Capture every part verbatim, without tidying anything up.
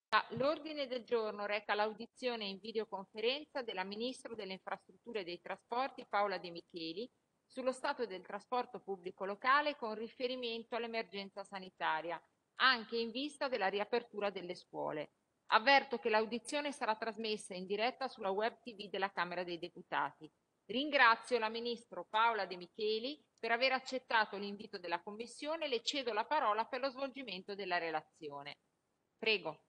L'ordine del giorno reca l'audizione in videoconferenza della Ministro delle Infrastrutture e dei Trasporti Paola De Micheli sullo stato del trasporto pubblico locale con riferimento all'emergenza sanitaria, anche in vista della riapertura delle scuole. Avverto che l'audizione sarà trasmessa in diretta sulla web T V della Camera dei Deputati. Ringrazio la Ministro Paola De Micheli per aver accettato l'invito della Commissione e le cedo la parola per lo svolgimento della relazione. Prego.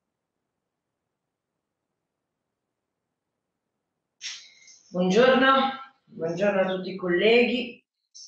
Buongiorno, buongiorno a tutti i colleghi.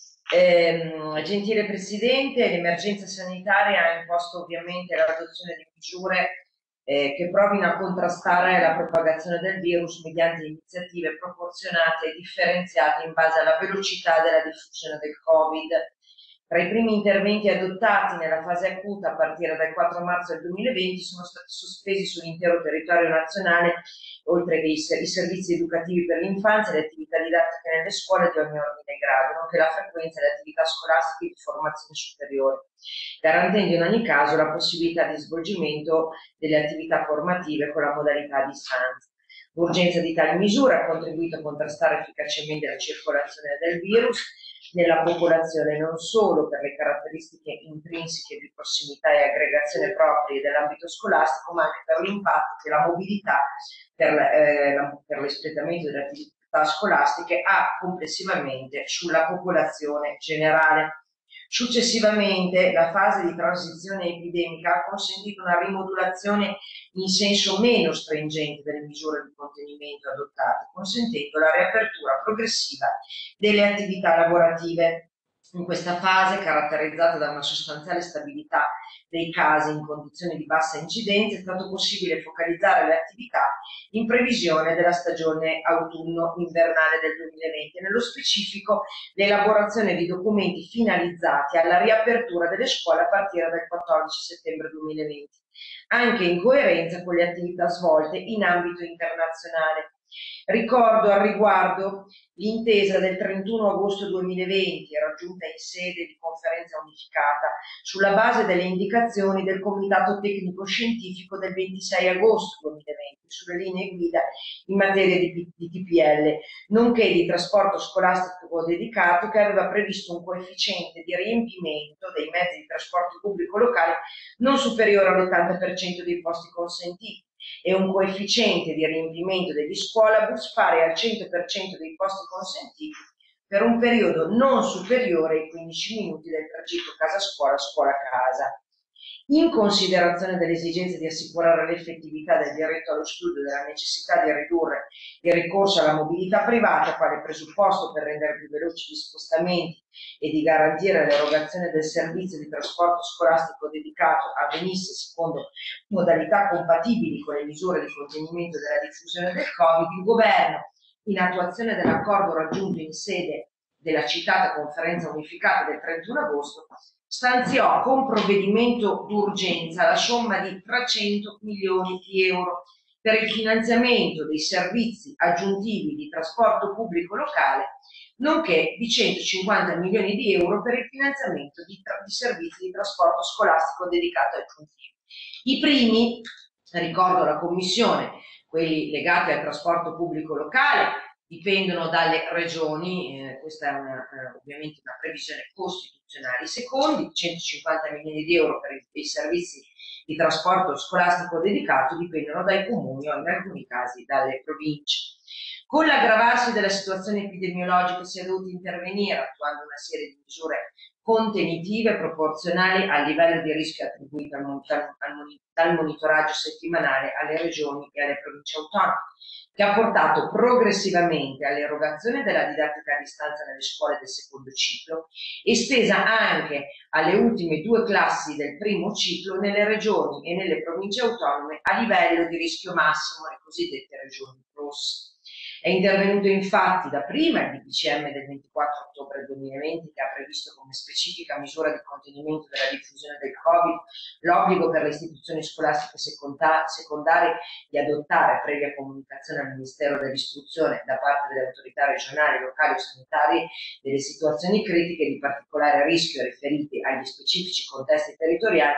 Eh, gentile Presidente, l'emergenza sanitaria ha imposto ovviamente l'adozione di misure eh, che provino a contrastare la propagazione del virus mediante iniziative proporzionate e differenziate in base alla velocità della diffusione del Covid. Tra i primi interventi adottati nella fase acuta a partire dal quattro marzo del duemilaventi sono stati sospesi sull'intero territorio nazionale, oltre che i, i servizi educativi per l'infanzia, le attività didattiche nelle scuole di ogni ordine e grado, nonché la frequenza delle attività scolastiche di formazione superiore, garantendo in ogni caso la possibilità di svolgimento delle attività formative con la modalità a distanza. L'urgenza di tali misure ha contribuito a contrastare efficacemente la circolazione del virus nella popolazione, non solo per le caratteristiche intrinseche di prossimità e aggregazione proprie dell'ambito scolastico, ma anche per l'impatto che la mobilità per, eh, la, per l'espletamento delle attività scolastiche ha complessivamente sulla popolazione generale. Successivamente, la fase di transizione epidemica ha consentito una rimodulazione in senso meno stringente delle misure di contenimento adottate, consentendo la riapertura progressiva delle attività lavorative. In questa fase, caratterizzata da una sostanziale stabilità dei casi in condizioni di bassa incidenza, è stato possibile focalizzare le attività in previsione della stagione autunno-invernale del duemilaventi, nello specifico l'elaborazione di documenti finalizzati alla riapertura delle scuole a partire dal quattordici settembre duemilaventi, anche in coerenza con le attività svolte in ambito internazionale. Ricordo al riguardo l'intesa del trentuno agosto duemilaventi, raggiunta in sede di conferenza unificata, sulla base delle indicazioni del Comitato Tecnico Scientifico del ventisei agosto duemilaventi, sulle linee guida in materia di, di T P L, nonché di trasporto scolastico dedicato, che aveva previsto un coefficiente di riempimento dei mezzi di trasporto pubblico locale non superiore all'ottanta per cento dei posti consentiti e un coefficiente di riempimento degli scuolabus pari al cento per cento dei posti consentiti per un periodo non superiore ai quindici minuti del tragitto casa-scuola-scuola-casa. In considerazione dell'esigenza di assicurare l'effettività del diritto allo studio e della necessità di ridurre il ricorso alla mobilità privata quale presupposto per rendere più veloci gli spostamenti e di garantire l'erogazione del servizio di trasporto scolastico dedicato avvenisse secondo modalità compatibili con le misure di contenimento della diffusione del Covid, il Governo, in attuazione dell'accordo raggiunto in sede della citata conferenza unificata del trentuno agosto, stanziò con provvedimento d'urgenza la somma di trecento milioni di euro per il finanziamento dei servizi aggiuntivi di trasporto pubblico locale, nonché di centocinquanta milioni di euro per il finanziamento di, di servizi di trasporto scolastico dedicato aggiuntivi. I primi, ricordo la Commissione, quelli legati al trasporto pubblico locale, dipendono dalle regioni, eh, questa è una, eh, ovviamente una previsione costituzionale. I secondi, centocinquanta milioni di euro per i, i servizi di trasporto scolastico dedicato, dipendono dai comuni o in alcuni casi dalle province. Con l'aggravarsi della situazione epidemiologica si è dovuto intervenire attuando una serie di misure contenitive proporzionali al livello di rischio attribuito al, al, al, dal monitoraggio settimanale alle regioni e alle province autonome, che ha portato progressivamente all'erogazione della didattica a distanza nelle scuole del secondo ciclo, estesa anche alle ultime due classi del primo ciclo nelle regioni e nelle province autonome a livello di rischio massimo, le cosiddette regioni rosse. È intervenuto infatti dapprima il D P C M del ventiquattro ottobre duemilaventi, che ha previsto come specifica misura di contenimento della diffusione del Covid l'obbligo per le istituzioni scolastiche secondarie di adottare, previa comunicazione al Ministero dell'Istruzione da parte delle autorità regionali, locali o sanitarie, delle situazioni critiche di particolare rischio riferite agli specifici contesti territoriali,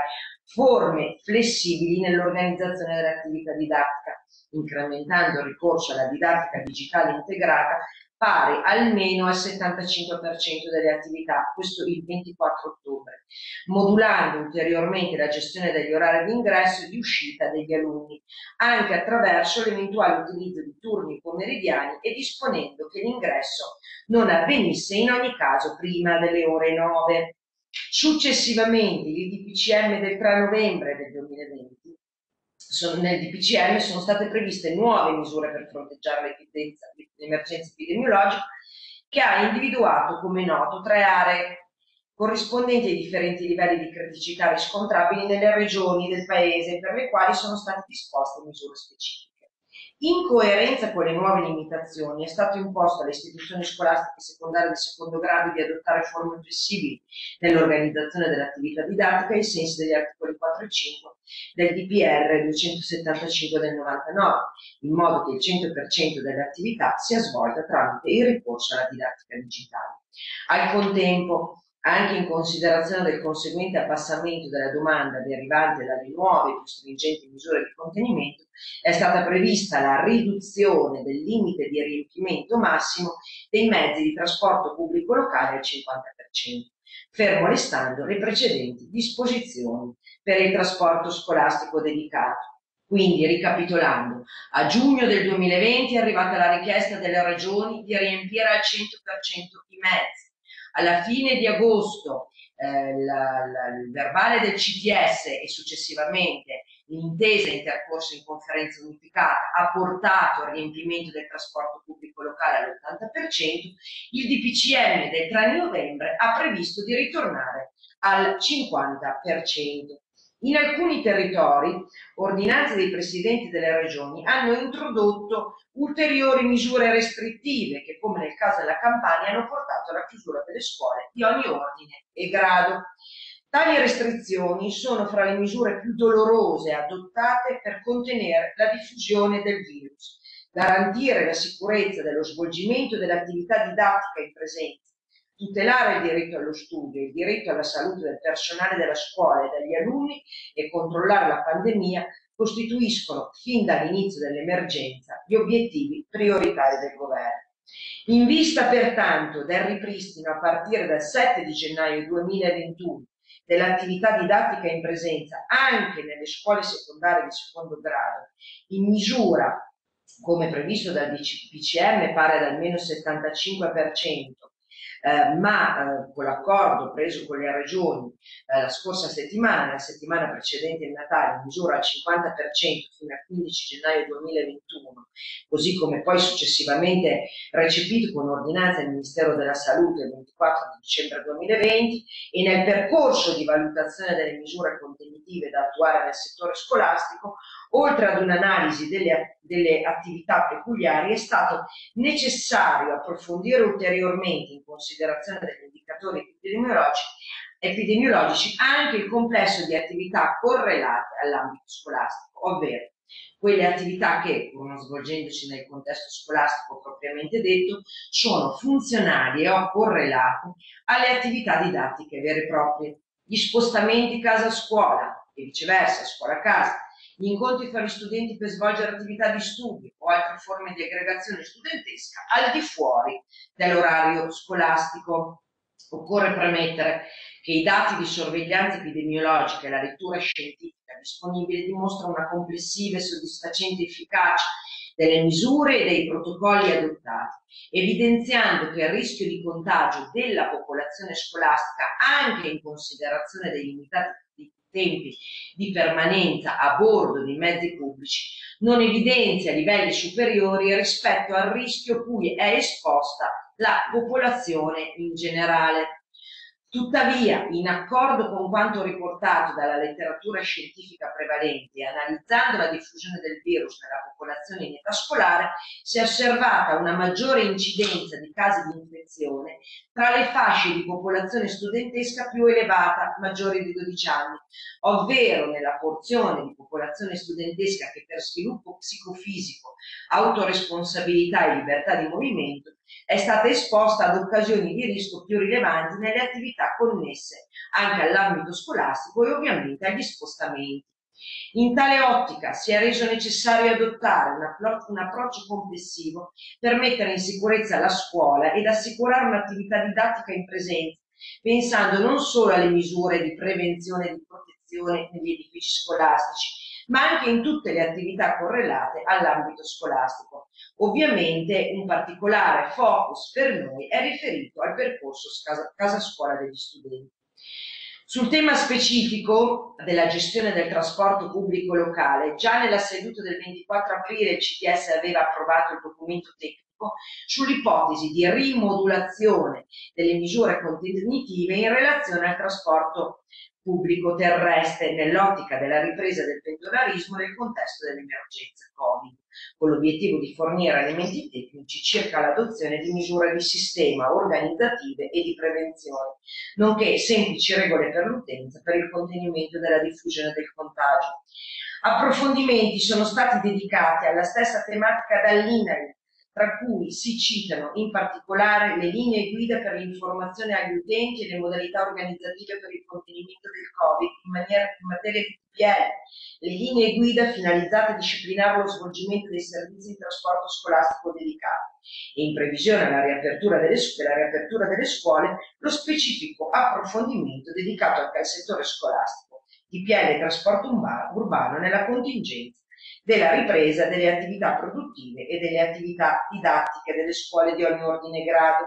forme flessibili nell'organizzazione dell'attività didattica, incrementando il ricorso alla didattica digitale integrata pari almeno al settantacinque per cento delle attività, questo il ventiquattro ottobre, modulando ulteriormente la gestione degli orari di ingresso e di uscita degli alunni, anche attraverso l'eventuale utilizzo di turni pomeridiani e disponendo che l'ingresso non avvenisse in ogni caso prima delle ore nove. Successivamente, il D P C M del tre novembre del duemilaventi, sono, nel D P C M sono state previste nuove misure per fronteggiare l'emergenza epidemiologica, che ha individuato, come noto, tre aree corrispondenti ai differenti livelli di criticità riscontrabili nelle regioni del Paese, per le quali sono state disposte misure specifiche. In coerenza con le nuove limitazioni è stato imposto alle istituzioni scolastiche secondarie di secondo grado di adottare forme flessibili nell'organizzazione dell'attività didattica ai sensi degli articoli quattro e cinque del D P R duecentosettantacinque del novantanove, in modo che il cento per cento delle attività sia svolta tramite il ricorso alla didattica digitale. Al contempo, anche in considerazione del conseguente abbassamento della domanda derivante dalle nuove e più stringenti misure di contenimento, è stata prevista la riduzione del limite di riempimento massimo dei mezzi di trasporto pubblico locale al cinquanta per cento, fermo restando le precedenti disposizioni per il trasporto scolastico dedicato. Quindi, ricapitolando, a giugno del duemilaventi è arrivata la richiesta delle regioni di riempire al cento per cento i mezzi. Alla fine di agosto eh, la, la, il verbale del C T S e successivamente l'intesa intercorsa in conferenza unificata ha portato al riempimento del trasporto pubblico locale all'ottanta per cento, il D P C M del tre novembre ha previsto di ritornare al cinquanta per cento. In alcuni territori, ordinanze dei presidenti delle regioni hanno introdotto ulteriori misure restrittive che, come nel caso della Campania, hanno portato alla chiusura delle scuole di ogni ordine e grado. Tali restrizioni sono fra le misure più dolorose adottate per contenere la diffusione del virus, garantire la sicurezza dello svolgimento dell'attività didattica in presenza, tutelare il diritto allo studio, il diritto alla salute del personale della scuola e degli alunni e controllare la pandemia costituiscono, fin dall'inizio dell'emergenza, gli obiettivi prioritari del governo. In vista pertanto del ripristino a partire dal sette di gennaio duemilaventuno dell'attività didattica in presenza anche nelle scuole secondarie di secondo grado, in misura, come previsto dal D P C M, pari ad almeno settantacinque per cento, Eh, ma eh, con l'accordo preso con le regioni eh, la scorsa settimana, la settimana precedente il Natale, in misura al cinquanta per cento fino al quindici gennaio duemilaventuno, così come poi successivamente recepito con ordinanza del Ministero della Salute il ventiquattro dicembre duemilaventi, e nel percorso di valutazione delle misure contenitive da attuare nel settore scolastico, oltre ad un'analisi delle, delle attività peculiari, è stato necessario approfondire ulteriormente, in considerazione degli indicatori epidemiologici, epidemiologici anche il complesso di attività correlate all'ambito scolastico, ovvero quelle attività che, pur non svolgendosi nel contesto scolastico propriamente detto, sono funzionali e o correlate alle attività didattiche vere e proprie, gli spostamenti casa-scuola e viceversa scuola-casa, gli incontri fra gli studenti per svolgere attività di studio o altre forme di aggregazione studentesca al di fuori dell'orario scolastico. Occorre premettere che i dati di sorveglianza epidemiologica e la lettura scientifica disponibile dimostrano una complessiva e soddisfacente efficacia delle misure e dei protocolli adottati, evidenziando che il rischio di contagio della popolazione scolastica, anche in considerazione dei limitati tempi di permanenza a bordo dei mezzi pubblici, non evidenzia livelli superiori rispetto al rischio cui è esposta la popolazione in generale. Tuttavia, in accordo con quanto riportato dalla letteratura scientifica prevalente e analizzando la diffusione del virus nella popolazione in età scolare, si è osservata una maggiore incidenza di casi di infezione tra le fasce di popolazione studentesca più elevata, maggiori di dodici anni, ovvero nella porzione di popolazione studentesca che per sviluppo psicofisico, autoresponsabilità e libertà di movimento è stata esposta ad occasioni di rischio più rilevanti nelle attività connesse anche all'ambito scolastico e ovviamente agli spostamenti. In tale ottica si è reso necessario adottare un, un approccio complessivo per mettere in sicurezza la scuola ed assicurare un'attività didattica in presenza, pensando non solo alle misure di prevenzione e di protezione negli edifici scolastici, ma anche in tutte le attività correlate all'ambito scolastico. Ovviamente un particolare focus per noi è riferito al percorso casa, casa scuola degli studenti. Sul tema specifico della gestione del trasporto pubblico locale, già nella seduta del ventiquattro aprile il C T S aveva approvato il documento tecnico sull'ipotesi di rimodulazione delle misure contenitive in relazione al trasporto pubblico terrestre nell'ottica della ripresa del pendolarismo nel contesto dell'emergenza Covid, con l'obiettivo di fornire elementi tecnici circa l'adozione di misure di sistema organizzative e di prevenzione, nonché semplici regole per l'utenza per il contenimento della diffusione del contagio. Approfondimenti sono stati dedicati alla stessa tematica dall'I N A I, tra cui si citano in particolare le linee guida per l'informazione agli utenti e le modalità organizzative per il contenimento del Covid in, maniera, in materia di P P L, le linee guida finalizzate a disciplinare lo svolgimento dei servizi di trasporto scolastico dedicato e in previsione alla riapertura delle, della riapertura delle scuole lo specifico approfondimento dedicato anche al settore scolastico, P P L e trasporto urbano nella contingenza della ripresa delle attività produttive e delle attività didattiche delle scuole di ogni ordine e grado.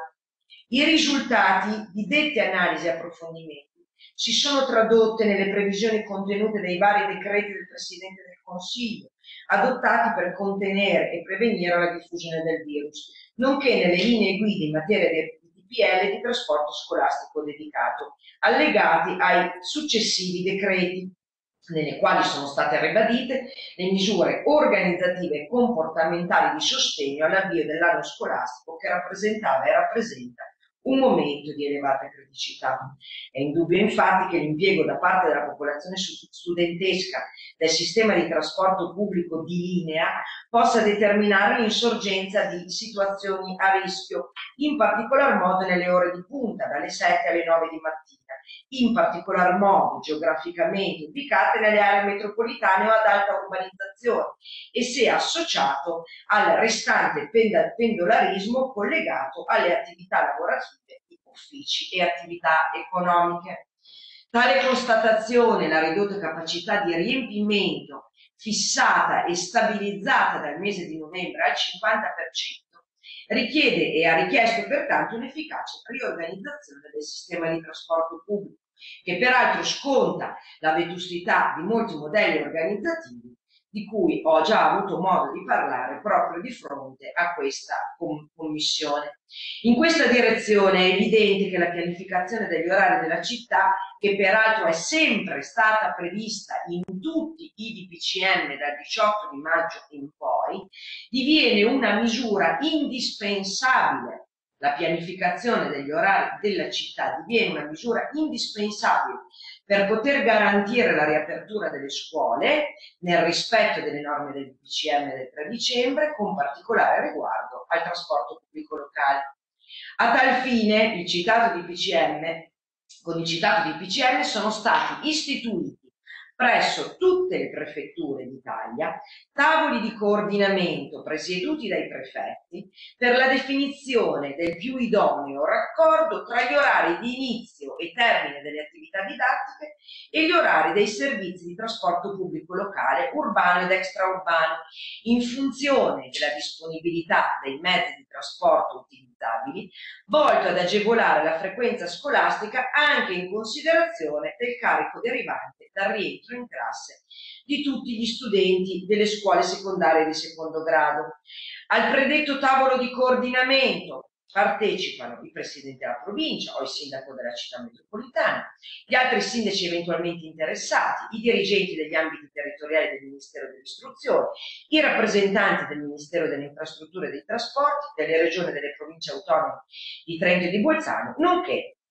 I risultati di dette analisi e approfondimenti si sono tradotte nelle previsioni contenute nei vari decreti del Presidente del Consiglio, adottati per contenere e prevenire la diffusione del virus, nonché nelle linee guida in materia di P P L e di trasporto scolastico dedicato, allegati ai successivi decreti, nelle quali sono state ribadite le misure organizzative e comportamentali di sostegno all'avvio dell'anno scolastico che rappresentava e rappresenta un momento di elevata criticità. È indubbio infatti che l'impiego da parte della popolazione studentesca del sistema di trasporto pubblico di linea possa determinare l'insorgenza di situazioni a rischio, in particolar modo nelle ore di punta, dalle sette alle nove di mattina, in particolar modo geograficamente ubicate nelle aree metropolitane o ad alta urbanizzazione e se associato al restante pendolarismo collegato alle attività lavorative, uffici e attività economiche. Tale constatazione, la ridotta capacità di riempimento fissata e stabilizzata dal mese di novembre al cinquanta per cento, richiede e ha richiesto pertanto un'efficace riorganizzazione del sistema di trasporto pubblico, che peraltro sconta la vetustà di molti modelli organizzativi di cui ho già avuto modo di parlare proprio di fronte a questa commissione. In questa direzione è evidente che la pianificazione degli orari della città, che peraltro è sempre stata prevista in tutti i D P C M dal diciotto di maggio in poi, diviene una misura indispensabile. La pianificazione degli orari della città diviene una misura indispensabile per poter garantire la riapertura delle scuole nel rispetto delle norme del D P C M del tre dicembre, con particolare riguardo al trasporto pubblico locale. A tal fine, il citato D P C M, con il citato D P C M sono stati istituiti presso tutte le prefetture d'Italia tavoli di coordinamento presieduti dai prefetti per la definizione del più idoneo raccordo tra gli orari di inizio e termine delle attività didattiche e gli orari dei servizi di trasporto pubblico locale, urbano ed extraurbano, in funzione della disponibilità dei mezzi di trasporto utilizzabili, volto ad agevolare la frequenza scolastica anche in considerazione del carico derivante dal rientro in classe di tutti gli studenti delle scuole secondarie di secondo grado. Al predetto tavolo di coordinamento partecipano il presidente della provincia o il sindaco della città metropolitana, gli altri sindaci eventualmente interessati, i dirigenti degli ambiti territoriali del Ministero dell'Istruzione, i rappresentanti del Ministero delle Infrastrutture e dei Trasporti, delle regioni e delle province autonome di Trento e di Bolzano, nonché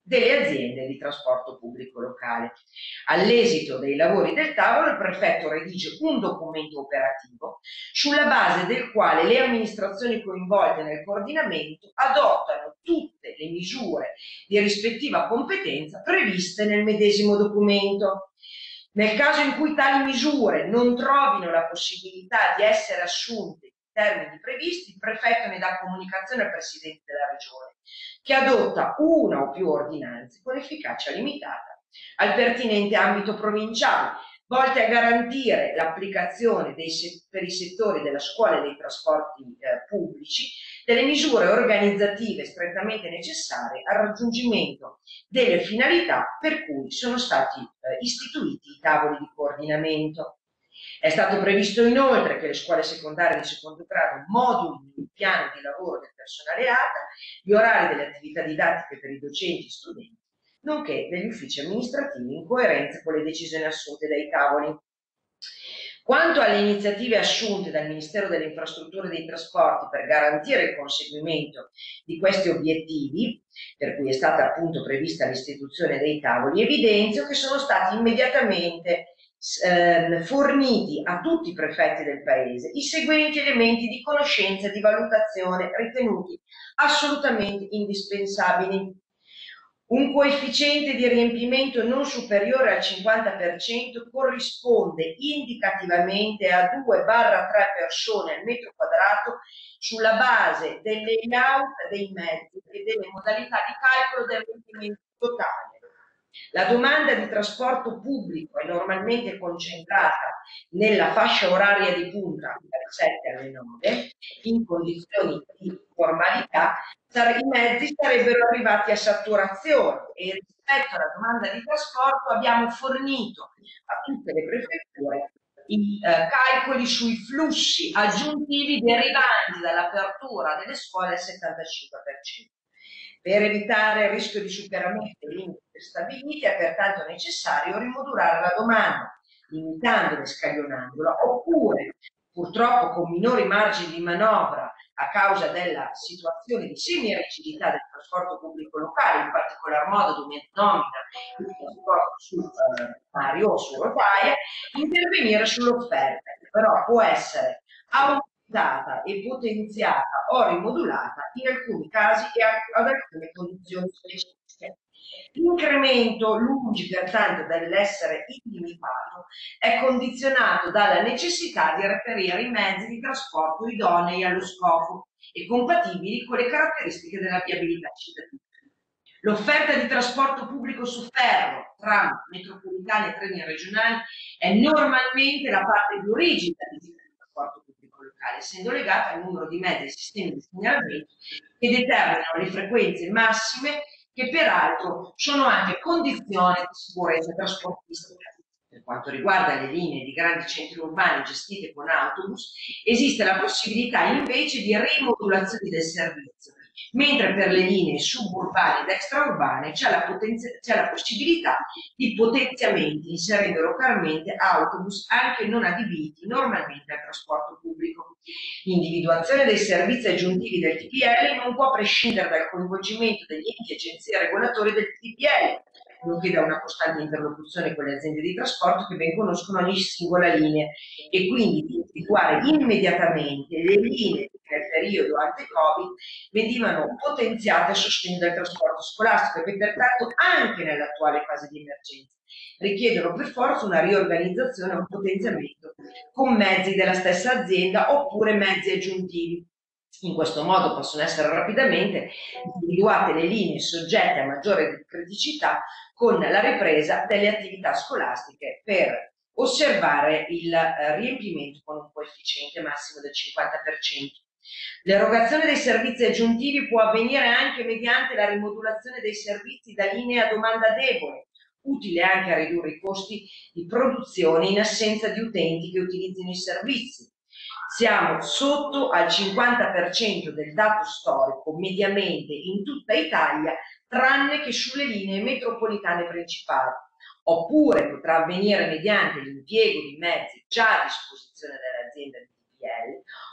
delle aziende di trasporto pubblico locale. All'esito dei lavori del tavolo, il prefetto redige un documento operativo sulla base del quale le amministrazioni coinvolte nel coordinamento adottano tutte le misure di rispettiva competenza previste nel medesimo documento. Nel caso in cui tali misure non trovino la possibilità di essere assunte in termini previsti, il prefetto ne dà comunicazione al Presidente della Regione, che adotta una o più ordinanze con efficacia limitata al pertinente ambito provinciale, volte a garantire l'applicazione per i settori della scuola e dei trasporti eh, pubblici delle misure organizzative strettamente necessarie al raggiungimento delle finalità per cui sono stati eh, istituiti i tavoli di coordinamento. È stato previsto inoltre che le scuole secondarie di secondo grado modulino il piano di lavoro del personale A T A, gli orari delle attività didattiche per i docenti e studenti, nonché degli uffici amministrativi in coerenza con le decisioni assunte dai tavoli. Quanto alle iniziative assunte dal Ministero delle Infrastrutture e dei Trasporti per garantire il conseguimento di questi obiettivi, per cui è stata appunto prevista l'istituzione dei tavoli, evidenzio che sono stati immediatamente eh, forniti a tutti i prefetti del Paese i seguenti elementi di conoscenza e di valutazione ritenuti assolutamente indispensabili. Un coefficiente di riempimento non superiore al cinquanta per cento corrisponde indicativamente a due tre persone al metro quadrato sulla base del layout dei mezzi e delle modalità di calcolo del riempimento totale. La domanda di trasporto pubblico è normalmente concentrata nella fascia oraria di punta dalle sette alle nove, in condizioni di formalità, i mezzi sarebbero arrivati a saturazione e rispetto alla domanda di trasporto abbiamo fornito a tutte le prefetture i eh, calcoli sui flussi aggiuntivi derivanti dall'apertura delle scuole al settantacinque per cento. Per evitare il rischio di superamento dei limiti stabiliti è pertanto necessario rimodulare la domanda, limitandola e scaglionandola, oppure, purtroppo con minori margini di manovra a causa della situazione di semi-rigidità del trasporto pubblico locale, in particolar modo dove domina il trasporto su eh, Mario o su rotaia, intervenire sull'offerta, che però può essere aumentata e potenziata o rimodulata in alcuni casi e ad alcune condizioni specifiche. L'incremento, lungi pertanto dall'essere illimitato, è condizionato dalla necessità di reperire i mezzi di trasporto idonei allo scopo e compatibili con le caratteristiche della viabilità cittadina. L'offerta di trasporto pubblico su ferro, tram, metropolitane e treni regionali è normalmente la parte più rigida del trasporto pubblico locale, essendo legata al numero di mezzi e sistemi di segnalamento che determinano le frequenze massime, che peraltro sono anche condizioni di sicurezza trasportistica. Per quanto riguarda le linee di grandi centri urbani gestite con autobus, esiste la possibilità invece di rimodulazione del servizio, mentre per le linee suburbane ed extraurbane c'è la, la possibilità di potenziamenti inserendo localmente autobus anche non adibiti normalmente al trasporto pubblico. L'individuazione dei servizi aggiuntivi del T P L non può prescindere dal coinvolgimento degli enti e agenzie regolatori del T P L, nonché da una costante interlocuzione con le aziende di trasporto che ben conoscono ogni singola linea, e quindi di individuare immediatamente le linee che nel periodo ante-Covid venivano potenziate a sostegno del trasporto scolastico e che pertanto anche nell'attuale fase di emergenza richiedono per forza una riorganizzazione o un potenziamento con mezzi della stessa azienda oppure mezzi aggiuntivi. In questo modo possono essere rapidamente individuate le linee soggette a maggiore criticità con la ripresa delle attività scolastiche per osservare il eh, riempimento con un coefficiente massimo del cinquanta per cento. L'erogazione dei servizi aggiuntivi può avvenire anche mediante la rimodulazione dei servizi da linee a domanda debole, utile anche a ridurre i costi di produzione in assenza di utenti che utilizzino i servizi. Siamo sotto al cinquanta per cento del dato storico mediamente in tutta Italia, tranne che sulle linee metropolitane principali, oppure potrà avvenire mediante l'impiego di mezzi già a disposizione dell'azienda di T P L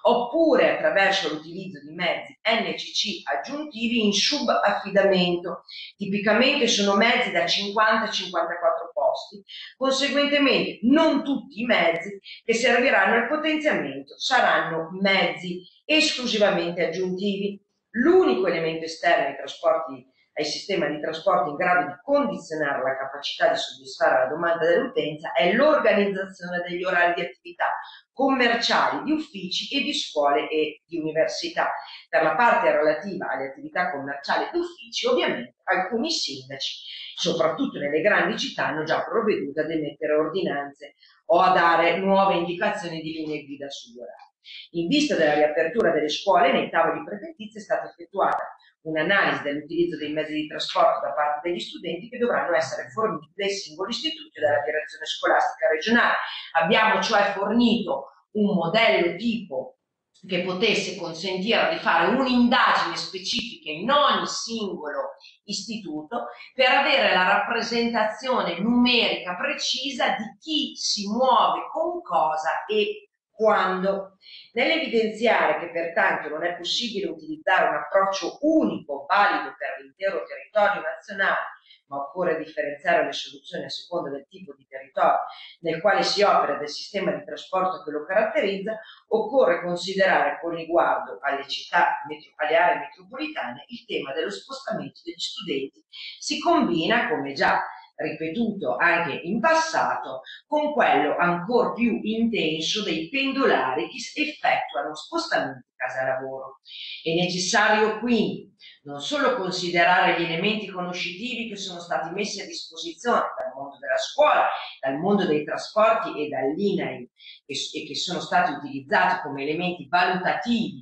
oppure attraverso l'utilizzo di mezzi N C C aggiuntivi in subaffidamento. Tipicamente sono mezzi da cinquanta a cinquantaquattro posti, conseguentemente non tutti i mezzi che serviranno al potenziamento saranno mezzi esclusivamente aggiuntivi. L'unico elemento esterno ai trasporti al sistema di trasporto in grado di condizionare la capacità di soddisfare la domanda dell'utenza è l'organizzazione degli orari di attività commerciali, di uffici e di scuole e di università. Per la parte relativa alle attività commerciali e di uffici, ovviamente alcuni sindaci, soprattutto nelle grandi città, hanno già provveduto ad emettere ordinanze o a dare nuove indicazioni di linee guida sugli orari. In vista della riapertura delle scuole, nei tavoli prefettizi è stata effettuata un'analisi dell'utilizzo dei mezzi di trasporto da parte degli studenti che dovranno essere forniti dai singoli istituti e dalla direzione scolastica regionale. Abbiamo cioè fornito un modello tipo che potesse consentire di fare un'indagine specifica in ogni singolo istituto per avere la rappresentazione numerica precisa di chi si muove con cosa e quando. Nell'evidenziare che pertanto non è possibile utilizzare un approccio unico, valido per l'intero territorio nazionale, ma occorre differenziare le soluzioni a seconda del tipo di territorio nel quale si opera e del sistema di trasporto che lo caratterizza, occorre considerare con riguardo alle città, alle aree metropolitane, il tema dello spostamento degli studenti. Si combina, come già ripetuto anche in passato, con quello ancor più intenso dei pendolari che effettuano spostamenti casa-lavoro. È necessario quindi non solo considerare gli elementi conoscitivi che sono stati messi a disposizione dal mondo della scuola, dal mondo dei trasporti e dall'I N A I e che sono stati utilizzati come elementi valutativi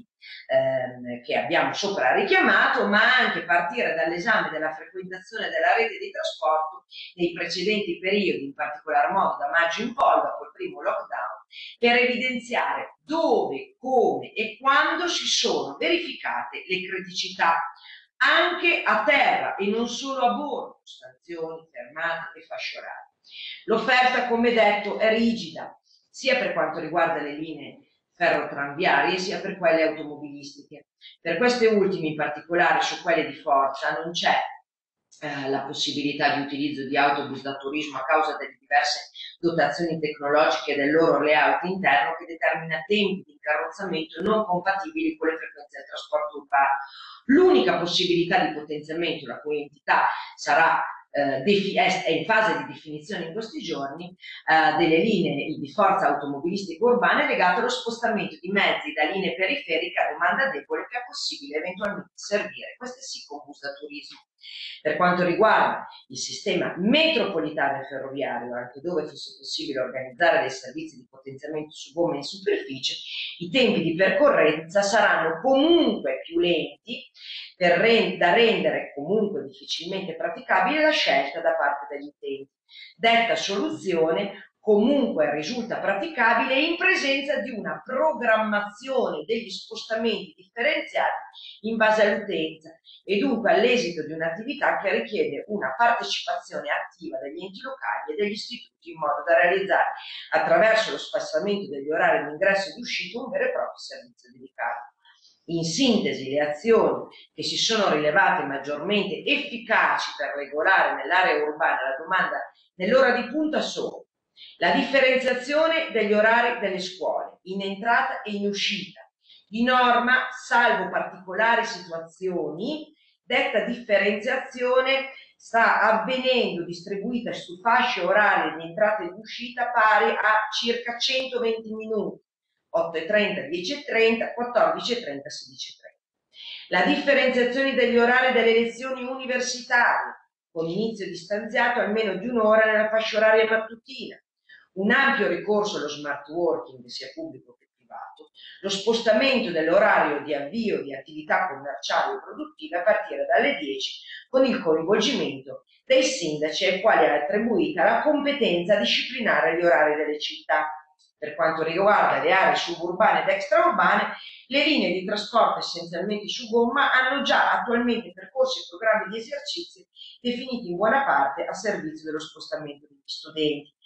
Ehm, che abbiamo sopra richiamato, ma anche partire dall'esame della frequentazione della rete di trasporto nei precedenti periodi, in particolar modo da maggio in poi, dopo il primo lockdown, per evidenziare dove, come e quando si sono verificate le criticità, anche a terra e non solo a bordo, stazioni, fermate e fasce orarie. L'offerta, come detto, è rigida, sia per quanto riguarda le linee ferrotranviarie sia per quelle automobilistiche. Per queste ultime, in particolare su quelle di forza, non c'è eh, la possibilità di utilizzo di autobus da turismo a causa delle diverse dotazioni tecnologiche del loro layout interno che determina tempi di incarrozzamento non compatibili con le frequenze del trasporto urbano. L'unica possibilità di potenziamento, la cui entità sarà Uh, è in fase di definizione in questi giorni, uh, delle linee di forza automobilistiche urbane legate allo spostamento di mezzi da linee periferiche a domanda debole che è possibile eventualmente servire, queste sì, con bus da turismo. Per quanto riguarda il sistema metropolitano e ferroviario, anche dove fosse possibile organizzare dei servizi di potenziamento su gomma e in superficie, i tempi di percorrenza saranno comunque più lenti per rend- da rendere comunque difficilmente praticabile la scelta da parte degli utenti. Detta soluzione comunque risulta praticabile in presenza di una programmazione degli spostamenti differenziati in base all'utenza e dunque all'esito di un'attività che richiede una partecipazione attiva degli enti locali e degli istituti in modo da realizzare attraverso lo spassamento degli orari di ingresso e di uscita un vero e proprio servizio dedicato. In sintesi, le azioni che si sono rilevate maggiormente efficaci per regolare nell'area urbana la domanda nell'ora di punta sono la differenziazione degli orari delle scuole in entrata e in uscita. Di norma, salvo particolari situazioni, detta differenziazione sta avvenendo distribuita su fasce orarie di entrata e di uscita pari a circa centoventi minuti, otto e trenta, dieci e trenta, quattordici e trenta, sedici e trenta. La differenziazione degli orari delle lezioni universitarie, con inizio distanziato almeno di un'ora nella fascia oraria mattutina, un ampio ricorso allo smart working, sia pubblico che privato, lo spostamento dell'orario di avvio di attività commerciali o produttive a partire dalle dieci con il coinvolgimento dei sindaci ai quali è attribuita la competenza a disciplinare gli orari delle città. Per quanto riguarda le aree suburbane ed extraurbane, le linee di trasporto essenzialmente su gomma hanno già attualmente percorsi e programmi di esercizi definiti in buona parte a servizio dello spostamento degli studenti.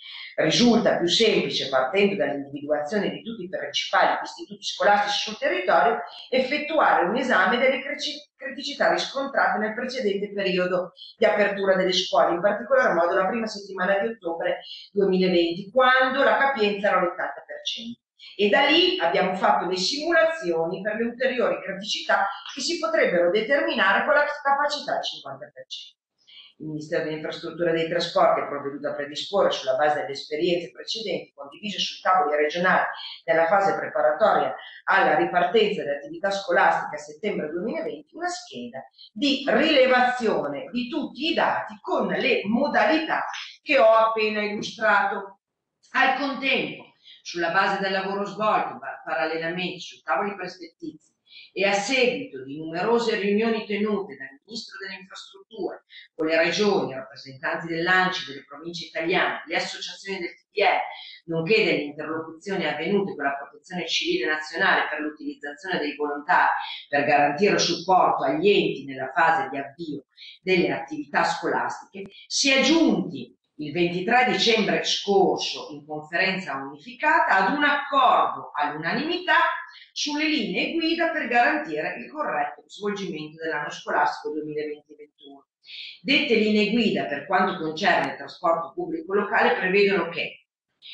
Risulta più semplice, partendo dall'individuazione di tutti i principali istituti scolastici sul territorio, effettuare un esame delle criticità riscontrate nel precedente periodo di apertura delle scuole, in particolar modo la prima settimana di ottobre duemilaventi, quando la capienza era l'ottanta per cento. E da lì abbiamo fatto le simulazioni per le ulteriori criticità che si potrebbero determinare con la capacità del cinquanta per cento. Il Ministero delle Infrastrutture e dei Trasporti ha provveduto a predisporre, sulla base delle esperienze precedenti condivise sui tavoli regionali nella fase preparatoria alla ripartenza delle attività scolastiche a settembre duemilaventi, una scheda di rilevazione di tutti i dati con le modalità che ho appena illustrato. Al contempo, sulla base del lavoro svolto parallelamente sui tavoli prospettizi e a seguito di numerose riunioni tenute dal Ministro delle Infrastrutture con le regioni, rappresentanti dell'ANCI, delle province italiane, le associazioni del T P E, nonché delle interlocuzioni avvenute con la Protezione Civile Nazionale per l'utilizzazione dei volontari per garantire il supporto agli enti nella fase di avvio delle attività scolastiche, si è giunti il ventitré dicembre scorso in conferenza unificata ad un accordo all'unanimità sulle linee guida per garantire il corretto svolgimento dell'anno scolastico duemilaventi ventuno. Dette linee guida, per quanto concerne il trasporto pubblico locale, prevedono che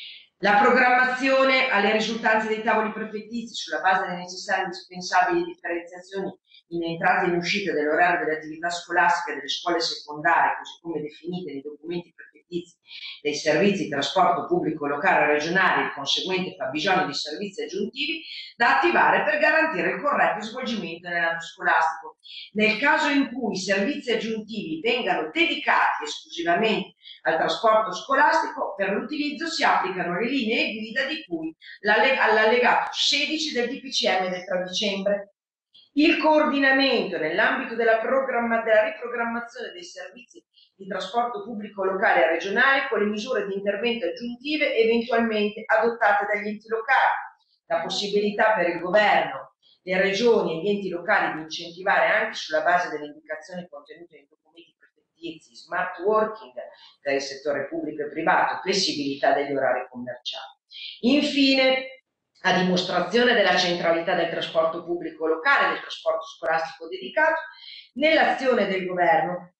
la programmazione alle risultanze dei tavoli prefettizi sulla base delle necessarie e indispensabili differenziazioni in entrata e in uscita dell'orario delle attività scolastiche delle scuole secondarie, così come definite nei documenti prefettizi dei servizi di trasporto pubblico locale e regionale e il conseguente fabbisogno di servizi aggiuntivi da attivare per garantire il corretto svolgimento dell'anno scolastico. Nel caso in cui i servizi aggiuntivi vengano dedicati esclusivamente al trasporto scolastico, per l'utilizzo si applicano le linee guida di cui all'allegato sedici del D P C M del tre dicembre. Il coordinamento nell'ambito della, della riprogrammazione dei servizi di trasporto pubblico locale e regionale con le misure di intervento aggiuntive eventualmente adottate dagli enti locali, la possibilità per il governo, le regioni e gli enti locali di incentivare anche sulla base delle indicazioni contenute nei documenti prefettizi smart working per il settore pubblico e privato, flessibilità degli orari commerciali. Infine, a dimostrazione della centralità del trasporto pubblico locale e del trasporto scolastico dedicato nell'azione del governo,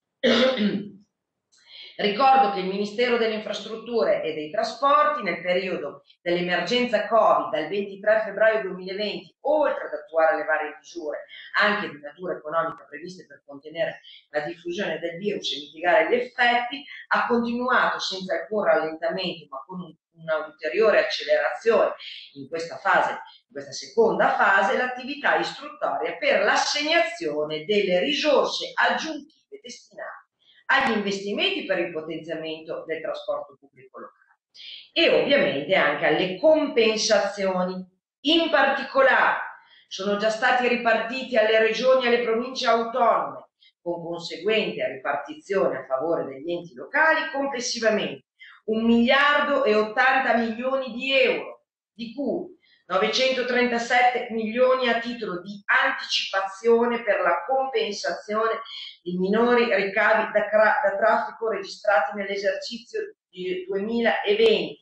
ricordo che il Ministero delle Infrastrutture e dei Trasporti nel periodo dell'emergenza Covid dal ventitré febbraio duemilaventi, oltre ad attuare le varie misure anche di natura economica previste per contenere la diffusione del virus e mitigare gli effetti, ha continuato senza alcun rallentamento ma con un una ulteriore accelerazione in questa fase, in questa seconda fase, l'attività istruttoria per l'assegnazione delle risorse aggiuntive destinate agli investimenti per il potenziamento del trasporto pubblico locale e ovviamente anche alle compensazioni. In particolare sono già stati ripartiti alle regioni e alle province autonome, con conseguente ripartizione a favore degli enti locali, complessivamente un miliardo e ottanta milioni di euro, di cui novecentotrentasette milioni a titolo di anticipazione per la compensazione di minori ricavi da, da traffico registrati nell'esercizio duemilaventi,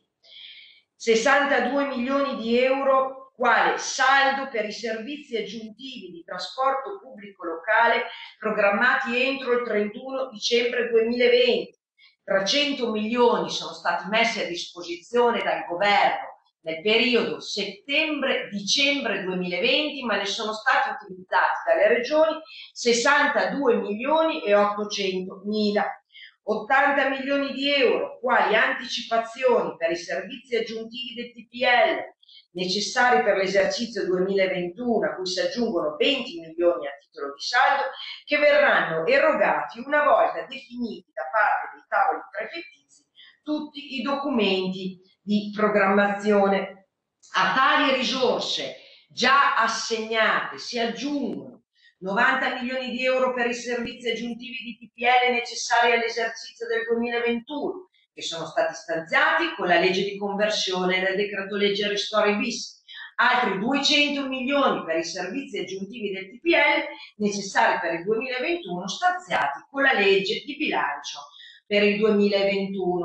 sessantadue milioni di euro quale saldo per i servizi aggiuntivi di trasporto pubblico locale programmati entro il trentuno dicembre duemilaventi. trecento milioni sono stati messi a disposizione dal governo nel periodo settembre-dicembre duemilaventi, ma ne sono stati utilizzati dalle regioni sessantadue milioni e ottocentomila. ottanta milioni di euro quali anticipazioni per i servizi aggiuntivi del T P L necessari per l'esercizio duemilaventuno, a cui si aggiungono venti milioni a titolo di saldo, che verranno erogati una volta definiti da parte dei tavoli prefettizi tutti i documenti di programmazione. A tali risorse già assegnate si aggiungono novanta milioni di euro per i servizi aggiuntivi di T P L necessari all'esercizio del duemilaventuno, che sono stati stanziati con la legge di conversione del decreto legge Ristori bis, altri duecento milioni per i servizi aggiuntivi del T P L necessari per il duemilaventuno stanziati con la legge di bilancio per il duemilaventuno.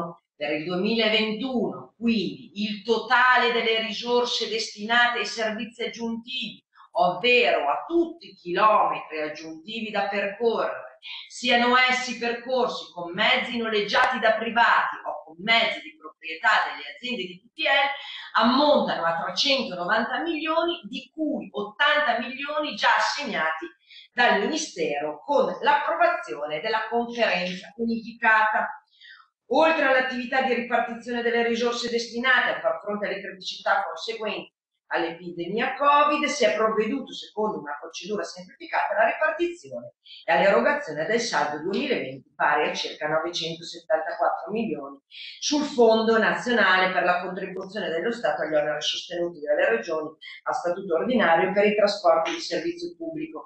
per il duemilaventuno, quindi il totale delle risorse destinate ai servizi aggiuntivi, ovvero a tutti i chilometri aggiuntivi da percorrere, siano essi percorsi con mezzi noleggiati da privati o con mezzi di proprietà delle aziende di T P L, ammontano a trecentonovanta milioni, di cui ottanta milioni già assegnati dal Ministero con l'approvazione della conferenza unificata. Oltre all'attività di ripartizione delle risorse destinate a far fronte alle criticità conseguenti all'epidemia Covid, si è provveduto, secondo una procedura semplificata, alla ripartizione e all'erogazione del saldo duemilaventi pari a circa novecentosettantaquattro milioni sul Fondo Nazionale per la contribuzione dello Stato agli oneri sostenuti dalle regioni a statuto ordinario per i trasporti di servizio pubblico.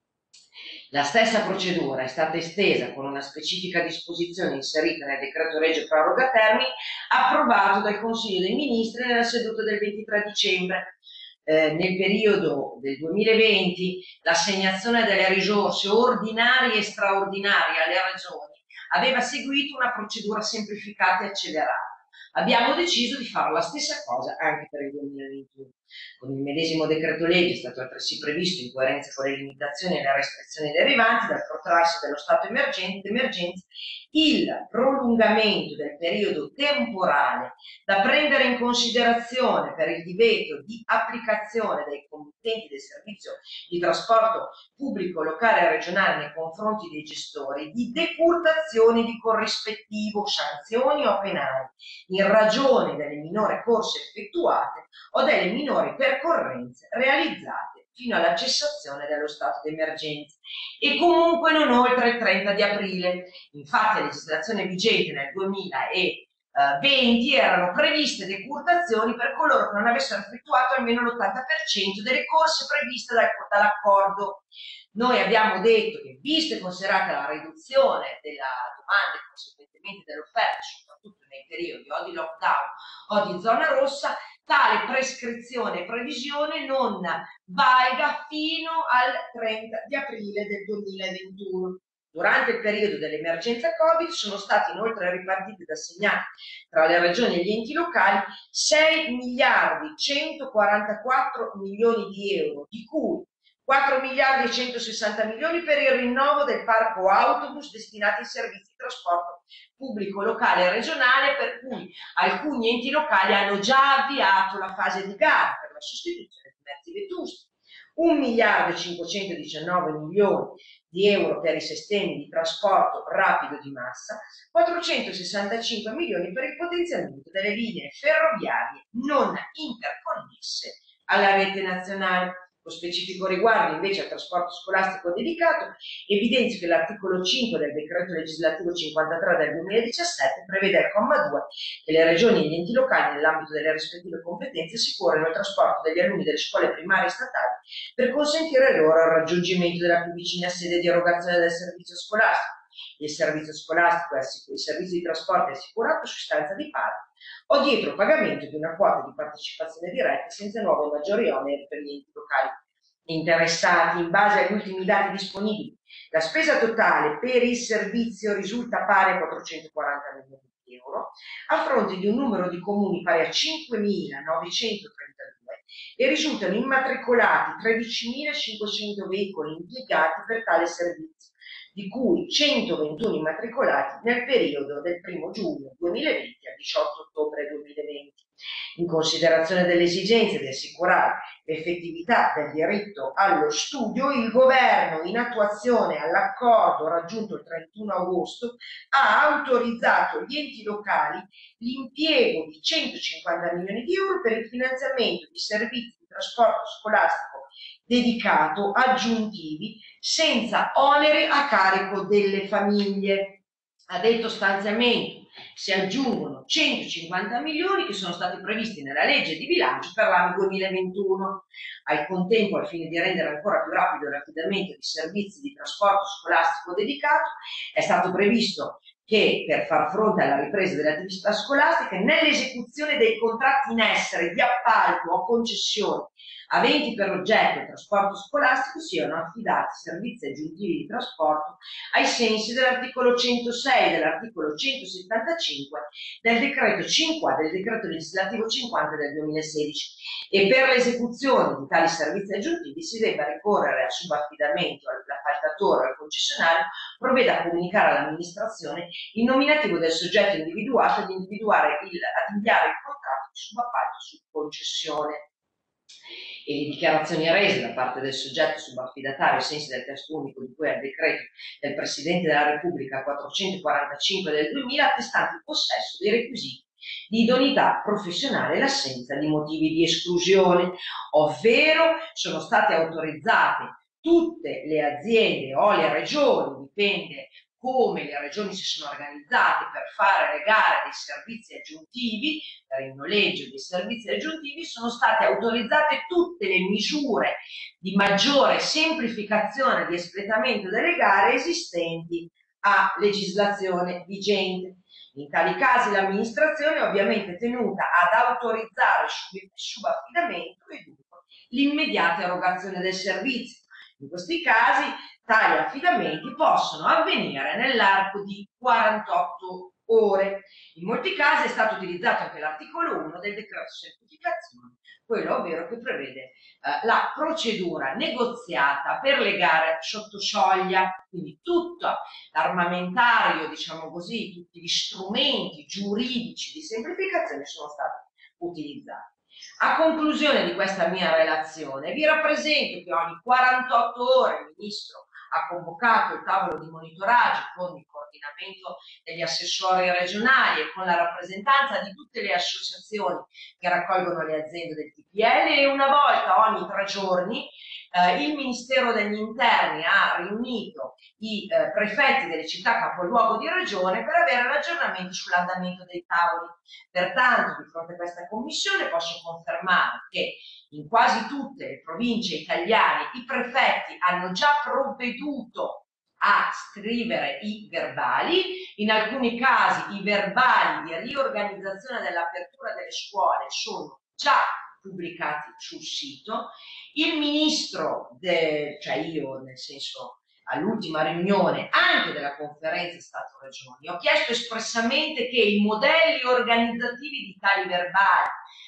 La stessa procedura è stata estesa con una specifica disposizione inserita nel decreto legge proroga termini approvato dal Consiglio dei Ministri nella seduta del ventitré dicembre. Eh, nel periodo del duemilaventi l'assegnazione delle risorse ordinarie e straordinarie alle regioni aveva seguito una procedura semplificata e accelerata. Abbiamo deciso di fare la stessa cosa anche per il duemilaventuno. Con il medesimo decreto legge è stato altresì previsto, in coerenza con le limitazioni e le restrizioni derivanti dal protrarsi dello stato d'emergenza, il prolungamento del periodo temporale da prendere in considerazione per il divieto di applicazione dai committenti del servizio di trasporto pubblico locale e regionale nei confronti dei gestori di decurtazioni di corrispettivo, sanzioni o penali in ragione delle minori corse effettuate o delle minori percorrenze realizzate fino alla cessazione dello stato d'emergenza e comunque non oltre il trenta di aprile. Infatti a legislazione vigente nel duemilaventi erano previste decurtazioni per coloro che non avessero effettuato almeno l'ottanta per cento delle corse previste dall'accordo. Noi abbiamo detto che, visto e considerata la riduzione della domanda e conseguentemente dell'offerta, soprattutto nei periodi o di lockdown o di zona rossa, tale prescrizione e previsione non valga fino al trenta di aprile del duemilaventuno. Durante il periodo dell'emergenza Covid sono stati inoltre ripartiti ed assegnati tra le regioni e gli enti locali sei miliardi centoquarantaquattro milioni di euro, di cui quattro miliardi e centosessanta milioni per il rinnovo del parco autobus destinati ai servizi di trasporto pubblico locale e regionale, per cui alcuni enti locali hanno già avviato la fase di gara per la sostituzione di mezzi vetusti. un miliardo e cinquecentodiciannove milioni di euro per i sistemi di trasporto rapido di massa, quattrocentosessantacinque milioni per il potenziamento delle linee ferroviarie non interconnesse alla rete nazionale. Con specifico riguardo invece al trasporto scolastico dedicato, evidenzio che l'articolo cinque del decreto legislativo cinquantatré del duemiladiciassette prevede al comma due che le regioni e gli enti locali nell'ambito delle rispettive competenze assicurino il trasporto degli alunni delle scuole primarie statali per consentire loro il raggiungimento della più vicina sede di erogazione del servizio scolastico. Il servizio scolastico e il servizio di trasporto è assicurato su istanza di parte o dietro pagamento di una quota di partecipazione diretta senza nuovi o maggiori oneri per gli enti locali interessati. In base agli ultimi dati disponibili, la spesa totale per il servizio risulta pari a quattrocentoquaranta milioni di euro, a fronte di un numero di comuni pari a cinquemilanovecentotrentadue e risultano immatricolati tredicimilacinquecento veicoli impiegati per tale servizio, di cui centoventuno immatricolati nel periodo del primo giugno duemilaventi al diciotto ottobre duemilaventi. In considerazione delle esigenze di assicurare l'effettività del diritto allo studio, il Governo, in attuazione all'accordo raggiunto il trentuno agosto, ha autorizzato gli enti locali l'impiego di centocinquanta milioni di euro per il finanziamento di servizi di trasporto scolastico dedicato aggiuntivi senza oneri a carico delle famiglie. A detto stanziamento si aggiungono centocinquanta milioni che sono stati previsti nella legge di bilancio per l'anno duemilaventuno. Al contempo, al fine di rendere ancora più rapido l'affidamento di servizi di trasporto scolastico dedicato, è stato previsto che che per far fronte alla ripresa delle attività scolastiche, nell'esecuzione dei contratti in essere di appalto o concessione aventi per oggetto il trasporto scolastico siano affidati servizi aggiuntivi di trasporto ai sensi dell'articolo centosei e dell'articolo centosettantacinque del decreto cinquanta, del decreto legislativo cinquanta del duemilasedici, e per l'esecuzione di tali servizi aggiuntivi si debba ricorrere al subaffidamento all'appaltatore o al concessionario, provveda a comunicare all'amministrazione il nominativo del soggetto individuato ad individuare il, ad inviare il contratto di subappalto su concessione. E le dichiarazioni rese da parte del soggetto subaffidatario ai sensi del testo unico di cui al decreto del Presidente della Repubblica quattrocentoquarantacinque del duemila, attestanti il possesso dei requisiti di idoneità professionale e l'assenza di motivi di esclusione, ovvero sono state autorizzate tutte le aziende o le regioni, dipende come le regioni si sono organizzate, per fare le gare dei servizi aggiuntivi, per il noleggio dei servizi aggiuntivi, sono state autorizzate tutte le misure di maggiore semplificazione di espletamento delle gare esistenti a legislazione vigente. In tali casi l'amministrazione è ovviamente tenuta ad autorizzare il subaffidamento e dunque l'immediata erogazione del servizio. In questi casi tali affidamenti possono avvenire nell'arco di quarantotto ore. In molti casi è stato utilizzato anche l'articolo uno del decreto semplificazione, quello ovvero che prevede eh, la procedura negoziata per le gare sotto soglia, quindi tutto l'armamentario, diciamo così, tutti gli strumenti giuridici di semplificazione sono stati utilizzati. A conclusione di questa mia relazione vi rappresento che ogni quarantotto ore il Ministro ha convocato il tavolo di monitoraggio con il coordinamento degli assessori regionali e con la rappresentanza di tutte le associazioni che raccolgono le aziende del T P L, e una volta ogni tre giorni eh, il Ministero degli Interni ha riunito i eh, prefetti delle città capoluogo di regione per avere l'aggiornamento sull'andamento dei tavoli. Pertanto, di fronte a questa commissione posso confermare che in quasi tutte le province italiane i prefetti hanno già provveduto a scrivere i verbali. In alcuni casi i verbali di riorganizzazione dell'apertura delle scuole sono già pubblicati sul sito. Il ministro, de, cioè io nel senso all'ultima riunione anche della conferenza Stato-Regioni, ho chiesto espressamente che i modelli organizzativi di tali verbali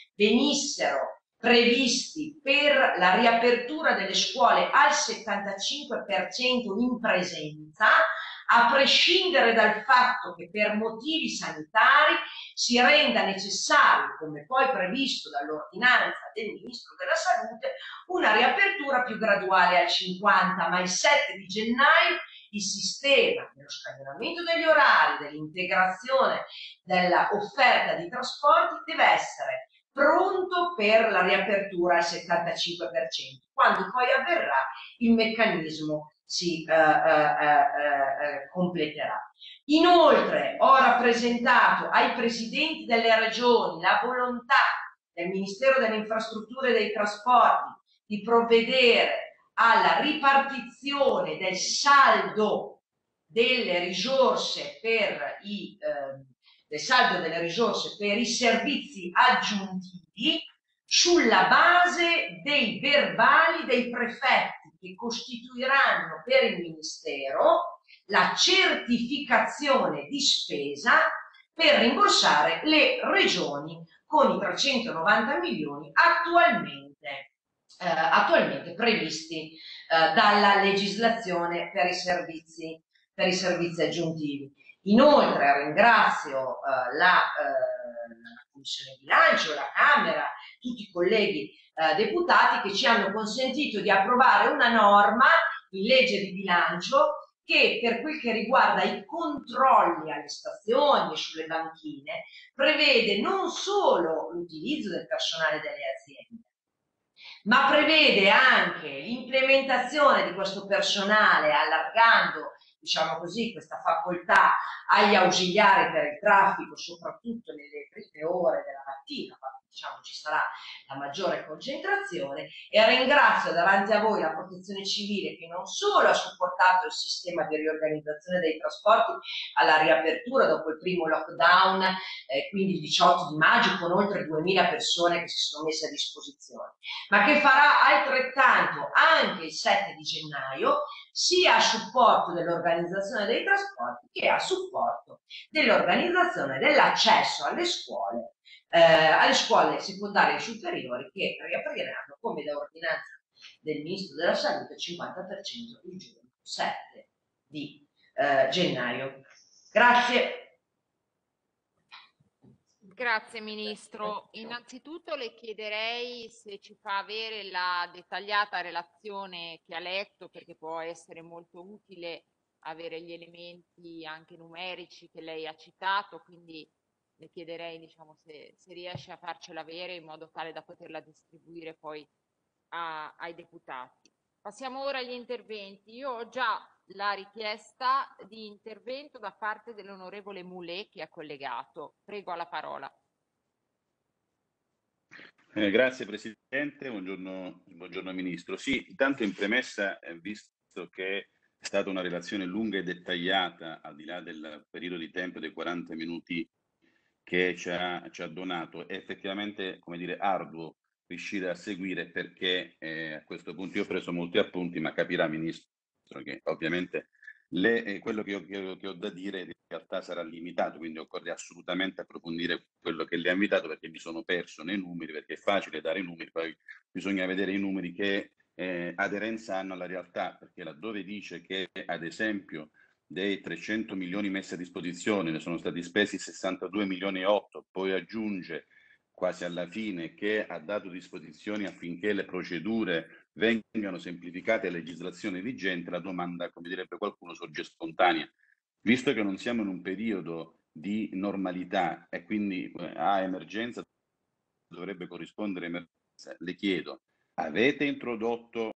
venissero previsti per la riapertura delle scuole al settantacinque per cento in presenza, a prescindere dal fatto che per motivi sanitari si renda necessario, come poi previsto dall'ordinanza del Ministro della Salute, una riapertura più graduale al cinquanta, ma il sette di gennaio il sistema dello scaglionamento degli orari, dell'integrazione dell'offerta di trasporti deve essere pronto per la riapertura al settantacinque per cento. Quando poi avverrà il meccanismo si eh, eh, eh, completerà. Inoltre ho rappresentato ai presidenti delle regioni la volontà del Ministero delle Infrastrutture e dei Trasporti di provvedere alla ripartizione del saldo delle risorse per i eh, del saldo delle risorse per i servizi aggiuntivi sulla base dei verbali dei prefetti che costituiranno per il Ministero la certificazione di spesa per rimborsare le regioni con i trecentonovanta milioni attualmente, eh, attualmente previsti eh, dalla legislazione per i servizi, per i servizi aggiuntivi. Inoltre ringrazio eh, la, eh, la Commissione Bilancio, la Camera, tutti i colleghi eh, deputati che ci hanno consentito di approvare una norma in legge di bilancio che, per quel che riguarda i controlli alle stazioni e sulle banchine, prevede non solo l'utilizzo del personale delle aziende, ma prevede anche l'implementazione di questo personale allargando, diciamo così, questa facoltà agli ausiliari per il traffico, soprattutto nelle prime ore della mattina, diciamo, ci sarà la maggiore concentrazione, e ringrazio davanti a voi la Protezione Civile che non solo ha supportato il sistema di riorganizzazione dei trasporti alla riapertura dopo il primo lockdown, eh, quindi il diciotto di maggio, con oltre duemila persone che si sono messe a disposizione, ma che farà altrettanto anche il sette di gennaio, sia a supporto dell'organizzazione dei trasporti che a supporto dell'organizzazione dell'accesso alle scuole, eh, alle scuole secondarie e superiori, che riapriranno come da ordinanza del Ministro della Salute il cinquanta per cento il giorno sette di eh, gennaio. Grazie. Grazie Ministro. Innanzitutto le chiederei se ci fa avere la dettagliata relazione che ha letto, perché può essere molto utile avere gli elementi anche numerici che lei ha citato, quindi le chiederei, diciamo, se, se riesce a farcela avere in modo tale da poterla distribuire poi a- ai deputati. Passiamo ora agli interventi. Io ho già la richiesta di intervento da parte dell'onorevole Moulet che ha collegato. Prego, alla parola. Eh, grazie Presidente, buongiorno, buongiorno Ministro. Sì, intanto in premessa, eh, visto che è stata una relazione lunga e dettagliata, al di là del periodo di tempo dei quaranta minuti che ci ha, ci ha donato, è effettivamente, come dire, arduo riuscire a seguire, perché eh, a questo punto io ho preso molti appunti, ma capirà Ministro che ovviamente le, eh, quello che ho, che, che ho da dire in realtà sarà limitato, quindi occorre assolutamente approfondire quello che le ha invitato, perché mi sono perso nei numeri, perché è facile dare i numeri, poi bisogna vedere i numeri che eh, aderenza hanno alla realtà, perché laddove dice che ad esempio dei trecento milioni messi a disposizione ne sono stati spesi sessantadue milioni e otto, poi aggiunge quasi alla fine che ha dato disposizioni affinché le procedure vengano semplificate a legislazione vigente, la domanda, come direbbe qualcuno, sorge spontanea. Visto che non siamo in un periodo di normalità e quindi a emergenza dovrebbe corrispondere emergenza, le chiedo, avete introdotto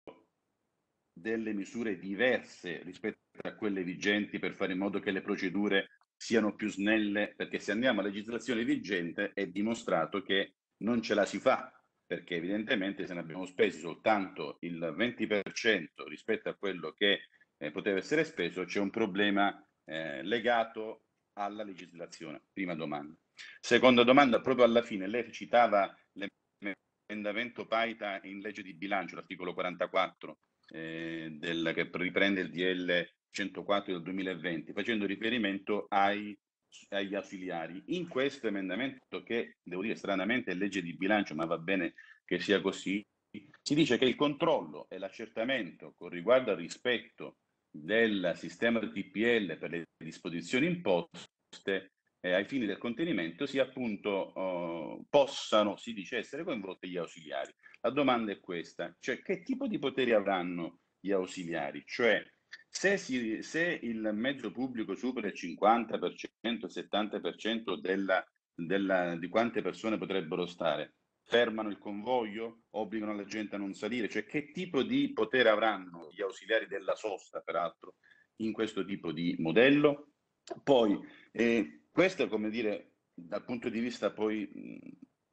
delle misure diverse rispetto a quelle vigenti per fare in modo che le procedure siano più snelle? Perché se andiamo a legislazione vigente è dimostrato che non ce la si fa, perché evidentemente se ne abbiamo spesi soltanto il venti per cento rispetto a quello che eh, poteva essere speso, c'è un problema eh, legato alla legislazione. Prima domanda. Seconda domanda, proprio alla fine lei citava l'emendamento Paita in legge di bilancio, l'articolo quarantaquattro, eh, del, che riprende il D L centoquattro del duemilaventi, facendo riferimento ai, agli ausiliari. In questo emendamento, che devo dire stranamente è legge di bilancio, ma va bene che sia così, si dice che il controllo e l'accertamento con riguardo al rispetto del sistema del T P L per le disposizioni imposte eh, ai fini del contenimento sia appunto oh, possano, si dice, essere coinvolti gli ausiliari. La domanda è questa, cioè che tipo di poteri avranno gli ausiliari? Cioè se, si, se il mezzo pubblico supera il cinquanta per cento, il settanta per cento della, della, di quante persone potrebbero stare, fermano il convoglio, obbligano la gente a non salire, cioè che tipo di potere avranno gli ausiliari della sosta, peraltro, in questo tipo di modello? Poi, eh, questo è come dire, dal punto di vista poi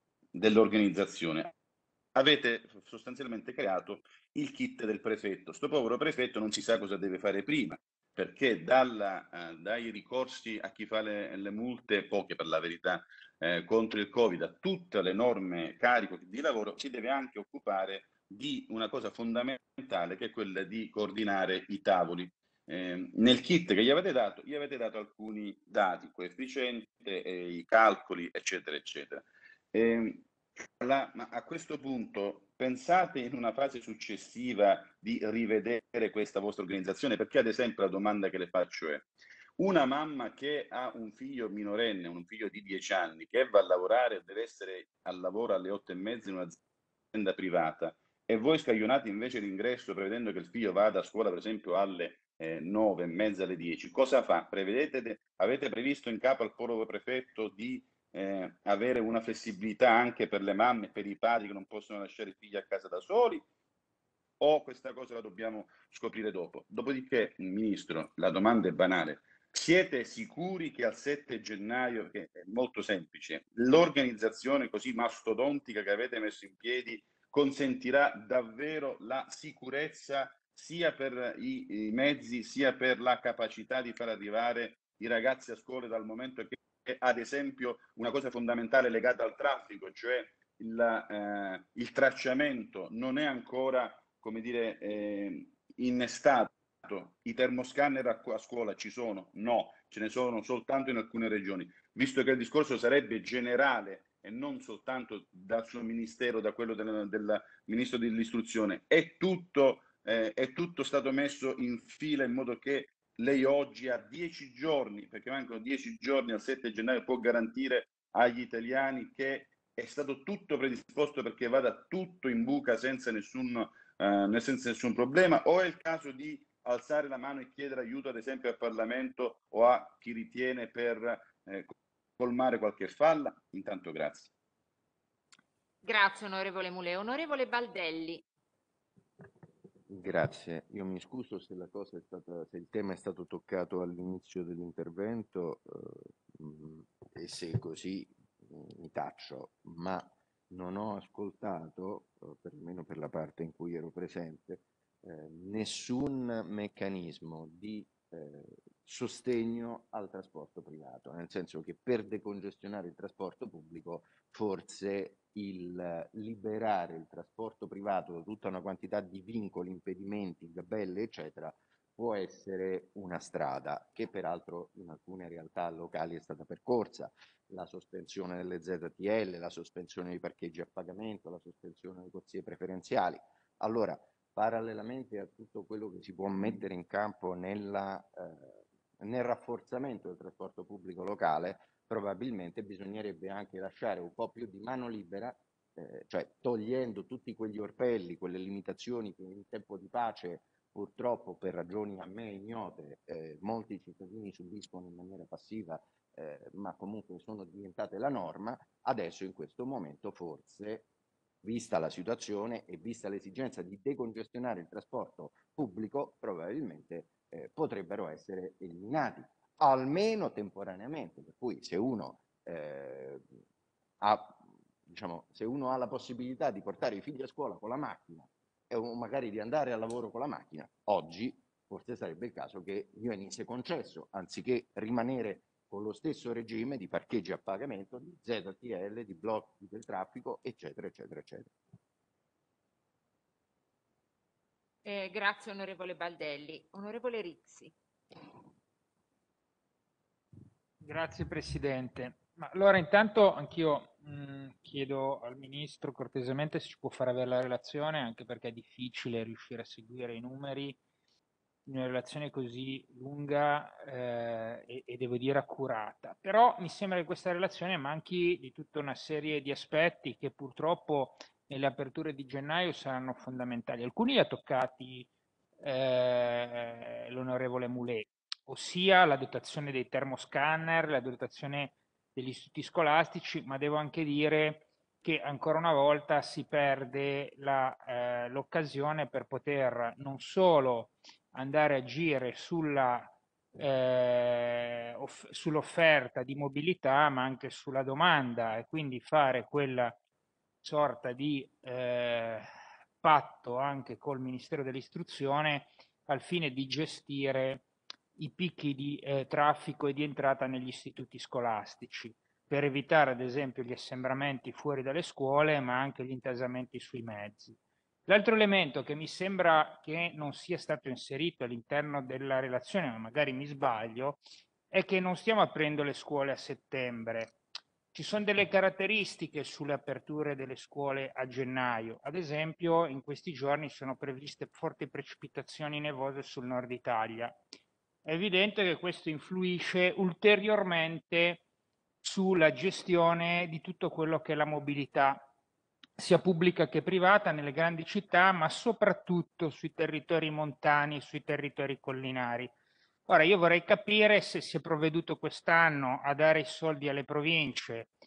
dell'organizzazione. Avete sostanzialmente creato il kit del prefetto. Sto povero prefetto non si sa cosa deve fare prima, perché dalla, eh, dai ricorsi a chi fa le, le multe, poche per la verità, eh, contro il Covid, a tutte le norme carico di lavoro, si deve anche occupare di una cosa fondamentale, che è quella di coordinare i tavoli. Eh, nel kit che gli avete dato, gli avete dato alcuni dati, coefficiente, eh, i calcoli, eccetera, eccetera. Eh, la, ma a questo punto pensate in una fase successiva di rivedere questa vostra organizzazione? Perché ad esempio la domanda che le faccio è: una mamma che ha un figlio minorenne, un figlio di dieci anni, che va a lavorare, deve essere al lavoro alle otto e mezza in un'azienda privata, e voi scaglionate invece l'ingresso prevedendo che il figlio vada a scuola per esempio alle eh, nove e mezza, alle dieci, cosa fa? Prevedete, avete previsto in capo al povero prefetto di eh, avere una flessibilità anche per le mamme e per i padri che non possono lasciare i figli a casa da soli, o questa cosa la dobbiamo scoprire dopo? Dopodiché, Ministro, la domanda è banale: Siete sicuri che al sette gennaio, che è molto semplice, l'organizzazione così mastodontica che avete messo in piedi consentirà davvero la sicurezza sia per i, i mezzi sia per la capacità di far arrivare i ragazzi a scuola, dal momento che, ad esempio, una cosa fondamentale legata al traffico, cioè il, eh, il tracciamento non è ancora, come dire, eh, innestato. I termoscanner a, a scuola ci sono? No, ce ne sono soltanto in alcune regioni. Visto che il discorso sarebbe generale e non soltanto dal suo ministero, da quello del, del ministro dell'istruzione, è tutto, eh, è tutto stato messo in fila in modo che lei oggi ha dieci giorni, perché mancano dieci giorni al sette gennaio, può garantire agli italiani che è stato tutto predisposto perché vada tutto in buca senza nessun, eh, senza nessun problema, o è il caso di alzare la mano e chiedere aiuto, ad esempio, al Parlamento o a chi ritiene, per eh, colmare qualche falla? Intanto grazie. Grazie onorevole Mulè. Onorevole Baldelli. Grazie, io mi scuso se la cosa è stata, se il tema è stato toccato all'inizio dell'intervento eh, e se così mi taccio, ma non ho ascoltato, eh, perlomeno per la parte in cui ero presente, eh, nessun meccanismo di eh, sostegno al trasporto privato, nel senso che per decongestionare il trasporto pubblico forse il liberare il trasporto privato da tutta una quantità di vincoli, impedimenti, gabelle, eccetera, può essere una strada che peraltro in alcune realtà locali è stata percorsa. La sospensione delle Z T L, la sospensione dei parcheggi a pagamento, la sospensione delle corsie preferenziali. Allora, parallelamente a tutto quello che si può mettere in campo nella, eh, nel rafforzamento del trasporto pubblico locale, probabilmente bisognerebbe anche lasciare un po' più di mano libera, eh, cioè togliendo tutti quegli orpelli, quelle limitazioni che in tempo di pace purtroppo per ragioni a me ignote eh, molti cittadini subiscono in maniera passiva, eh, ma comunque sono diventate la norma. Adesso in questo momento forse, vista la situazione e vista l'esigenza di decongestionare il trasporto pubblico, probabilmente eh, potrebbero essere eliminati, almeno temporaneamente, per cui se uno, eh, ha, diciamo, se uno ha la possibilità di portare i figli a scuola con la macchina e magari di andare al lavoro con la macchina, oggi forse sarebbe il caso che gli venisse concesso, anziché rimanere con lo stesso regime di parcheggi a pagamento, di Z T L, di blocchi del traffico, eccetera, eccetera, eccetera. Eh, grazie onorevole Baldelli. Onorevole Rizzi. Grazie Presidente. Ma allora intanto anch'io mh, chiedo al Ministro cortesemente se ci può far avere la relazione, anche perché è difficile riuscire a seguire i numeri in una relazione così lunga eh, e, e devo dire accurata. Però mi sembra che questa relazione manchi di tutta una serie di aspetti che purtroppo nelle aperture di gennaio saranno fondamentali. Alcuni li ha toccati eh, l'onorevole Mulè, ossia la dotazione dei termoscanner, la dotazione degli istituti scolastici, ma devo anche dire che ancora una volta si perde l'occasione eh, per poter non solo andare a agire sulla, eh, off- sull'offerta di mobilità, ma anche sulla domanda, e quindi fare quella sorta di eh, patto anche col Ministero dell'Istruzione al fine di gestire i picchi di eh, traffico e di entrata negli istituti scolastici, per evitare ad esempio gli assembramenti fuori dalle scuole, ma anche gli intasamenti sui mezzi. L'altro elemento che mi sembra che non sia stato inserito all'interno della relazione, ma magari mi sbaglio, è che non stiamo aprendo le scuole a settembre. Ci sono delle caratteristiche sulle aperture delle scuole a gennaio. Ad esempio, in questi giorni sono previste forti precipitazioni nevose sul nord Italia. È evidente che questo influisce ulteriormente sulla gestione di tutto quello che è la mobilità, sia pubblica che privata, nelle grandi città, ma soprattutto sui territori montani e sui territori collinari. Ora, io vorrei capire se si è provveduto quest'anno a dare i soldi alle province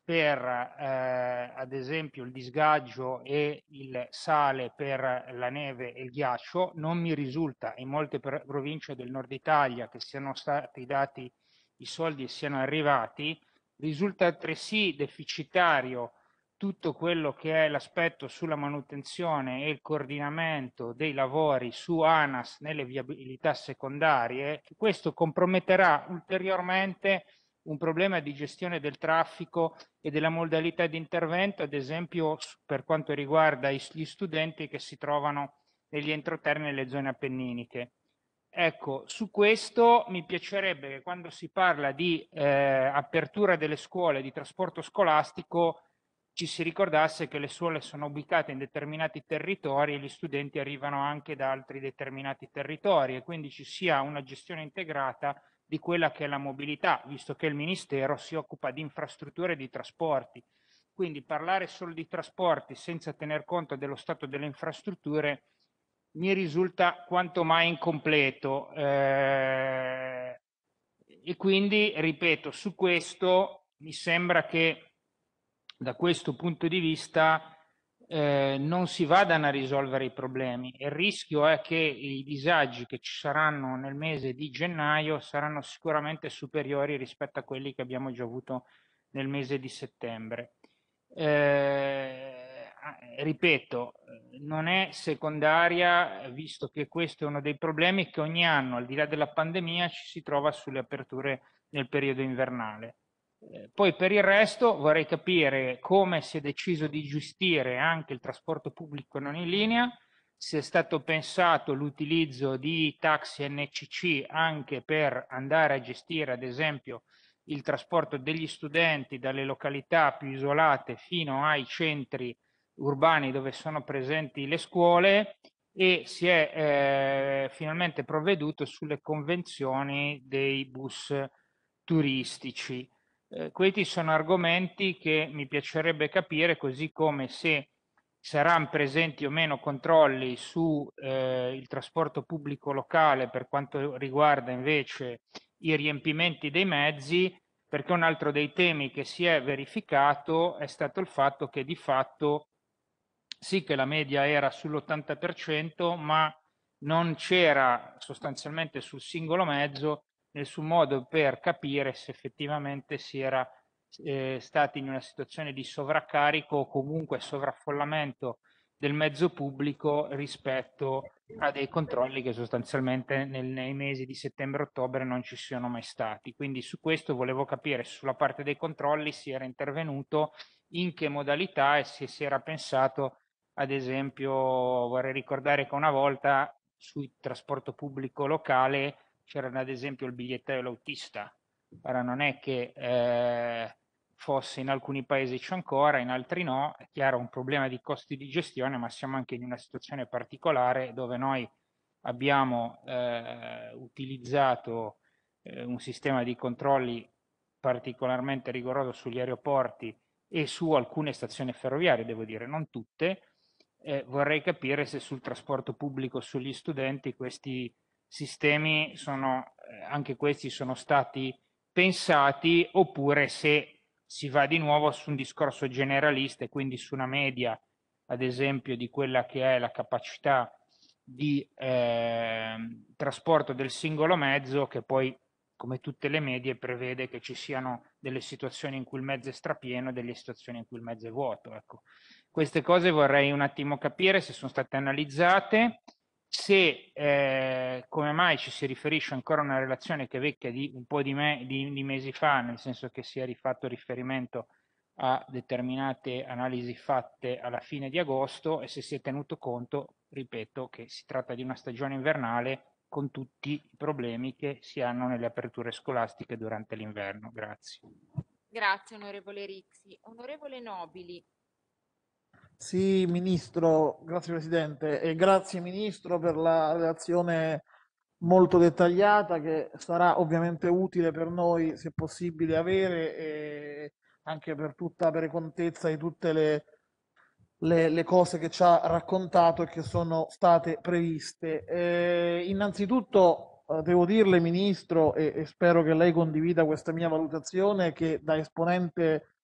per eh, ad esempio il disgaggio e il sale per la neve e il ghiaccio. Non mi risulta in molte province del nord Italia che siano stati dati i soldi e siano arrivati. Risulta altresì deficitario tutto quello che è l'aspetto sulla manutenzione e il coordinamento dei lavori su ANAS nelle viabilità secondarie. Questo comprometterà ulteriormente un problema di gestione del traffico e della modalità di intervento, ad esempio per quanto riguarda gli studenti che si trovano negli entroterni e nelle zone appenniniche. Ecco, su questo mi piacerebbe che quando si parla di eh, apertura delle scuole, di trasporto scolastico, ci si ricordasse che le scuole sono ubicate in determinati territori e gli studenti arrivano anche da altri determinati territori e quindi ci sia una gestione integrata di quella che è la mobilità, visto che il Ministero si occupa di infrastrutture e di trasporti. Quindi parlare solo di trasporti senza tener conto dello stato delle infrastrutture mi risulta quanto mai incompleto. Eh, e quindi, ripeto, su questo mi sembra che da questo punto di vista eh, non si vadano a risolvere i problemi. Il rischio è che i disagi che ci saranno nel mese di gennaio saranno sicuramente superiori rispetto a quelli che abbiamo già avuto nel mese di settembre. Eh, ripeto, non è secondaria, visto che questo è uno dei problemi che ogni anno, al di là della pandemia, ci si trova sulle aperture nel periodo invernale. Eh, poi per il resto vorrei capire come si è deciso di gestire anche il trasporto pubblico non in linea, se è stato pensato l'utilizzo di taxi N C C anche per andare a gestire, ad esempio, il trasporto degli studenti dalle località più isolate fino ai centri urbani dove sono presenti le scuole, e si è eh, finalmente provveduto sulle convenzioni dei bus turistici. Eh, questi sono argomenti che mi piacerebbe capire, così come se saranno presenti o meno controlli sul eh, trasporto pubblico locale per quanto riguarda invece i riempimenti dei mezzi, perché un altro dei temi che si è verificato è stato il fatto che di fatto sì che la media era sull'ottanta per cento, ma non c'era sostanzialmente sul singolo mezzo nessun modo per capire se effettivamente si era eh, stati in una situazione di sovraccarico o comunque sovraffollamento del mezzo pubblico rispetto a dei controlli che sostanzialmente nel, nei mesi di settembre-ottobre non ci siano mai stati. Quindi su questo volevo capire se sulla parte dei controlli si era intervenuto, in che modalità e se si era pensato, ad esempio, vorrei ricordare che una volta sul trasporto pubblico locale c'era ad esempio il biglietto l'autista. Ora non è che eh, fosse in alcuni paesi c'è ancora, in altri no, è chiaro un problema di costi di gestione, ma siamo anche in una situazione particolare dove noi abbiamo eh, utilizzato eh, un sistema di controlli particolarmente rigoroso sugli aeroporti e su alcune stazioni ferroviarie, devo dire, non tutte. Eh, vorrei capire se sul trasporto pubblico sugli studenti questi sistemi sono, eh, anche questi sono stati pensati, oppure se si va di nuovo su un discorso generalista e quindi su una media, ad esempio, di quella che è la capacità di eh, trasporto del singolo mezzo, che poi, come tutte le medie, prevede che ci siano delle situazioni in cui il mezzo è strapieno e delle situazioni in cui il mezzo è vuoto. Ecco. Queste cose vorrei un attimo capire se sono state analizzate, se eh, come mai ci si riferisce ancora a una relazione che è vecchia di un po' di, me, di, di mesi fa, nel senso che si è rifatto riferimento a determinate analisi fatte alla fine di agosto, e se si è tenuto conto, ripeto, che si tratta di una stagione invernale con tutti i problemi che si hanno nelle aperture scolastiche durante l'inverno. Grazie. Grazie onorevole Rixi. Onorevole Nobili. Sì, Ministro, grazie Presidente e grazie Ministro per la relazione molto dettagliata che sarà ovviamente utile per noi, se possibile, avere, e anche per tutta per contezza di tutte le, le, le cose che ci ha raccontato e che sono state previste. Eh, innanzitutto eh, devo dirle, Ministro, e, e spero che lei condivida questa mia valutazione, che da esponente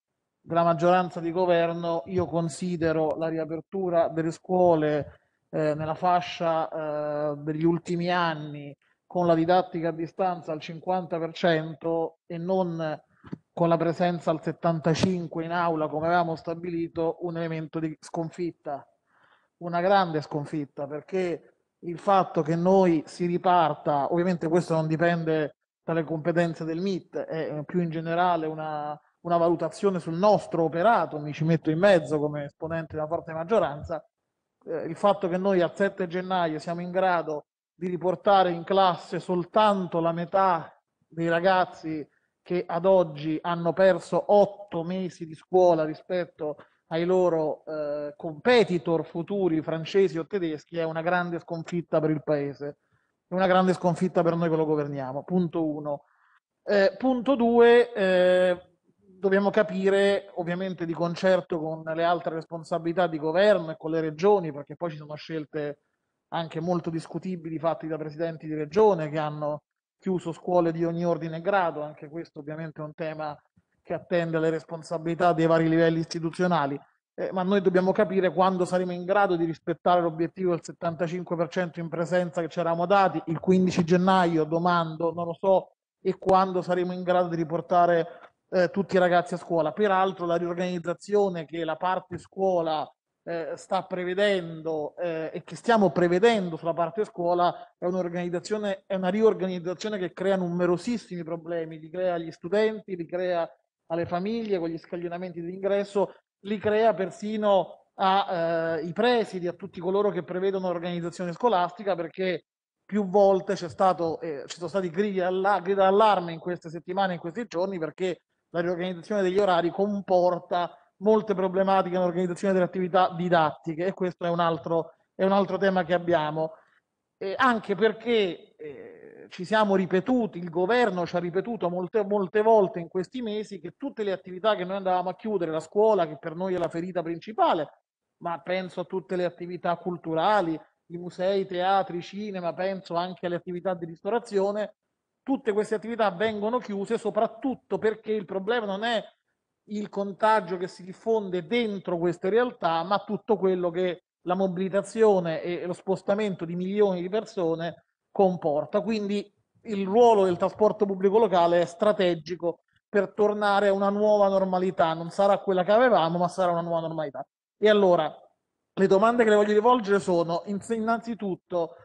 della maggioranza di governo, io considero la riapertura delle scuole eh, nella fascia eh, degli ultimi anni con la didattica a distanza al cinquanta per cento e non con la presenza al settantacinque per cento in aula come avevamo stabilito, un elemento di sconfitta, una grande sconfitta, perché il fatto che noi si riparta, ovviamente questo non dipende dalle competenze del M I T, è più in generale una, una valutazione sul nostro operato, mi ci metto in mezzo come esponente della forte maggioranza, eh, il fatto che noi al sette gennaio siamo in grado di riportare in classe soltanto la metà dei ragazzi che ad oggi hanno perso otto mesi di scuola rispetto ai loro eh, competitor futuri francesi o tedeschi è una grande sconfitta per il paese, è una grande sconfitta per noi che lo governiamo. Punto uno. Eh, punto due, eh, dobbiamo capire ovviamente di concerto con le altre responsabilità di governo e con le regioni, perché poi ci sono scelte anche molto discutibili fatte da presidenti di regione che hanno chiuso scuole di ogni ordine e grado, anche questo ovviamente è un tema che attende le responsabilità dei vari livelli istituzionali, eh, ma noi dobbiamo capire quando saremo in grado di rispettare l'obiettivo del settantacinque per cento in presenza che ci eravamo dati, il quindici gennaio, domando, non lo so, e quando saremo in grado di riportare eh, tutti i ragazzi a scuola. Peraltro la riorganizzazione che la parte scuola eh, sta prevedendo eh, e che stiamo prevedendo sulla parte scuola è un'organizzazione, è una riorganizzazione che crea numerosissimi problemi, li crea agli studenti, li crea alle famiglie con gli scaglionamenti di ingresso, li crea persino ai eh, presidi, a tutti coloro che prevedono l'organizzazione scolastica, perché più volte c'è stato, eh, ci sono stati gridi d'allarme in queste settimane, in questi giorni, perché la riorganizzazione degli orari comporta molte problematiche nell'organizzazione delle attività didattiche e questo è un altro, è un altro tema che abbiamo. Eh, anche perché eh, ci siamo ripetuti, il governo ci ha ripetuto molte, molte volte in questi mesi che tutte le attività che noi andavamo a chiudere, la scuola che per noi è la ferita principale, ma penso a tutte le attività culturali, i musei, teatri, cinema, penso anche alle attività di ristorazione, tutte queste attività vengono chiuse soprattutto perché il problema non è il contagio che si diffonde dentro queste realtà, ma tutto quello che la mobilitazione e lo spostamento di milioni di persone comporta. Quindi il ruolo del trasporto pubblico locale è strategico per tornare a una nuova normalità, non sarà quella che avevamo, ma sarà una nuova normalità. E allora, le domande che le voglio rivolgere sono, innanzitutto,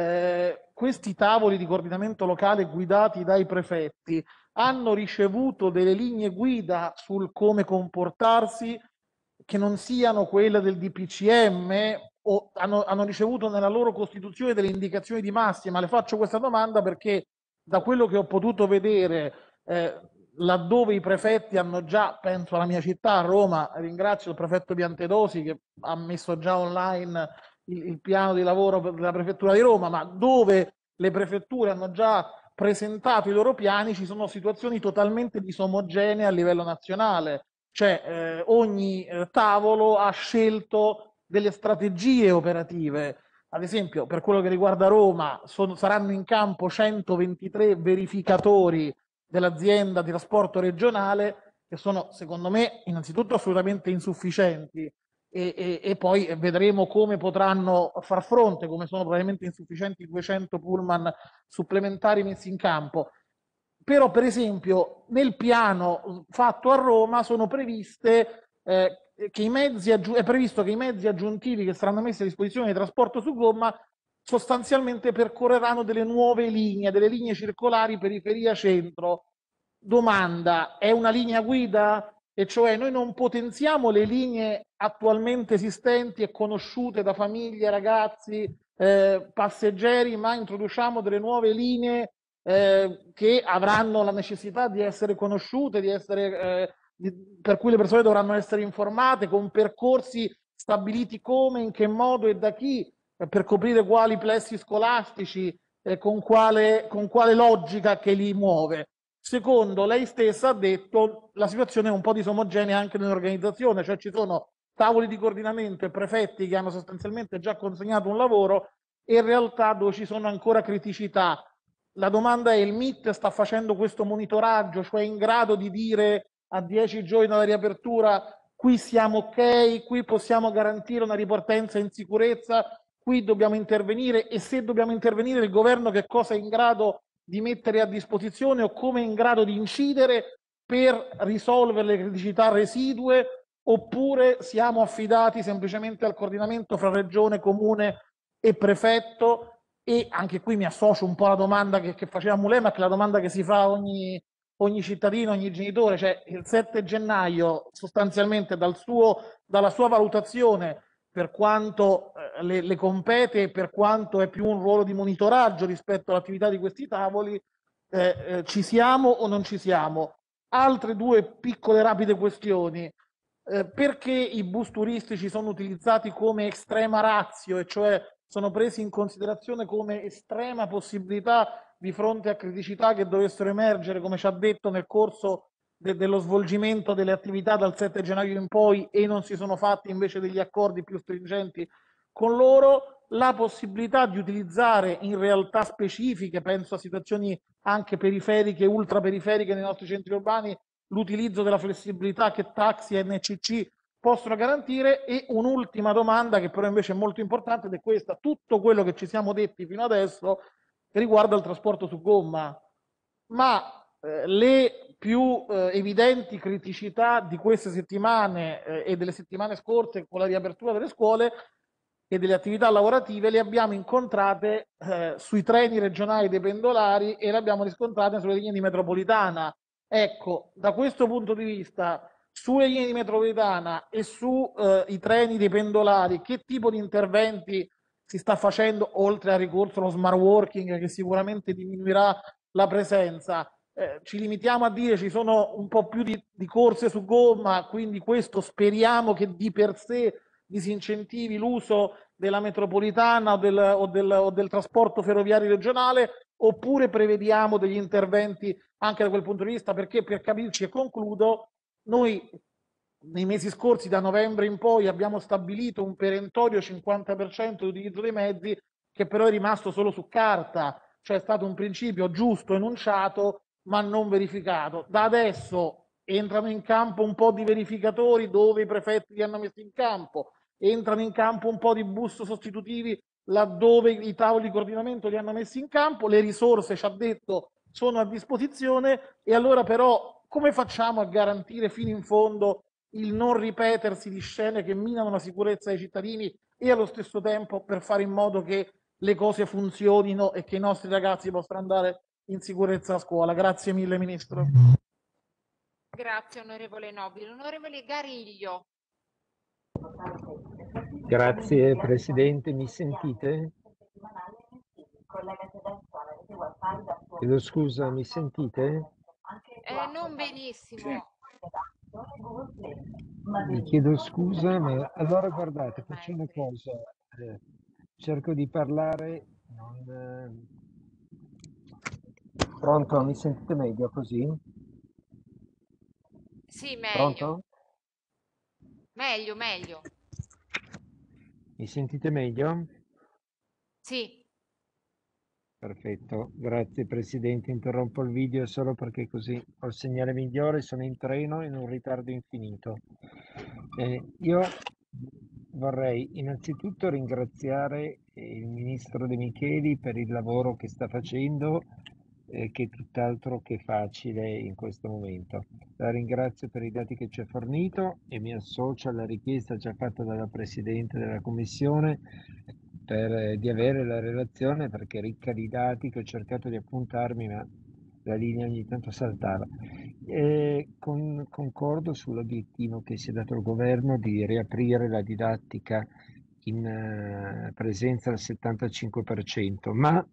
eh, questi tavoli di coordinamento locale guidati dai prefetti hanno ricevuto delle linee guida sul come comportarsi che non siano quelle del D P C M o hanno, hanno ricevuto nella loro Costituzione delle indicazioni di massima? Le faccio questa domanda perché da quello che ho potuto vedere, eh, laddove i prefetti hanno già, penso alla mia città, a Roma, ringrazio il prefetto Piantedosi che ha messo già online il, il piano di lavoro della prefettura di Roma, ma dove le prefetture hanno già presentato i loro piani, ci sono situazioni totalmente disomogenee a livello nazionale, cioè eh, ogni eh, tavolo ha scelto delle strategie operative. Ad esempio, per quello che riguarda Roma, sono, saranno in campo centoventitré verificatori dell'azienda di trasporto regionale, che sono, secondo me, innanzitutto assolutamente insufficienti, e, e, e poi vedremo come potranno far fronte, come sono probabilmente insufficienti duecento pullman supplementari messi in campo. Però, per esempio, nel piano fatto a Roma sono previste eh, che i mezzi aggiu- è previsto che i mezzi aggiuntivi che saranno messi a disposizione di trasporto su gomma sostanzialmente percorreranno delle nuove linee, delle linee circolari periferia-centro. Domanda, è una linea guida? E cioè noi non potenziamo le linee attualmente esistenti e conosciute da famiglie, ragazzi, eh, passeggeri, ma introduciamo delle nuove linee eh, che avranno la necessità di essere conosciute, di essere, eh, di, per cui le persone dovranno essere informate con percorsi stabiliti come, in che modo e da chi, eh, per coprire quali plessi scolastici, eh, con, quale, con quale logica che li muove. Secondo, lei stessa ha detto la situazione è un po' disomogenea anche nell'organizzazione, cioè ci sono tavoli di coordinamento e prefetti che hanno sostanzialmente già consegnato un lavoro e in realtà dove ci sono ancora criticità. La domanda è: il M I T sta facendo questo monitoraggio, cioè è in grado di dire a dieci giorni dalla riapertura qui siamo ok, qui possiamo garantire una ripartenza in sicurezza, qui dobbiamo intervenire, e se dobbiamo intervenire il governo che cosa è in grado di mettere a disposizione o come è in grado di incidere per risolvere le criticità residue, oppure siamo affidati semplicemente al coordinamento fra regione, comune e prefetto? E anche qui mi associo un po' alla domanda che, che faceva Mulema, che è la domanda che si fa ogni, ogni cittadino, ogni genitore, cioè il sette gennaio sostanzialmente dal suo, dalla sua valutazione, per quanto eh, le, le compete e per quanto è più un ruolo di monitoraggio rispetto all'attività di questi tavoli, eh, eh, ci siamo o non ci siamo? Altre due piccole rapide questioni. Eh, perché i bus turistici sono utilizzati come estrema ratio, e cioè sono presi in considerazione come estrema possibilità di fronte a criticità che dovessero emergere, come ci ha detto nel corso de- dello svolgimento delle attività dal sette gennaio in poi, e non si sono fatti invece degli accordi più stringenti con loro? La possibilità di utilizzare in realtà specifiche, penso a situazioni anche periferiche, ultraperiferiche nei nostri centri urbani, l'utilizzo della flessibilità che taxi e N C C possono garantire. E un'ultima domanda che però invece è molto importante, ed è questa: tutto quello che ci siamo detti fino adesso riguarda il trasporto su gomma, ma eh, le più eh, evidenti criticità di queste settimane eh, e delle settimane scorse con la riapertura delle scuole e delle attività lavorative le abbiamo incontrate eh, sui treni regionali dei pendolari, e le abbiamo riscontrate sulle linee di metropolitana. Ecco, da questo punto di vista, sulle linee di metropolitana e sui eh, treni dei pendolari, che tipo di interventi si sta facendo, oltre al ricorso allo smart working che sicuramente diminuirà la presenza? Eh, ci limitiamo a dire ci sono un po' più di, di corse su gomma, quindi questo speriamo che di per sé disincentivi l'uso della metropolitana o del, o del, o del trasporto ferroviario regionale, oppure prevediamo degli interventi anche da quel punto di vista? Perché, per capirci, e concludo, noi nei mesi scorsi, da novembre in poi, abbiamo stabilito un perentorio cinquanta per cento di utilizzo dei mezzi, che però è rimasto solo su carta, cioè è stato un principio giusto enunciato ma non verificato. Da adesso entrano in campo un po' di verificatori dove i prefetti li hanno messi in campo, entrano in campo un po' di bus sostitutivi laddove i tavoli di coordinamento li hanno messi in campo, le risorse, ci ha detto, sono a disposizione. E allora però come facciamo a garantire fino in fondo il non ripetersi di scene che minano la sicurezza dei cittadini, e allo stesso tempo per fare in modo che le cose funzionino e che i nostri ragazzi possano andare in sicurezza a scuola? Grazie mille, Ministro. Grazie onorevole Nobile. Onorevole Gariglio. Grazie Presidente, mi sentite? Chiedo scusa, mi sentite? Eh, non benissimo. Mi chiedo scusa, ma allora guardate, faccio una cosa, eh, cerco di parlare, non... Pronto, mi sentite meglio così? Sì, meglio. Pronto? Meglio, meglio. Mi sentite meglio? Sì. Perfetto, grazie Presidente, interrompo il video solo perché così ho il segnale migliore, sono in treno in un ritardo infinito. Eh, io vorrei innanzitutto ringraziare il Ministro De Micheli per il lavoro che sta facendo, eh, che è tutt'altro che facile in questo momento. La ringrazio per i dati che ci ha fornito e mi associo alla richiesta già fatta dalla Presidente della Commissione per, eh, di avere la relazione, perché è ricca di dati che ho cercato di appuntarmi, ma la linea ogni tanto saltava. E con, concordo sull'obiettivo che si è dato il governo di riaprire la didattica in uh, presenza al settantacinque per cento, ma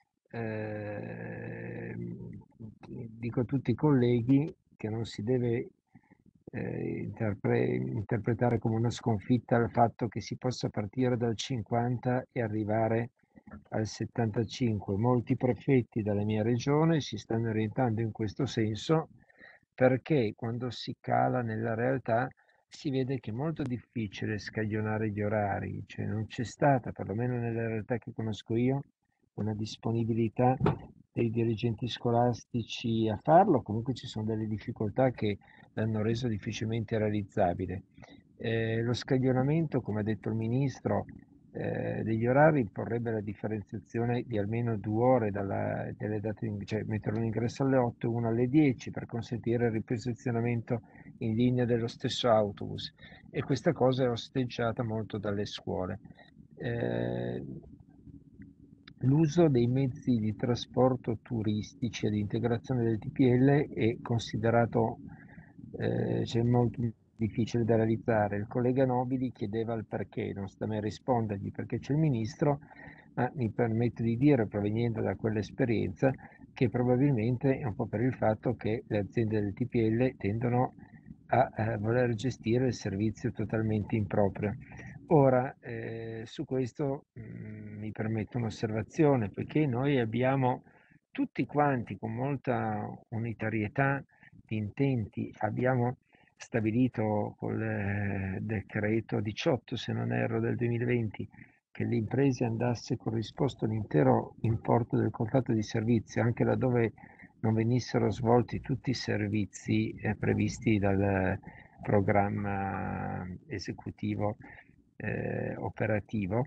eh, dico a tutti i colleghi che non si deve eh, interpre- interpretare come una sconfitta il fatto che si possa partire dal cinquanta e arrivare al settantacinque. Molti prefetti della mia regione si stanno orientando in questo senso, perché quando si cala nella realtà si vede che è molto difficile scaglionare gli orari, cioè non c'è stata, perlomeno nella realtà che conosco io, una disponibilità dei dirigenti scolastici a farlo, comunque ci sono delle difficoltà che l'hanno reso difficilmente realizzabile. Eh, lo scaglionamento, come ha detto il Ministro, eh, degli orari porrebbe la differenziazione di almeno due ore dalla, delle date, in, cioè mettere un ingresso alle otto e uno alle dieci per consentire il riposizionamento in linea dello stesso autobus, e questa cosa è osteggiata molto dalle scuole. Eh, L'uso dei mezzi di trasporto turistici ad integrazione del T P L è considerato eh, cioè molto difficile da realizzare. Il collega Nobili chiedeva il perché, non sta a me a rispondergli perché c'è il Ministro, ma mi permetto di dire, proveniendo da quell'esperienza, che probabilmente è un po' per il fatto che le aziende del T P L tendono a, a voler gestire il servizio totalmente in proprio. Ora, eh, su questo mh, mi permetto un'osservazione, perché noi abbiamo tutti quanti con molta unitarietà di intenti, abbiamo stabilito col eh, decreto diciotto, se non erro, del duemilaventi, che le imprese andasse corrisposto l'intero importo del contratto di servizio, anche laddove non venissero svolti tutti i servizi eh, previsti dal programma esecutivo eh, operativo.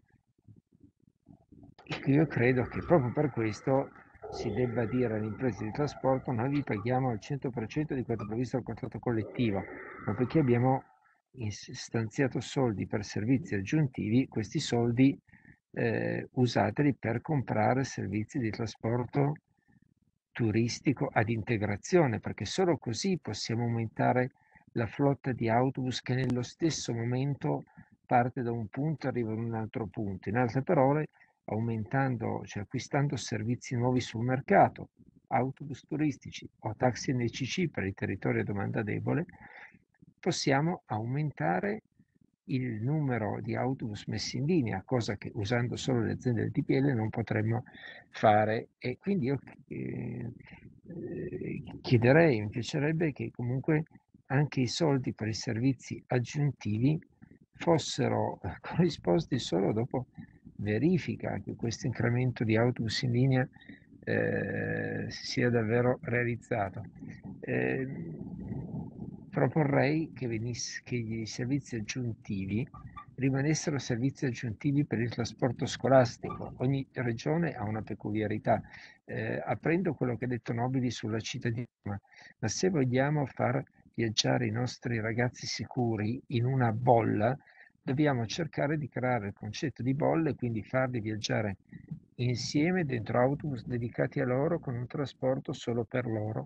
Io credo che proprio per questo si debba dire alle imprese di trasporto: noi vi paghiamo il cento per cento di quanto previsto dal contratto collettivo, ma perché abbiamo stanziato soldi per servizi aggiuntivi, questi soldi eh, usateli per comprare servizi di trasporto turistico ad integrazione, perché solo così possiamo aumentare la flotta di autobus che nello stesso momento parte da un punto e arriva ad un altro punto. In altre parole, aumentando, cioè acquistando servizi nuovi sul mercato, autobus turistici o taxi N C C per i territori a domanda debole, possiamo aumentare il numero di autobus messi in linea, cosa che usando solo le aziende del T P L non potremmo fare. E quindi io eh, chiederei, mi piacerebbe che comunque anche i soldi per i servizi aggiuntivi fossero corrisposti solo dopo verifica che questo incremento di autobus in linea eh, sia davvero realizzato. Eh, proporrei che, venisse, che i servizi aggiuntivi rimanessero servizi aggiuntivi per il trasporto scolastico. Ogni regione ha una peculiarità. Eh, apprendo quello che ha detto Nobili sulla cittadina, ma se vogliamo far viaggiare i nostri ragazzi sicuri in una bolla, dobbiamo cercare di creare il concetto di bolle e quindi farli viaggiare insieme dentro autobus dedicati a loro con un trasporto solo per loro.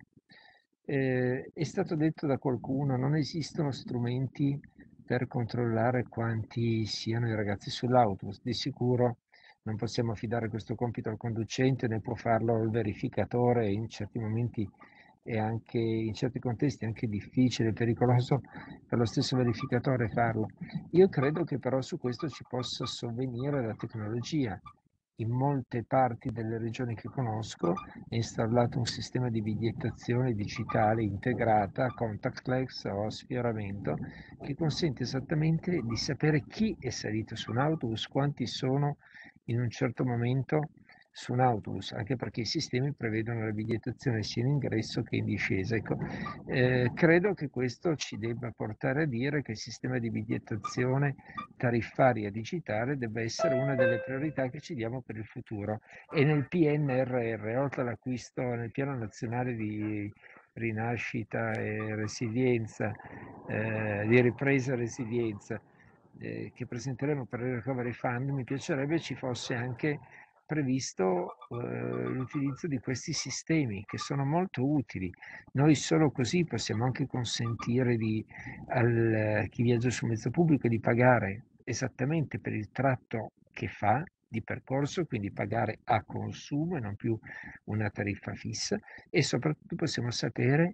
Eh, è stato detto da qualcuno: non esistono strumenti per controllare quanti siano i ragazzi sull'autobus. Di sicuro non possiamo affidare questo compito al conducente, né può farlo il verificatore, in certi momenti e anche in certi contesti è anche difficile, pericoloso per lo stesso verificatore farlo. Io credo che però su questo ci possa sovvenire la tecnologia. In molte parti delle regioni che conosco è installato un sistema di bigliettazione digitale integrata, contactless o a sfioramento, che consente esattamente di sapere chi è salito su un autobus, quanti sono in un certo momento su un autobus, anche perché i sistemi prevedono la bigliettazione sia in ingresso che in discesa. Ecco, eh, credo che questo ci debba portare a dire che il sistema di bigliettazione tariffaria digitale debba essere una delle priorità che ci diamo per il futuro. E nel P N R R, oltre all'acquisto nel Piano Nazionale di Rinascita e Resilienza, eh, di ripresa e resilienza, eh, che presenteremo per il Recovery Fund, mi piacerebbe ci fosse anche previsto eh, l'utilizzo di questi sistemi che sono molto utili. Noi solo così possiamo anche consentire di, al, a chi viaggia sul mezzo pubblico di pagare esattamente per il tratto che fa di percorso, quindi pagare a consumo e non più una tariffa fissa, e soprattutto possiamo sapere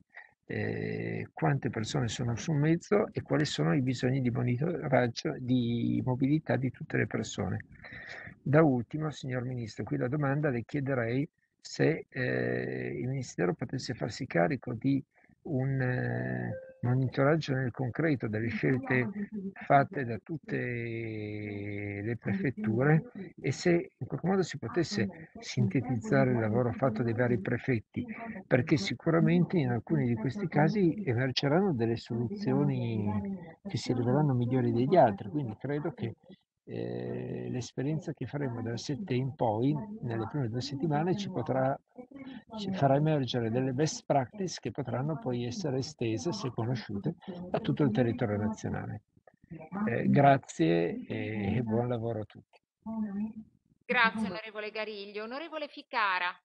eh, quante persone sono sul mezzo e quali sono i bisogni di monitoraggio di mobilità di tutte le persone. Da ultimo, signor Ministro, qui la domanda le chiederei se eh, il Ministero potesse farsi carico di un eh, monitoraggio nel concreto delle scelte fatte da tutte le prefetture e se in qualche modo si potesse sintetizzare il lavoro fatto dai vari prefetti, perché sicuramente in alcuni di questi casi emergeranno delle soluzioni che si riveleranno migliori degli altri, quindi credo che eh, l'esperienza che faremo dal sette in poi, nelle prime due settimane, ci potrà ci farà emergere delle best practice che potranno poi essere estese, se conosciute, a tutto il territorio nazionale. Eh, grazie e buon lavoro a tutti. Grazie onorevole Gariglio. Onorevole Ficara.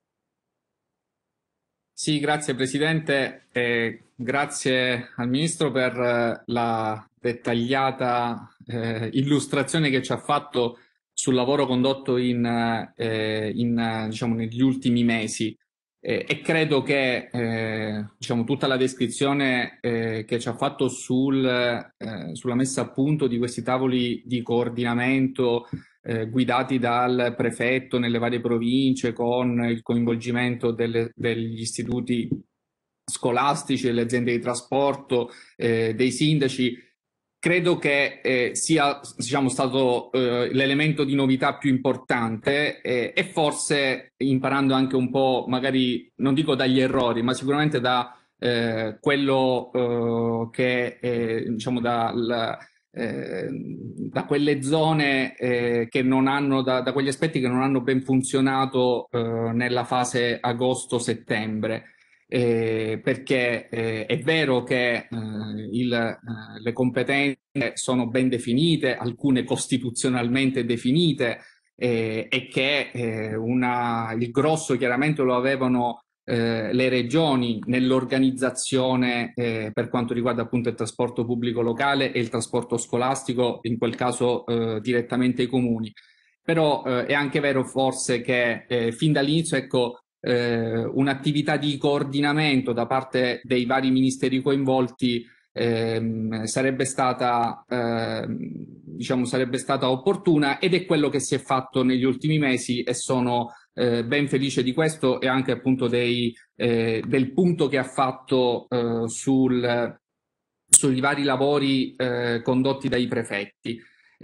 Sì, grazie Presidente, e grazie al Ministro per eh, la dettagliata eh, illustrazione che ci ha fatto sul lavoro condotto in, eh, in, eh, diciamo, negli ultimi mesi. Eh, e credo che eh, diciamo, tutta la descrizione eh, che ci ha fatto sul, eh, sulla messa a punto di questi tavoli di coordinamento eh, guidati dal prefetto nelle varie province con il coinvolgimento delle, degli istituti scolastici, delle aziende di trasporto, eh, dei sindaci, credo che eh, sia diciamo, stato eh, l'elemento di novità più importante eh, e forse imparando anche un po', magari non dico dagli errori, ma sicuramente da eh, quello eh, che è, diciamo, dal, eh, da quelle zone eh, che non hanno, da, da quegli aspetti che non hanno ben funzionato eh, nella fase agosto-settembre. Eh, perché eh, è vero che eh, il, eh, le competenze sono ben definite, alcune costituzionalmente definite, eh, e che eh, una, il grosso chiaramente lo avevano eh, le regioni nell'organizzazione eh, per quanto riguarda appunto il trasporto pubblico locale e il trasporto scolastico, in quel caso eh, direttamente i comuni. Però eh, è anche vero forse che eh, fin dall'inizio, ecco, eh, un'attività di coordinamento da parte dei vari ministeri coinvolti ehm, sarebbe stata, ehm, diciamo, sarebbe stata opportuna ed è quello che si è fatto negli ultimi mesi e sono eh, ben felice di questo e anche appunto dei, eh, del punto che ha fatto eh, sul, sui vari lavori eh, condotti dai prefetti.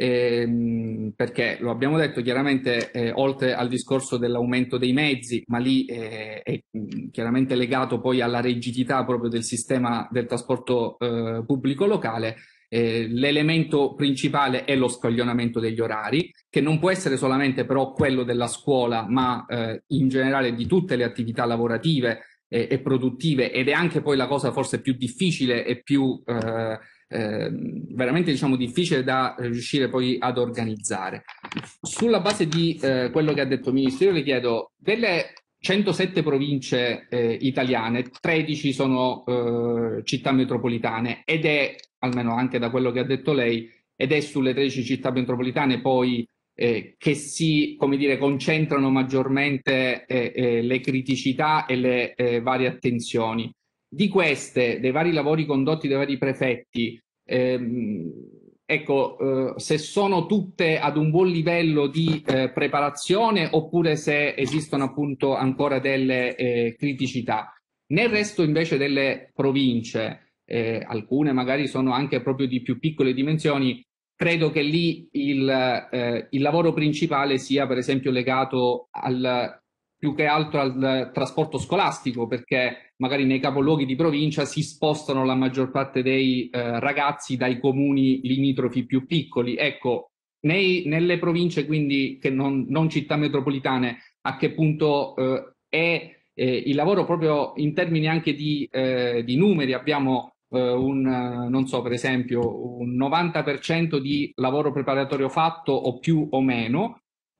Ehm, perché lo abbiamo detto chiaramente, eh, oltre al discorso dell'aumento dei mezzi, ma lì eh, è mh, chiaramente legato poi alla rigidità proprio del sistema del trasporto eh, pubblico locale. Eh, l'elemento principale è lo scaglionamento degli orari, che non può essere solamente però quello della scuola, ma eh, in generale di tutte le attività lavorative eh, e produttive, ed è anche poi la cosa forse più difficile e più eh, eh, veramente diciamo difficile da riuscire poi ad organizzare. Sulla base di eh, quello che ha detto il Ministro, io le chiedo, delle centosette province eh, italiane, tredici sono eh, città metropolitane ed è, almeno anche da quello che ha detto lei, ed è sulle tredici città metropolitane poi eh, che si, come dire, concentrano maggiormente eh, eh, le criticità e le eh, varie attenzioni. Di queste, dei vari lavori condotti dai vari prefetti, ehm, ecco, eh, se sono tutte ad un buon livello di eh, preparazione oppure se esistono appunto ancora delle eh, criticità. Nel resto invece delle province, eh, alcune magari sono anche proprio di più piccole dimensioni, credo che lì il, eh, il lavoro principale sia per esempio legato al, più che altro al trasporto scolastico, perché magari nei capoluoghi di provincia si spostano la maggior parte dei eh, ragazzi dai comuni limitrofi più piccoli. Ecco, nei, nelle province quindi che non, non città metropolitane, a che punto eh, è eh, il lavoro proprio in termini anche di, eh, di numeri? Abbiamo eh, un, non so, per esempio, un novanta per cento di lavoro preparatorio fatto o più o meno,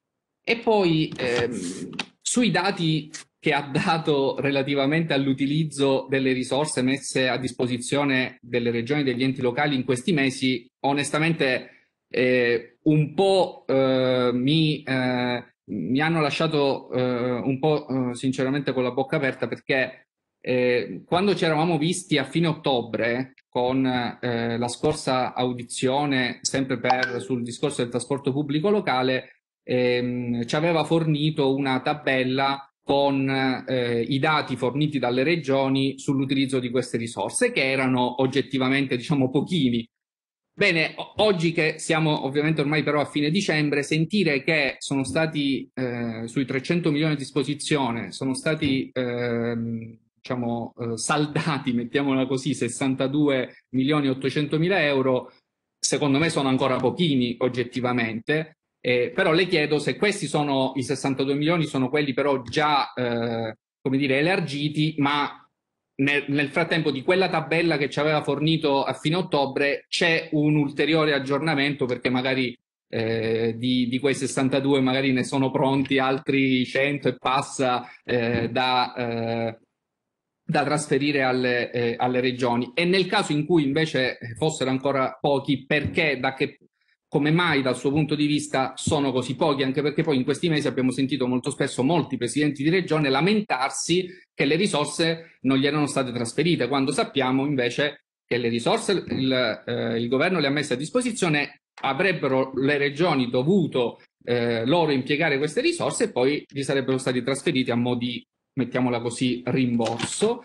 e poi ehm, sui dati che ha dato relativamente all'utilizzo delle risorse messe a disposizione delle regioni e degli enti locali in questi mesi, onestamente eh, un po' eh, mi, eh, mi hanno lasciato eh, un po' eh, sinceramente con la bocca aperta, perché eh, quando ci eravamo visti a fine ottobre con eh, la scorsa audizione sempre per, sul discorso del trasporto pubblico locale, ehm, ci aveva fornito una tabella con eh, i dati forniti dalle regioni sull'utilizzo di queste risorse, che erano oggettivamente, diciamo, pochini. Bene, oggi che siamo ovviamente ormai però a fine dicembre, sentire che sono stati eh, sui trecento milioni a disposizione, sono stati ehm, diciamo eh, saldati, mettiamola così, sessantadue milioni ottocentomila euro, secondo me sono ancora pochini oggettivamente, eh, però le chiedo se questi sono i sessantadue milioni, sono quelli però già eh, come dire elargiti, ma nel, nel frattempo di quella tabella che ci aveva fornito a fine ottobre c'è un ulteriore aggiornamento, perché magari eh, di, di quei sessantadue magari ne sono pronti altri cento e passa eh, da, eh, da trasferire alle, eh, alle regioni. E nel caso in cui invece fossero ancora pochi, perché, da che, come mai dal suo punto di vista sono così pochi? Anche perché poi in questi mesi abbiamo sentito molto spesso molti presidenti di regione lamentarsi che le risorse non gli erano state trasferite, quando sappiamo invece che le risorse il, eh, il governo le ha messe a disposizione, avrebbero le regioni dovuto eh, loro impiegare queste risorse e poi gli sarebbero stati trasferiti a mo' di, mettiamola così, rimborso.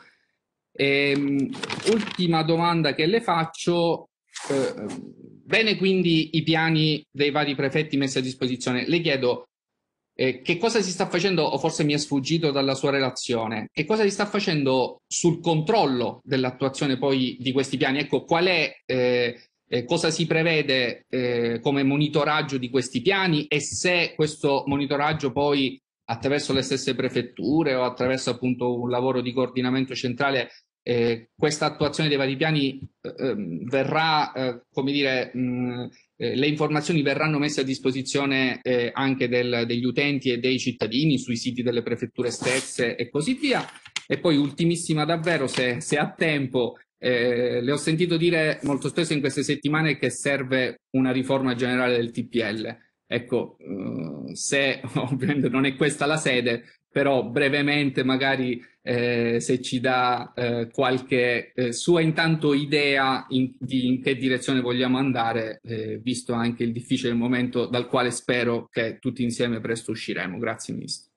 E, ultima domanda che le faccio, eh, bene quindi i piani dei vari prefetti messi a disposizione, le chiedo eh, che cosa si sta facendo, o forse mi è sfuggito dalla sua relazione, che cosa si sta facendo sul controllo dell'attuazione poi di questi piani? Ecco, qual è, eh, eh, cosa si prevede eh, come monitoraggio di questi piani, e se questo monitoraggio poi attraverso le stesse prefetture o attraverso appunto un lavoro di coordinamento centrale, eh, questa attuazione dei vari piani eh, verrà, eh, come dire, mh, eh, le informazioni verranno messe a disposizione eh, anche del, degli utenti e dei cittadini sui siti delle prefetture stesse e così via. E poi ultimissima davvero, se, se ha tempo, eh, le ho sentito dire molto spesso in queste settimane che serve una riforma generale del T P L. Ecco, eh, se ovviamente non è questa la sede, però brevemente magari eh, se ci dà eh, qualche eh, sua intanto idea in, di in che direzione vogliamo andare, eh, visto anche il difficile momento dal quale spero che tutti insieme presto usciremo. Grazie Ministro.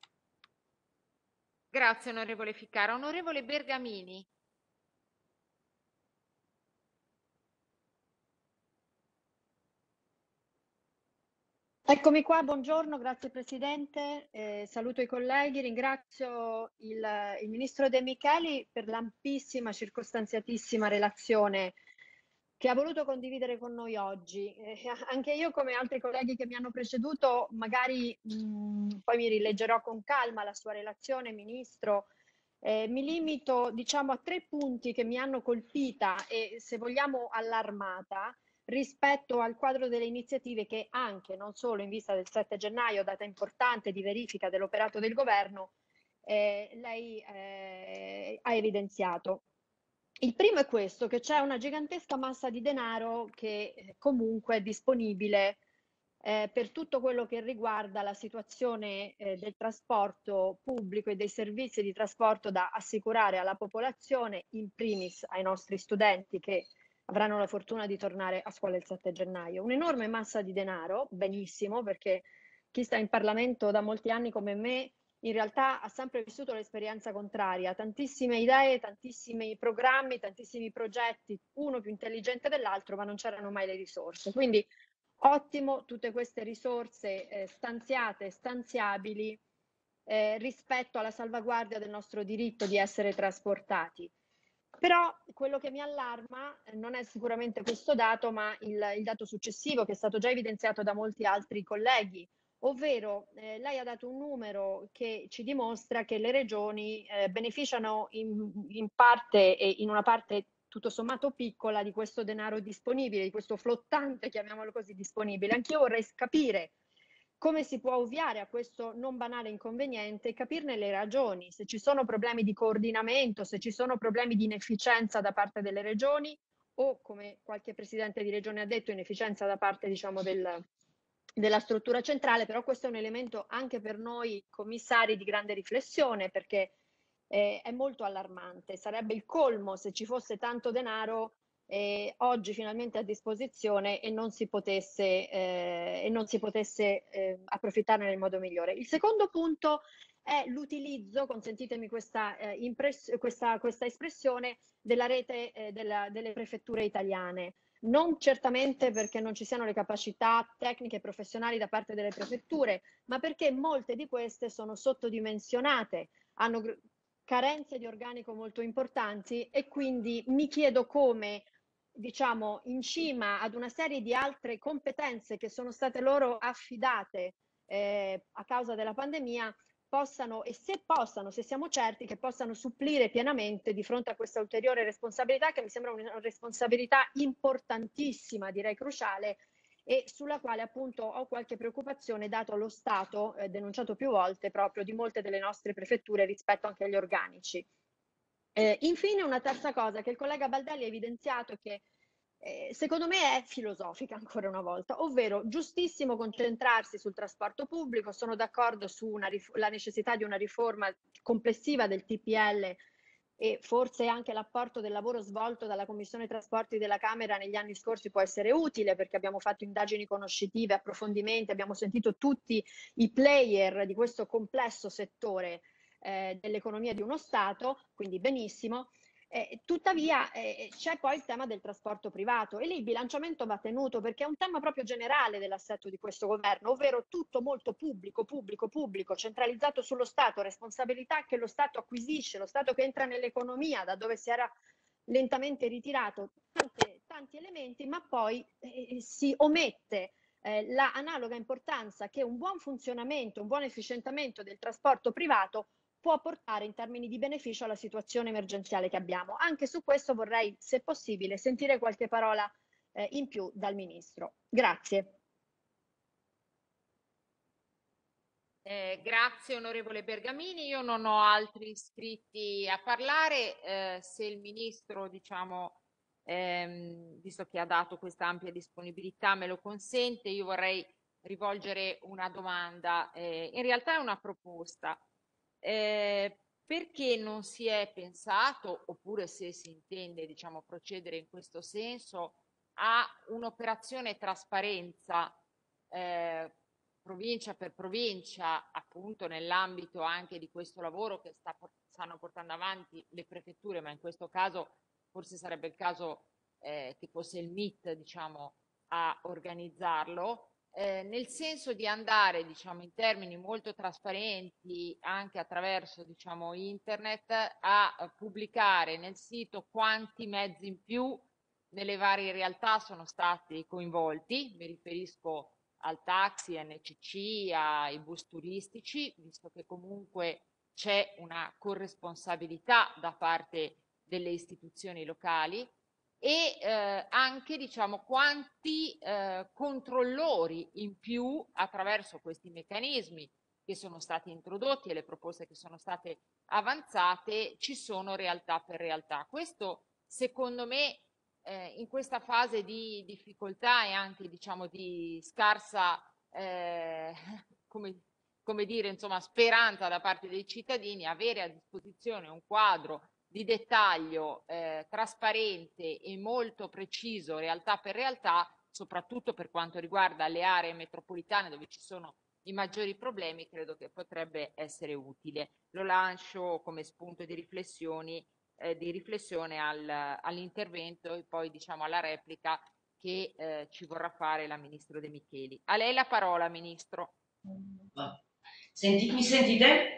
Grazie onorevole Ficara. Onorevole Bergamini. Eccomi qua, buongiorno, grazie Presidente, eh, saluto i colleghi, ringrazio il, il Ministro De Micheli per l'ampissima, circostanziatissima relazione che ha voluto condividere con noi oggi. Eh, anche io, come altri colleghi che mi hanno preceduto, magari mh, poi mi rileggerò con calma la sua relazione, Ministro. Eh, mi limito, diciamo, a tre punti che mi hanno colpita e, se vogliamo, allarmata rispetto al quadro delle iniziative che anche, non solo in vista del sette gennaio, data importante di verifica dell'operato del governo, eh, lei eh, ha evidenziato. Il primo è questo, che c'è una gigantesca massa di denaro che eh, comunque è disponibile eh, per tutto quello che riguarda la situazione eh, del trasporto pubblico e dei servizi di trasporto da assicurare alla popolazione, in primis ai nostri studenti che avranno la fortuna di tornare a scuola il sette gennaio. Un'enorme massa di denaro, benissimo, perché chi sta in Parlamento da molti anni come me in realtà ha sempre vissuto l'esperienza contraria, tantissime idee, tantissimi programmi, tantissimi progetti, uno più intelligente dell'altro, ma non c'erano mai le risorse. Quindi ottimo tutte queste risorse eh, stanziate, stanziabili eh, rispetto alla salvaguardia del nostro diritto di essere trasportati. Però quello che mi allarma non è sicuramente questo dato, ma il, il dato successivo che è stato già evidenziato da molti altri colleghi, ovvero eh, lei ha dato un numero che ci dimostra che le regioni eh, beneficiano in, in parte e in una parte tutto sommato piccola di questo denaro disponibile, di questo flottante, chiamiamolo così, disponibile. Anch'io vorrei capire come si può ovviare a questo non banale inconveniente e capirne le ragioni, se ci sono problemi di coordinamento, se ci sono problemi di inefficienza da parte delle regioni o, come qualche presidente di regione ha detto, inefficienza da parte, diciamo, del, della struttura centrale. Però questo è un elemento anche per noi commissari di grande riflessione, perché eh, è molto allarmante. Sarebbe il colmo se ci fosse tanto denaro Eh, oggi finalmente a disposizione e non si potesse, eh, e non si potesse eh, approfittarne nel modo migliore. Il secondo punto è l'utilizzo, consentitemi questa, eh, impress- questa, questa espressione, della rete eh, della, delle prefetture italiane. Non certamente perché non ci siano le capacità tecniche e professionali da parte delle prefetture, ma perché molte di queste sono sottodimensionate, hanno gr- carenze di organico molto importanti e quindi mi chiedo come, diciamo, in cima ad una serie di altre competenze che sono state loro affidate eh, a causa della pandemia, possano, e se possano, se siamo certi che possano supplire pienamente di fronte a questa ulteriore responsabilità, che mi sembra una responsabilità importantissima, direi cruciale, e sulla quale appunto ho qualche preoccupazione dato lo stato eh, denunciato più volte proprio di molte delle nostre prefetture rispetto anche agli organici. Eh, infine una terza cosa che il collega Baldelli ha evidenziato, che eh, secondo me è filosofica ancora una volta, ovvero giustissimo concentrarsi sul trasporto pubblico, sono d'accordo sulla necessità di una riforma complessiva del T P L e forse anche l'apporto del lavoro svolto dalla Commissione Trasporti della Camera negli anni scorsi può essere utile, perché abbiamo fatto indagini conoscitive, approfondimenti, abbiamo sentito tutti i player di questo complesso settore eh, dell'economia di uno Stato, quindi benissimo. Eh, tuttavia eh, c'è poi il tema del trasporto privato e lì il bilanciamento va tenuto, perché è un tema proprio generale dell'assetto di questo governo, ovvero tutto molto pubblico, pubblico, pubblico, centralizzato sullo Stato, responsabilità che lo Stato acquisisce, lo Stato che entra nell'economia da dove si era lentamente ritirato, tante, tanti elementi, ma poi eh, si omette eh, la analoga importanza che un buon funzionamento, un buon efficientamento del trasporto privato può portare in termini di beneficio alla situazione emergenziale che abbiamo. Anche su questo vorrei, se possibile, sentire qualche parola eh, in più dal Ministro. Grazie. Eh, grazie onorevole Bergamini, io non ho altri iscritti a parlare, eh, se il Ministro, diciamo, ehm, visto che ha dato questa ampia disponibilità, me lo consente, io vorrei rivolgere una domanda, eh, in realtà è una proposta. Eh, perché non si è pensato, oppure se si intende, diciamo, procedere in questo senso, a un'operazione trasparenza eh, provincia per provincia, appunto nell'ambito anche di questo lavoro che sta, stanno portando avanti le prefetture, ma in questo caso forse sarebbe il caso eh, che fosse il M I T, diciamo, a organizzarlo, eh, nel senso di andare, diciamo, in termini molto trasparenti anche attraverso, diciamo, internet, a, a pubblicare nel sito quanti mezzi in più nelle varie realtà sono stati coinvolti. Mi riferisco al taxi, N C C, ai bus turistici, visto che comunque c'è una corresponsabilità da parte delle istituzioni locali, e eh, anche, diciamo, quanti eh, controllori in più attraverso questi meccanismi che sono stati introdotti e le proposte che sono state avanzate ci sono realtà per realtà. Questo secondo me eh, in questa fase di difficoltà e anche, diciamo, di scarsa eh, come, come dire, insomma, speranza da parte dei cittadini, avere a disposizione un quadro di dettaglio eh, trasparente e molto preciso, realtà per realtà, soprattutto per quanto riguarda le aree metropolitane dove ci sono i maggiori problemi, credo che potrebbe essere utile. Lo lancio come spunto di riflessioni, eh, di riflessione al, all'intervento e poi, diciamo, alla replica che eh, ci vorrà fare la Ministro De Micheli. A lei la parola, Ministro. Senti, mi sentite?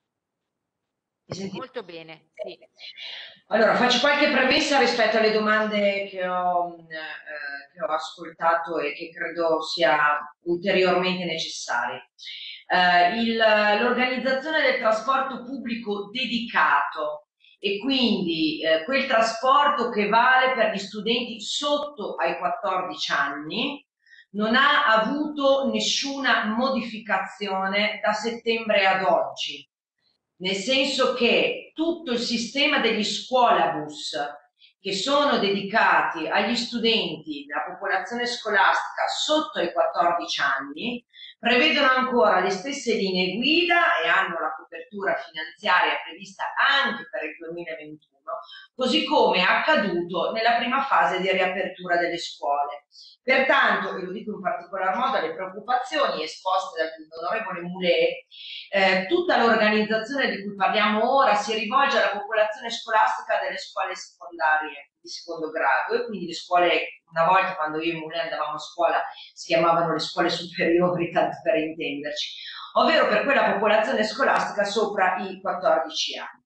Molto bene, sì. Allora, faccio qualche premessa rispetto alle domande che ho, eh, che ho ascoltato e che credo sia ulteriormente necessarie. Eh, l'organizzazione del trasporto pubblico dedicato e quindi eh, quel trasporto che vale per gli studenti sotto ai quattordici anni non ha avuto nessuna modificazione da settembre ad oggi. Nel senso che tutto il sistema degli scuolabus che sono dedicati agli studenti della popolazione scolastica sotto ai quattordici anni prevedono ancora le stesse linee guida e hanno la copertura finanziaria prevista anche per il duemilaventuno giorno, così come è accaduto nella prima fase di riapertura delle scuole. Pertanto, e lo dico in particolar modo alle preoccupazioni esposte dall'onorevole Mulè, eh, tutta l'organizzazione di cui parliamo ora si rivolge alla popolazione scolastica delle scuole secondarie di secondo grado, e quindi le scuole, una volta quando io e Mulè andavamo a scuola, si chiamavano le scuole superiori, tanto per intenderci, ovvero per quella popolazione scolastica sopra i quattordici anni.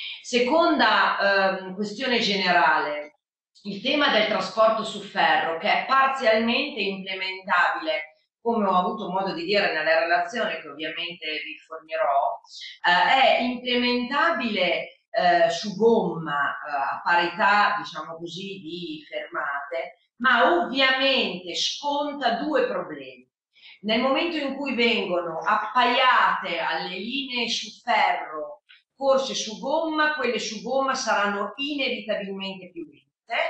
Seconda ehm, questione generale, il tema del trasporto su ferro, che è parzialmente implementabile, come ho avuto modo di dire nella relazione che ovviamente vi fornirò, eh, è implementabile eh, su gomma eh, a parità, diciamo così, di fermate, ma ovviamente sconta due problemi. Nel momento in cui vengono appaiate alle linee su ferro corse su gomma, quelle su gomma saranno inevitabilmente più lente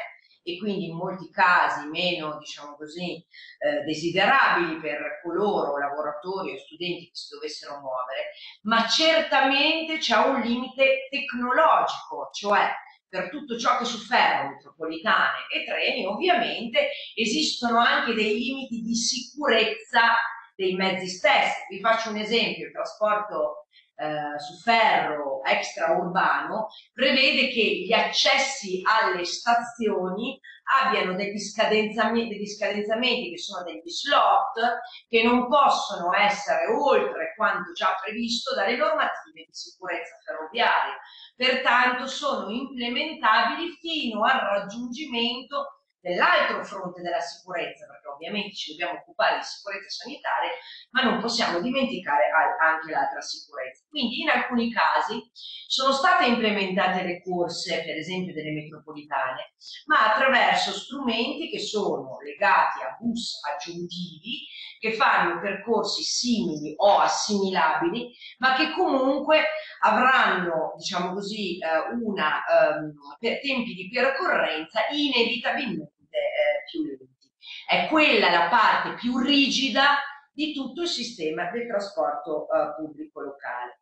e quindi in molti casi meno, diciamo così, eh, desiderabili per coloro, lavoratori o studenti che si dovessero muovere, ma certamente c'è un limite tecnologico, cioè per tutto ciò che su ferro, metropolitane e treni, ovviamente esistono anche dei limiti di sicurezza dei mezzi stessi. Vi faccio un esempio: il trasporto Eh, su ferro extraurbano prevede che gli accessi alle stazioni abbiano degli scadenzamenti, degli scadenzamenti che sono degli slot che non possono essere oltre quanto già previsto dalle normative di sicurezza ferroviaria, pertanto sono implementabili fino al raggiungimento dell'altro fronte della sicurezza, perché ovviamente ci dobbiamo occupare di sicurezza sanitaria, ma non possiamo dimenticare anche l'altra sicurezza. Quindi in alcuni casi sono state implementate le corse, per esempio delle metropolitane, ma attraverso strumenti che sono legati a bus aggiuntivi, che fanno percorsi simili o assimilabili, ma che comunque avranno, diciamo così, una, um, per tempi di percorrenza inevitabilmente eh, più lenti. È quella la parte più rigida di tutto il sistema del trasporto eh, pubblico locale.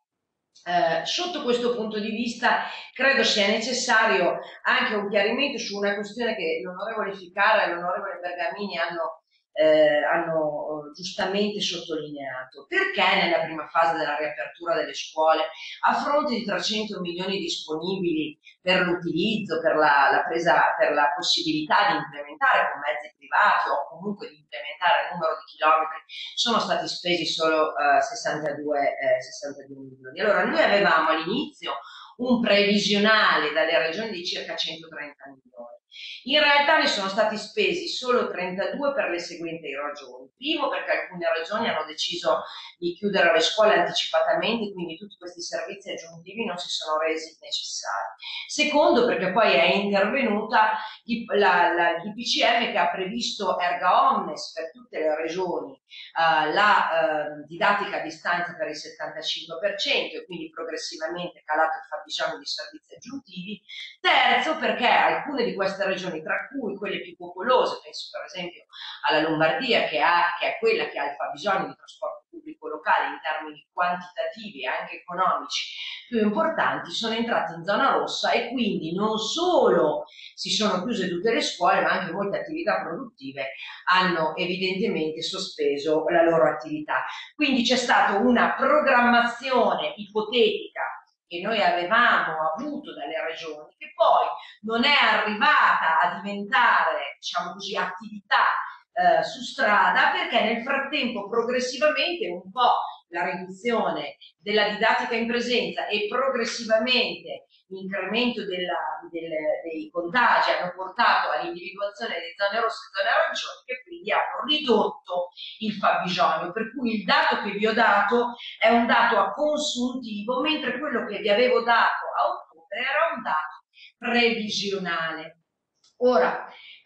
Eh, sotto questo punto di vista credo sia necessario anche un chiarimento su una questione che l'onorevole Ficara e l'onorevole Bergamini hanno Eh, hanno giustamente sottolineato. Perché nella prima fase della riapertura delle scuole, a fronte di trecento milioni disponibili per l'utilizzo, per la, la presa, per la possibilità di implementare con mezzi privati o comunque di implementare il numero di chilometri, sono stati spesi solo eh, sessantadue milioni? Allora, noi avevamo all'inizio un previsionale dalle regioni di circa centotrenta milioni. In realtà ne sono stati spesi solo trentadue per le seguenti ragioni. Primo, perché alcune regioni hanno deciso di chiudere le scuole anticipatamente, quindi tutti questi servizi aggiuntivi non si sono resi necessari. Secondo, perché poi è intervenuta la, la, l'I P C M che ha previsto erga omnes per tutte le regioni eh, la eh, didattica a distanza per il settantacinque per cento e quindi progressivamente calato il fabbisogno di servizi aggiuntivi. Terzo, perché alcune di queste regioni, tra cui quelle più popolose, penso per esempio alla Lombardia, che, ha, che è quella che ha il fabbisogno di trasporto pubblico locale in termini quantitativi e anche economici più importanti, sono entrate in zona rossa e quindi non solo si sono chiuse tutte le scuole, ma anche molte attività produttive hanno evidentemente sospeso la loro attività. Quindi c'è stata una programmazione ipotetica che noi avevamo avuto dalle regioni, che poi non è arrivata a diventare, diciamo così, attività eh, su strada, perché nel frattempo progressivamente un po' la riduzione della didattica in presenza e progressivamente l'incremento della, del, dei contagi hanno portato all'individuazione di zone rosse e zone arancioni, che quindi hanno ridotto il fabbisogno, per cui il dato che vi ho dato è un dato a consuntivo, mentre quello che vi avevo dato a ottobre era un dato previsionale. Ora,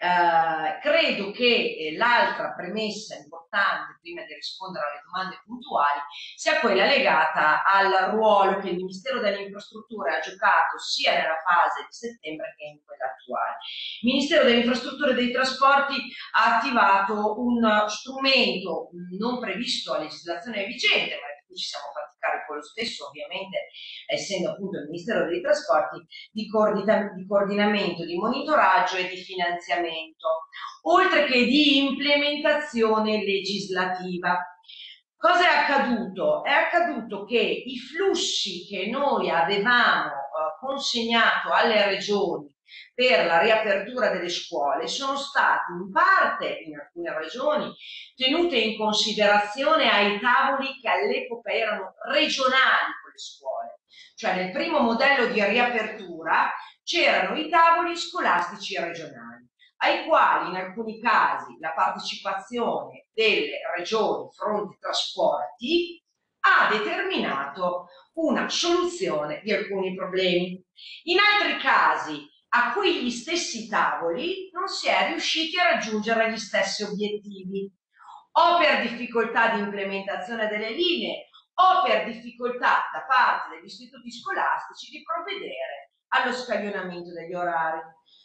eh, credo che eh, l'altra premessa importante, prima di rispondere alle domande puntuali, sia quella legata al ruolo che il Ministero delle Infrastrutture ha giocato sia nella fase di settembre che in quella attuale. Il Ministero delle Infrastrutture e dei Trasporti ha attivato un strumento non previsto a legislazione vigente, ma di cui ci siamo fatti carico con lo stesso, ovviamente essendo appunto il Ministero dei Trasporti, di, coordina di coordinamento, di monitoraggio e di finanziamento, oltre che di implementazione legislativa. Cosa è accaduto? È accaduto che i flussi che noi avevamo eh, consegnato alle regioni per la riapertura delle scuole sono stati in parte, in alcune regioni, tenute in considerazione ai tavoli che all'epoca erano regionali con le scuole. Cioè nel primo modello di riapertura c'erano i tavoli scolastici regionali, ai quali in alcuni casi la partecipazione delle regioni fronte trasporti ha determinato una soluzione di alcuni problemi. In altri casi a quegli stessi tavoli non si è riusciti a raggiungere gli stessi obiettivi, o per difficoltà di implementazione delle linee o per difficoltà da parte degli istituti scolastici di provvedere allo scaglionamento degli orari.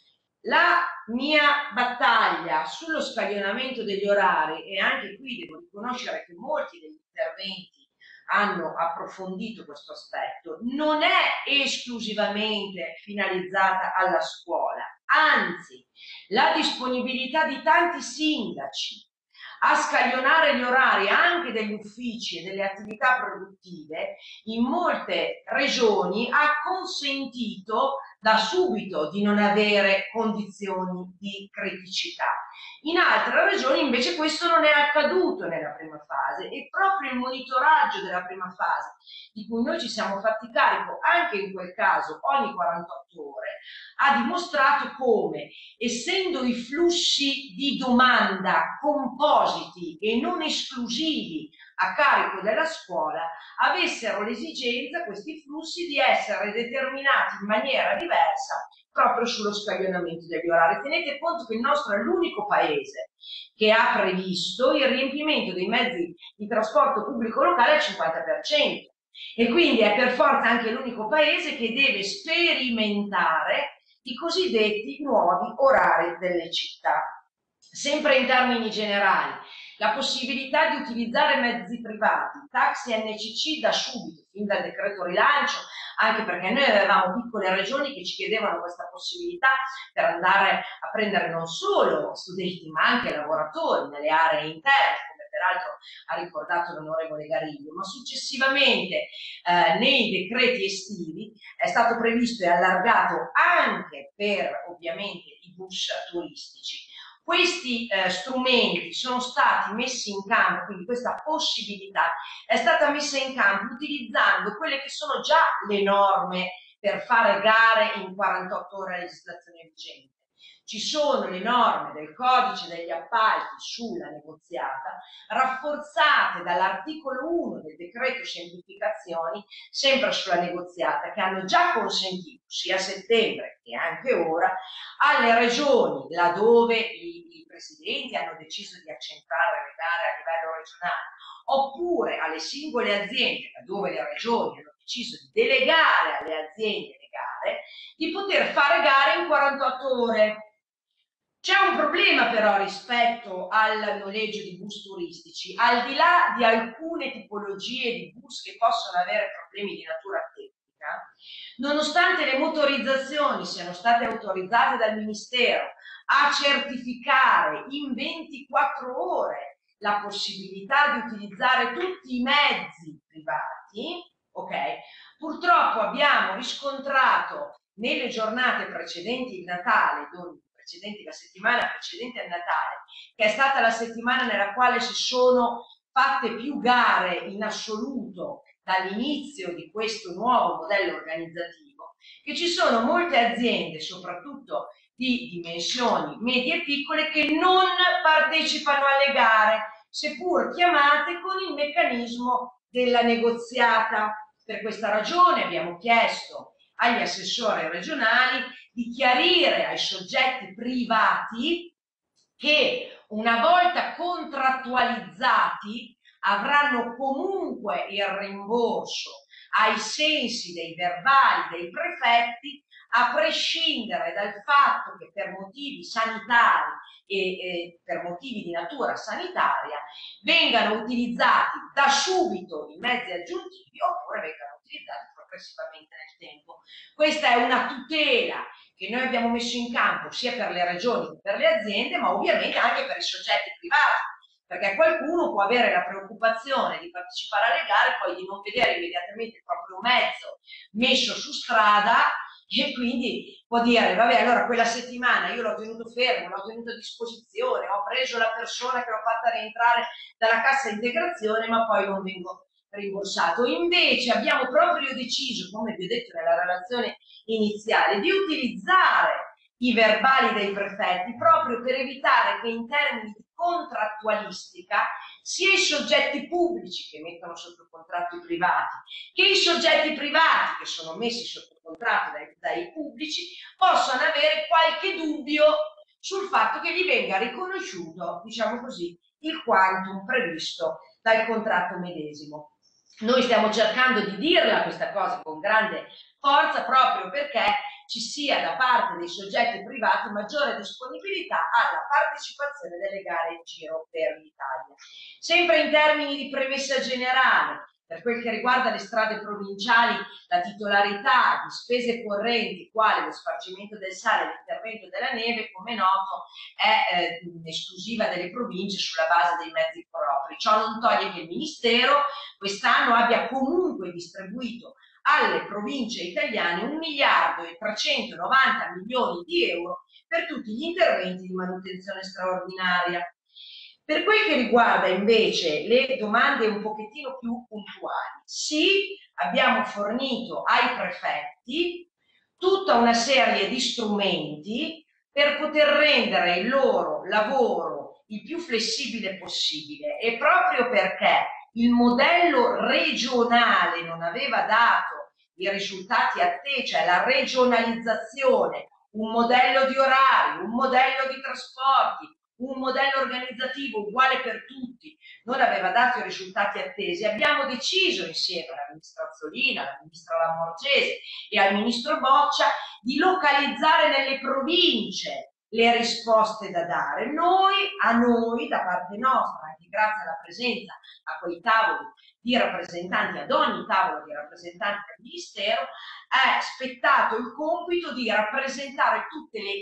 La mia battaglia sullo scaglionamento degli orari, e anche qui devo riconoscere che molti degli interventi hanno approfondito questo aspetto, non è esclusivamente finalizzata alla scuola, anzi la disponibilità di tanti sindaci a scaglionare gli orari anche degli uffici e delle attività produttive in molte regioni ha consentito da subito di non avere condizioni di criticità. In altre regioni invece questo non è accaduto nella prima fase e proprio il monitoraggio della prima fase, di cui noi ci siamo fatti carico anche in quel caso ogni quarantotto ore, ha dimostrato come, essendo i flussi di domanda compositi e non esclusivi a carico della scuola, avessero l'esigenza, questi flussi, di essere determinati in maniera diversa proprio sullo scaglionamento degli orari. Tenete conto che il nostro è l'unico paese che ha previsto il riempimento dei mezzi di trasporto pubblico locale al cinquanta per cento e quindi è per forza anche l'unico paese che deve sperimentare i cosiddetti nuovi orari delle città. Sempre in termini generali, la possibilità di utilizzare mezzi privati, taxi N C C da subito, fin dal decreto rilancio, anche perché noi avevamo piccole regioni che ci chiedevano questa possibilità per andare a prendere non solo studenti ma anche lavoratori nelle aree interne, come peraltro ha ricordato l'onorevole Gariglio, ma successivamente eh, nei decreti estivi è stato previsto e allargato anche per ovviamente i bus turistici. Questi eh, strumenti sono stati messi in campo, quindi questa possibilità è stata messa in campo utilizzando quelle che sono già le norme per fare gare in quarantotto ore a legislazione vigente. Ci sono le norme del codice degli appalti sulla negoziata, rafforzate dall'articolo uno del decreto semplificazioni, sempre sulla negoziata, che hanno già consentito, sia a settembre che anche ora, alle regioni, laddove i, i presidenti hanno deciso di accentrare le gare a livello regionale, oppure alle singole aziende, laddove le regioni hanno deciso di delegare alle aziende le gare, di poter fare gare in quarantotto ore. C'è un problema però rispetto al noleggio di bus turistici, al di là di alcune tipologie di bus che possono avere problemi di natura tecnica, nonostante le motorizzazioni siano state autorizzate dal Ministero a certificare in ventiquattro ore la possibilità di utilizzare tutti i mezzi privati, ok? Purtroppo abbiamo riscontrato nelle giornate precedenti il Natale, precedenti la settimana precedente al Natale, che è stata la settimana nella quale si sono fatte più gare in assoluto dall'inizio di questo nuovo modello organizzativo, che ci sono molte aziende, soprattutto di dimensioni medie e piccole, che non partecipano alle gare, seppur chiamate con il meccanismo della negoziata. Per questa ragione abbiamo chiesto agli assessori regionali di chiarire ai soggetti privati che una volta contrattualizzati avranno comunque il rimborso ai sensi dei verbali dei prefetti, a prescindere dal fatto che per motivi sanitari e, e per motivi di natura sanitaria vengano utilizzati da subito i mezzi aggiuntivi oppure progressivamente nel tempo. Questa è una tutela che noi abbiamo messo in campo sia per le regioni che per le aziende, ma ovviamente anche per i soggetti privati, perché qualcuno può avere la preoccupazione di partecipare alle gare, poi di non vedere immediatamente il proprio mezzo messo su strada e quindi può dire, vabbè, allora quella settimana io l'ho tenuto fermo, l'ho tenuto a disposizione, ho preso la persona che l'ho fatta rientrare dalla cassa integrazione, ma poi non vengo rimborsato. Invece abbiamo proprio deciso, come vi ho detto nella relazione iniziale, di utilizzare i verbali dei prefetti proprio per evitare che in termini di contrattualistica sia i soggetti pubblici che mettono sotto contratto i privati che i soggetti privati che sono messi sotto contratto dai, dai pubblici possano avere qualche dubbio sul fatto che gli venga riconosciuto, diciamo così, il quantum previsto dal contratto medesimo. Noi stiamo cercando di dirla questa cosa con grande forza proprio perché ci sia da parte dei soggetti privati maggiore disponibilità alla partecipazione delle gare in giro per l'Italia. Sempre in termini di premessa generale, per quel che riguarda le strade provinciali, la titolarità di spese correnti, quale lo spargimento del sale e l'intervento della neve, come noto, è eh, esclusiva delle province sulla base dei mezzi propri. Ciò non toglie che il Ministero quest'anno abbia comunque distribuito alle province italiane un miliardo e trecentonovanta milioni di euro per tutti gli interventi di manutenzione straordinaria. Per quel che riguarda invece le domande un pochettino più puntuali, sì, abbiamo fornito ai prefetti tutta una serie di strumenti per poter rendere il loro lavoro il più flessibile possibile e proprio perché il modello regionale non aveva dato i risultati attesi, cioè la regionalizzazione, un modello di orari, un modello di trasporti, un modello organizzativo uguale per tutti, non aveva dato i risultati attesi, abbiamo deciso insieme alla ministra Azzolina, alla ministra Lamorgese e al ministro Boccia di localizzare nelle province le risposte da dare. Noi, a noi, da parte nostra, anche grazie alla presenza a quei tavoli di rappresentanti, ad ogni tavolo di rappresentanti del Ministero, è spettato il compito di rappresentare tutte le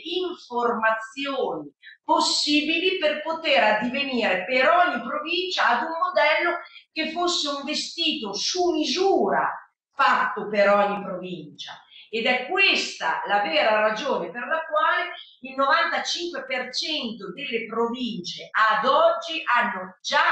informazioni possibili per poter addivenire per ogni provincia ad un modello che fosse un vestito su misura fatto per ogni provincia. Ed è questa la vera ragione per la quale il novantacinque per cento delle province ad oggi hanno già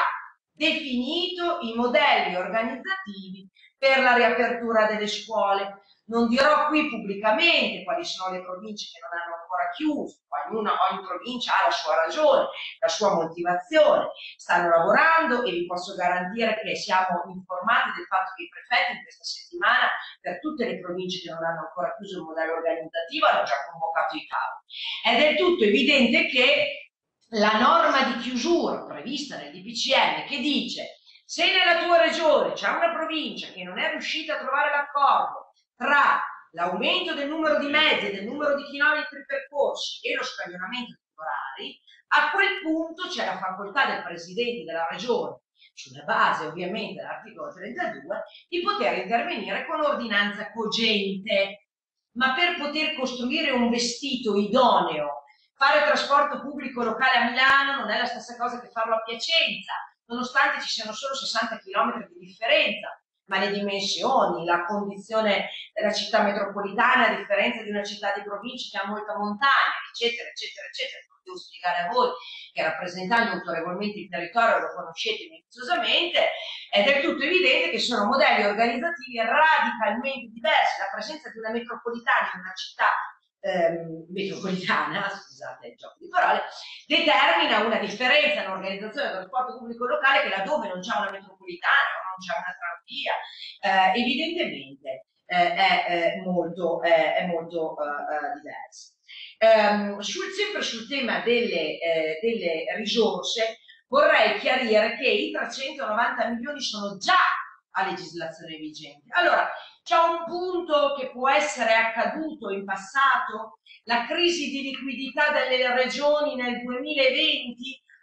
definito i modelli organizzativi per la riapertura delle scuole. Non dirò qui pubblicamente quali sono le province che non hanno ancora chiuso, ognuna, ogni provincia ha la sua ragione, la sua motivazione, stanno lavorando e vi posso garantire che siamo informati del fatto che i prefetti in questa settimana per tutte le province che non hanno ancora chiuso il modello organizzativo hanno già convocato i tavoli. È del tutto evidente che la norma di chiusura prevista nel D P C M che dice se nella tua regione c'è una provincia che non è riuscita a trovare l'accordo tra l'aumento del numero di mezzi e del numero di chilometri percorsi e lo scaglionamento degli orari, a quel punto c'è la facoltà del presidente della regione, sulla base ovviamente dell'articolo trentadue, di poter intervenire con ordinanza cogente. Ma per poter costruire un vestito idoneo, fare trasporto pubblico locale a Milano non è la stessa cosa che farlo a Piacenza, nonostante ci siano solo sessanta chilometri di differenza, ma le dimensioni, la condizione della città metropolitana, a differenza di una città di provincia che ha molta montagna, eccetera, eccetera, eccetera. Devo spiegare a voi che rappresentando autorevolmente il territorio lo conoscete minuziosamente, è del tutto evidente che sono modelli organizzativi radicalmente diversi. La presenza di una metropolitana in una città ehm, metropolitana, scusate il gioco di parole, determina una differenza nell'organizzazione del trasporto pubblico locale che laddove non c'è una metropolitana o non c'è una tranvia, eh, evidentemente eh, è, è molto, è, è molto uh, diversa. Um, sul, sempre sul tema delle, eh, delle risorse vorrei chiarire che i trecentonovanta milioni sono già a legislazione vigente. Allora, c'è un punto che può essere accaduto in passato, la crisi di liquidità delle regioni nel duemilaventi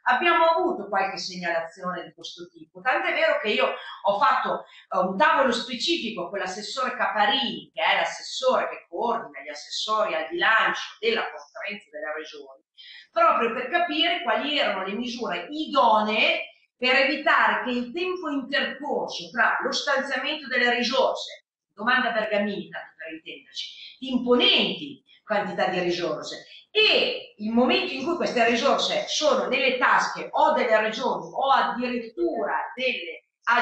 abbiamo avuto qualche segnalazione di questo tipo, tant'è vero che io ho fatto uh, un tavolo specifico con l'assessore Caparini, che è l'assessore che coordina gli assessori al bilancio della conferenza delle regioni, proprio per capire quali erano le misure idonee per evitare che il tempo intercorso tra lo stanziamento delle risorse, domanda Bergamini, tanto per intenderci, di imponenti quantità di risorse, e il momento in cui queste risorse sono nelle tasche o delle regioni o addirittura delle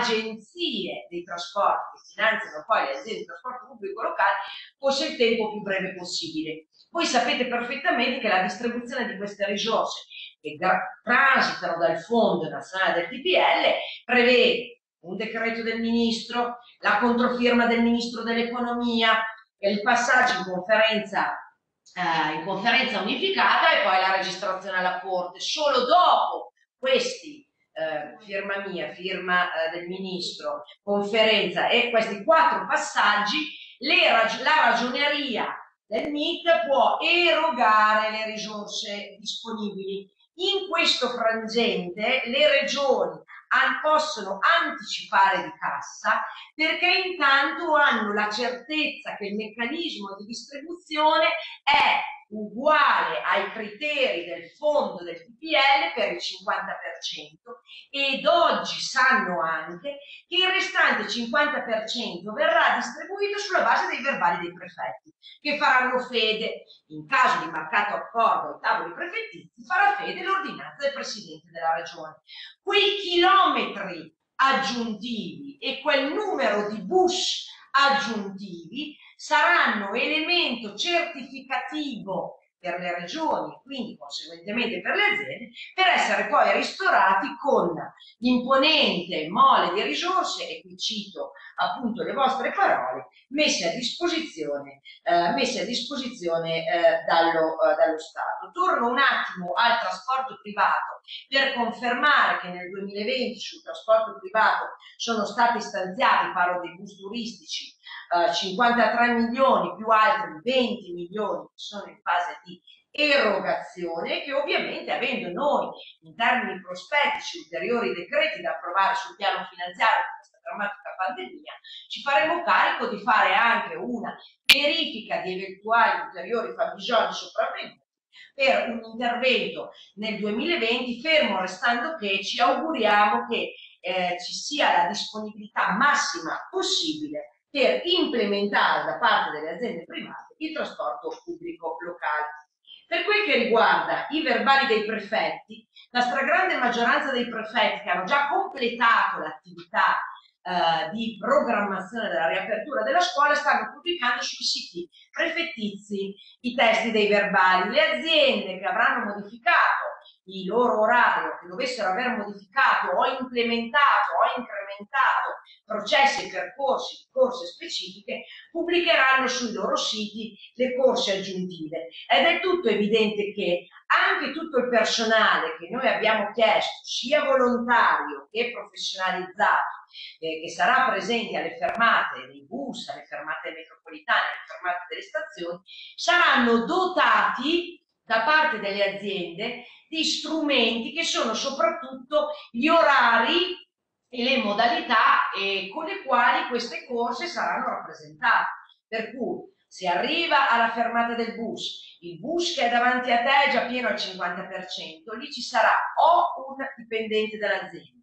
agenzie dei trasporti che finanziano poi le aziende di trasporto pubblico locale, fosse il tempo più breve possibile. Voi sapete perfettamente che la distribuzione di queste risorse che transitano dal Fondo Nazionale del T P L prevede un decreto del Ministro, la controfirma del Ministro dell'Economia, il passaggio in conferenza, eh, in conferenza unificata e poi la registrazione alla Corte. Solo dopo questi, eh, firma mia, firma eh, del Ministro, conferenza e questi quattro passaggi, le rag- la ragioneria del M I T può erogare le risorse disponibili. In questo frangente le regioni possono anticipare di cassa perché intanto hanno la certezza che il meccanismo di distribuzione è uguale ai criteri del fondo del T P L per il cinquanta per cento ed oggi sanno anche che il restante cinquanta per cento verrà distribuito sulla base dei verbali dei prefetti, che faranno fede, in caso di marcato accordo ai tavoli prefettizi, farà fede l'ordinanza del Presidente della Regione. Quei chilometri aggiuntivi e quel numero di bus aggiuntivi saranno elemento certificativo per le regioni, quindi conseguentemente per le aziende, per essere poi ristorati con l'imponente mole di risorse, e qui cito appunto le vostre parole, messe a disposizione, eh, messe a disposizione eh, dallo, eh, dallo Stato. Torno un attimo al trasporto privato per confermare che nel duemilaventi sul trasporto privato sono stati stanziati, parlo dei bus turistici, Uh, cinquantatré milioni più altri venti milioni che sono in fase di erogazione, che ovviamente, avendo noi in termini prospettici ulteriori decreti da approvare sul piano finanziario di questa drammatica pandemia, ci faremo carico di fare anche una verifica di eventuali ulteriori fabbisogni sopravvenuti per un intervento nel duemilaventi, fermo restando che ci auguriamo che eh, ci sia la disponibilità massima possibile per implementare da parte delle aziende private il trasporto pubblico locale. Per quel che riguarda i verbali dei prefetti, la stragrande maggioranza dei prefetti che hanno già completato l'attività eh, di programmazione della riapertura della scuola stanno pubblicando sui siti prefettizi i testi dei verbali. Le aziende che avranno modificato il loro orario, che dovessero aver modificato o implementato o incrementato processi e percorsi, corse specifiche, pubblicheranno sui loro siti le corse aggiuntive. Ed è tutto evidente che anche tutto il personale che noi abbiamo chiesto, sia volontario che professionalizzato, eh, che sarà presente alle fermate dei bus, alle fermate metropolitane, alle fermate delle stazioni, saranno dotati da parte delle aziende di strumenti che sono soprattutto gli orari e le modalità eh, con le quali queste corse saranno rappresentate. Per cui se arriva alla fermata del bus, il bus che è davanti a te è già pieno al cinquanta per cento, lì ci sarà o un dipendente dell'azienda,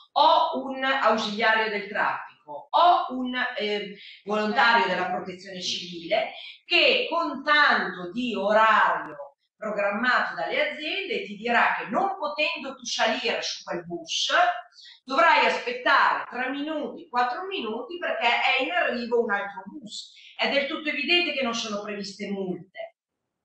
o un ausiliario del traffico, o un eh, volontario della protezione civile che con tanto di orario programmato dalle aziende ti dirà che non potendo tu salire su quel bus dovrai aspettare tre minuti, quattro minuti perché è in arrivo un altro bus. È del tutto evidente che non sono previste multe.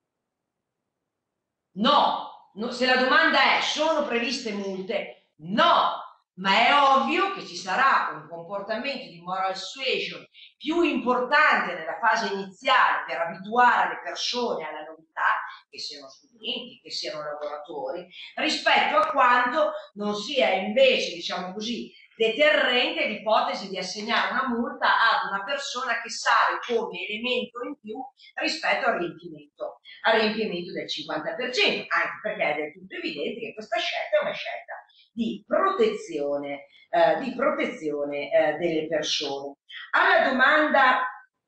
No, no, se la domanda è sono previste multe, no, ma è ovvio che ci sarà un comportamento di moral suasion più importante nella fase iniziale per abituare le persone alla novità, che siano studenti, che siano lavoratori, rispetto a quanto non sia invece, diciamo così, deterrente l'ipotesi di assegnare una multa ad una persona che sale come elemento in più rispetto al riempimento, al riempimento del cinquanta per cento, anche perché è del tutto evidente che questa scelta è una scelta di protezione, eh, di protezione eh, delle persone. Alla domanda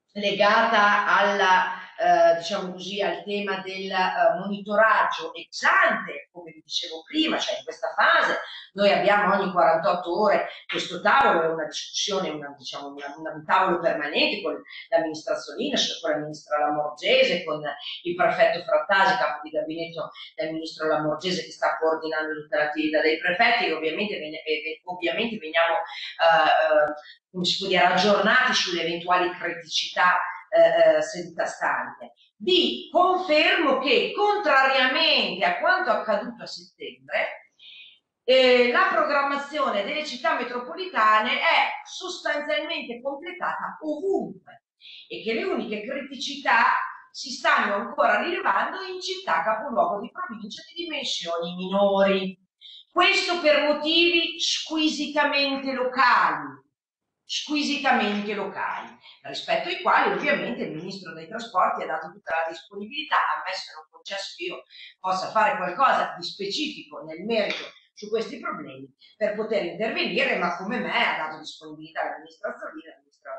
legata alla Eh, diciamo così, al tema del eh, monitoraggio ex ante, come vi dicevo prima, cioè in questa fase noi abbiamo ogni quarantotto ore questo tavolo, è una discussione, una, diciamo, una, una, un tavolo permanente con l'amministrazione, cioè con la ministra Lamorgese, con il prefetto Frattasi, capo di gabinetto del ministro Lamorgese, che sta coordinando tutta l'attività dei prefetti, e ovviamente, e, ovviamente veniamo eh, come si può dire, aggiornati sulle eventuali criticità Eh, seduta stante. Vi confermo che, contrariamente a quanto accaduto a settembre, eh, la programmazione delle città metropolitane è sostanzialmente completata ovunque e che le uniche criticità si stanno ancora rilevando in città capoluogo di provincia di dimensioni minori. Questo per motivi squisitamente locali, squisitamente locali, rispetto ai quali ovviamente il Ministro dei Trasporti ha dato tutta la disponibilità, ammesso e non concesso che io possa fare qualcosa di specifico nel merito su questi problemi, per poter intervenire, ma come me ha dato disponibilità la Ministra Zollini e la Ministra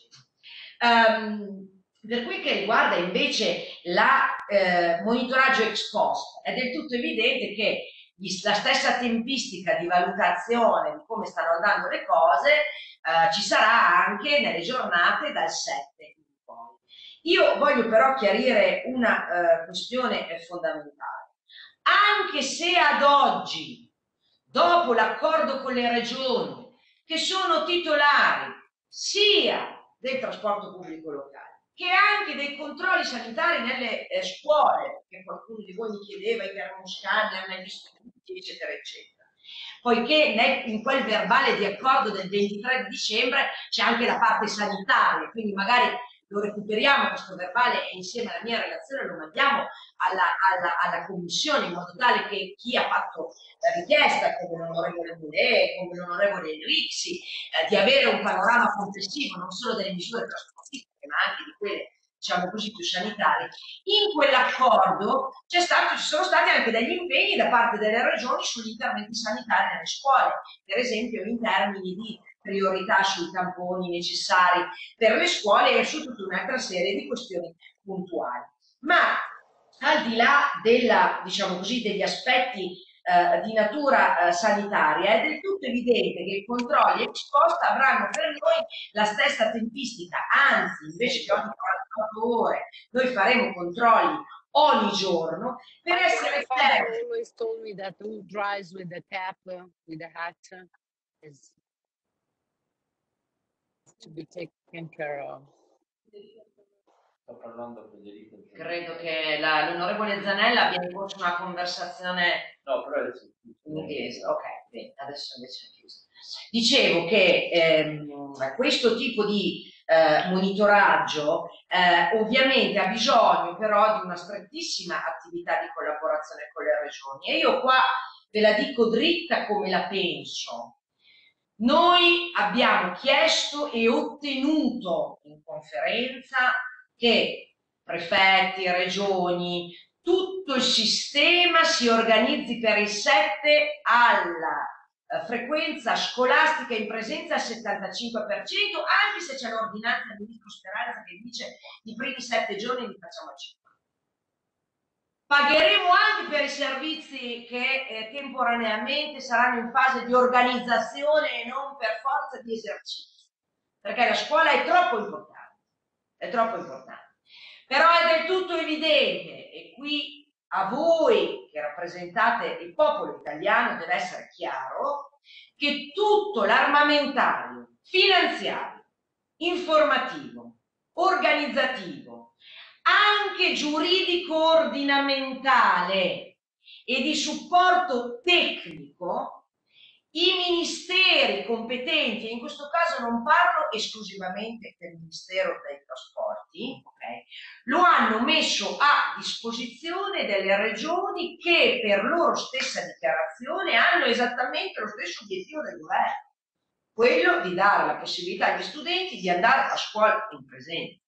Lamorgese. Um, per quel che riguarda invece la eh, monitoraggio ex post, è del tutto evidente che la stessa tempistica di valutazione di come stanno andando le cose eh, ci sarà anche nelle giornate dal sette in poi. Io voglio però chiarire una eh, questione fondamentale. Anche se ad oggi, dopo l'accordo con le regioni, che sono titolari sia del trasporto pubblico locale, che anche dei controlli sanitari nelle eh, scuole, che qualcuno di voi mi chiedeva, i termoscanner negli istituti, eccetera, eccetera. Poiché nel, in quel verbale di accordo del ventitré di dicembre c'è anche la parte sanitaria, quindi magari lo recuperiamo questo verbale e insieme alla mia relazione lo mandiamo alla, alla, alla commissione, in modo tale che chi ha fatto la richiesta, come l'onorevole Mulè, come l'onorevole Rixi, eh, di avere un panorama complessivo non solo delle misure trasportistiche ma anche di quelle, diciamo così, più sanitarie. In quell'accordo ci sono stati anche degli impegni da parte delle regioni sugli interventi sanitari nelle scuole, per esempio in termini di priorità sui tamponi necessari per le scuole e su tutta un'altra serie di questioni puntuali. Ma al di là della, diciamo così, degli aspetti eh, di natura eh, sanitaria, è del tutto evidente che i controlli ex post avranno per noi la stessa tempistica, anzi invece che ogni quarantotto ore noi faremo controlli ogni giorno per essere certi. Always told me that who drives with the cap, with the hat, is to be taken care of. Sto parlando Federico. Credo che l'onorevole Zanella abbia in corso una conversazione no, però adesso... in inglese. Ok, bene, adesso invece è chiusa. Dicevo che ehm, questo tipo di eh, monitoraggio eh, ovviamente ha bisogno però di una strettissima attività di collaborazione con le regioni e io qua ve la dico dritta come la penso. Noi abbiamo chiesto e ottenuto in conferenza che prefetti, regioni, tutto il sistema si organizzi per il sette alla eh, frequenza scolastica in presenza al settantacinque per cento, anche se c'è l'ordinanza del ministro Speranza che dice i primi sette giorni li facciamo a cinque. Pagheremo anche per i servizi che eh, temporaneamente saranno in fase di organizzazione e non per forza di esercizio, perché la scuola è troppo importante, è troppo importante. Però è del tutto evidente, e qui a voi che rappresentate il popolo italiano deve essere chiaro, che tutto l'armamentario, finanziario, informativo, organizzativo, anche giuridico-ordinamentale e di supporto tecnico, i ministeri competenti, e in questo caso non parlo esclusivamente del Ministero dei Trasporti, okay, lo hanno messo a disposizione delle regioni che per loro stessa dichiarazione hanno esattamente lo stesso obiettivo del governo. quello di dare la possibilità agli studenti di andare a scuola in presenza.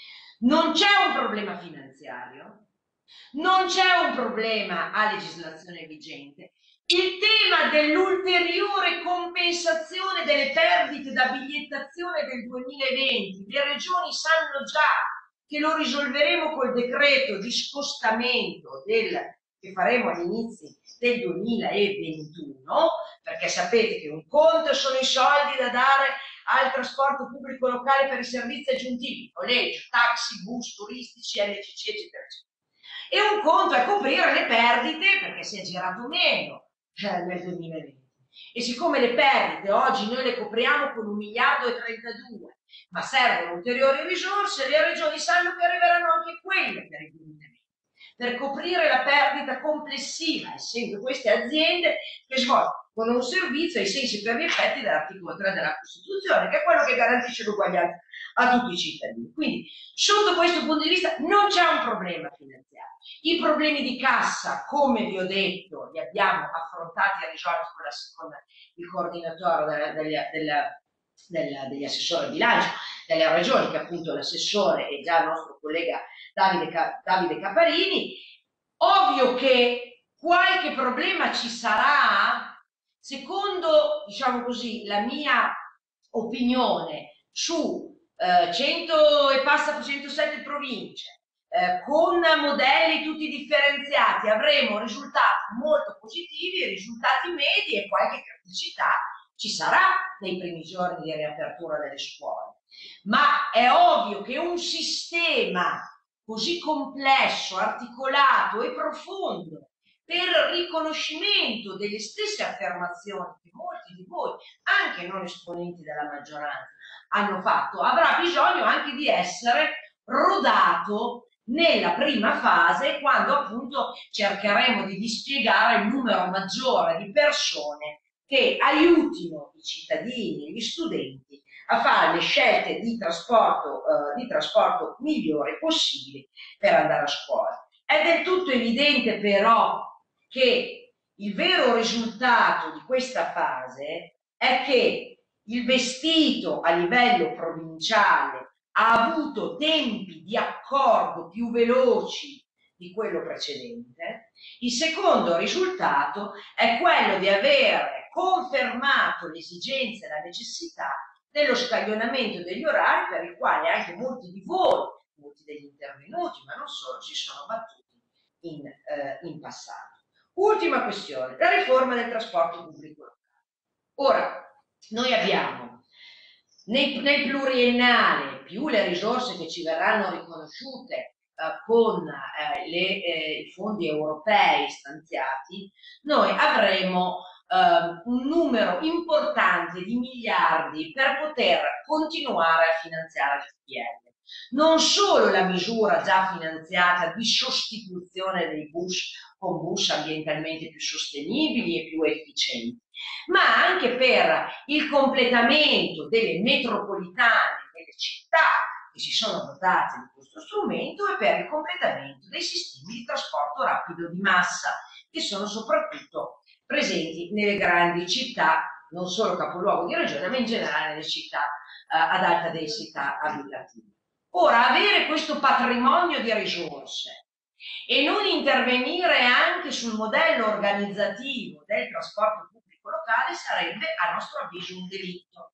Non c'è un problema finanziario, non c'è un problema a legislazione vigente. Il tema dell'ulteriore compensazione delle perdite da bigliettazione del duemilaventi, le regioni sanno già che lo risolveremo col decreto di scostamento del, che faremo all'inizio del duemilaventuno, perché sapete che un conto sono i soldi da dare al trasporto pubblico locale per i servizi aggiuntivi, noleggio, taxi, bus turistici, N C C, eccetera, eccetera. E un conto è coprire le perdite, perché si è girato meno nel duemilaventi, e siccome le perdite oggi noi le copriamo con un miliardo e trentadue, ma servono ulteriori risorse, le regioni sanno che arriveranno anche quelle per il duemilaventi, per coprire la perdita complessiva, essendo queste aziende che svolgono un servizio ai sensi per gli effetti dell'articolo tre della Costituzione, che è quello che garantisce l'uguaglianza a tutti i cittadini. Quindi sotto questo punto di vista non c'è un problema finanziario. I problemi di cassa, come vi ho detto, li abbiamo affrontati e risolti con, la, con il coordinatore della, della, della, della, degli assessori al bilancio delle regioni, che appunto l'assessore è già il nostro collega Davide, Davide Caparini. Ovvio che qualche problema ci sarà, secondo, diciamo così, la mia opinione su eh, cento e passa centosette province, Eh, con modelli tutti differenziati avremo risultati molto positivi, risultati medi, e qualche criticità ci sarà nei primi giorni di riapertura delle scuole. Ma è ovvio che un sistema così complesso, articolato e profondo per riconoscimento delle stesse affermazioni che molti di voi, anche non esponenti della maggioranza, hanno fatto, avrà bisogno anche di essere rodato nella prima fase, quando appunto cercheremo di dispiegare il numero maggiore di persone che aiutino i cittadini e gli studenti a fare le scelte di trasporto, eh, di trasporto migliori possibili per andare a scuola. È del tutto evidente però che il vero risultato di questa fase è che il vestito a livello provinciale ha avuto tempi di accordo più veloci di quello precedente. Il secondo risultato è quello di aver confermato l'esigenza e la necessità dello scaglionamento degli orari, per il quale anche molti di voi, molti degli intervenuti, ma non solo, si sono battuti in, eh, in passato. Ultima questione, la riforma del trasporto pubblico locale. Ora, noi abbiamo Nel, nel pluriennale, più le risorse che ci verranno riconosciute eh, con eh, le, eh, i fondi europei stanziati, noi avremo eh, un numero importante di miliardi per poter continuare a finanziare il G P L. Non solo la misura già finanziata di sostituzione dei bus con bus ambientalmente più sostenibili e più efficienti, ma anche per il completamento delle metropolitane delle città che si sono dotate di questo strumento, e per il completamento dei sistemi di trasporto rapido di massa che sono soprattutto presenti nelle grandi città, non solo capoluogo di regione, ma in generale nelle città eh, ad alta densità abitativa. Ora, avere questo patrimonio di risorse e non intervenire anche sul modello organizzativo del trasporto pubblico locale sarebbe, a nostro avviso, un delitto.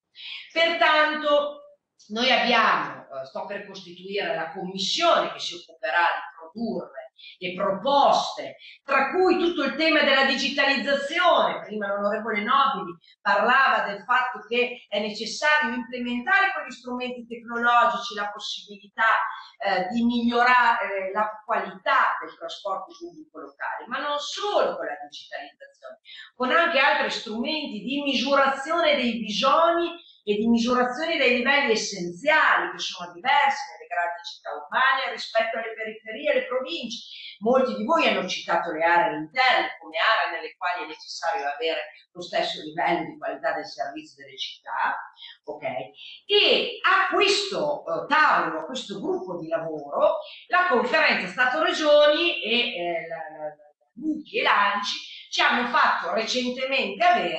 Pertanto noi abbiamo, eh, sto per costituire la commissione che si occuperà di produrre le proposte, tra cui tutto il tema della digitalizzazione. Prima l'onorevole Nobili parlava del fatto che è necessario implementare con gli strumenti tecnologici la possibilità eh, di migliorare eh, la qualità del trasporto pubblico locale, ma non solo con la digitalizzazione, con anche altri strumenti di misurazione dei bisogni e di misurazione dei livelli essenziali, che sono diversi nelle grandi città urbane rispetto alle periferie e alle province. Molti di voi hanno citato le aree interne come aree nelle quali è necessario avere lo stesso livello di qualità del servizio delle città, ok? E a questo eh, tavolo, a questo gruppo di lavoro, la conferenza Stato-Regioni e eh, la, la, la, Nucchi e l'A N C I ci hanno fatto recentemente avere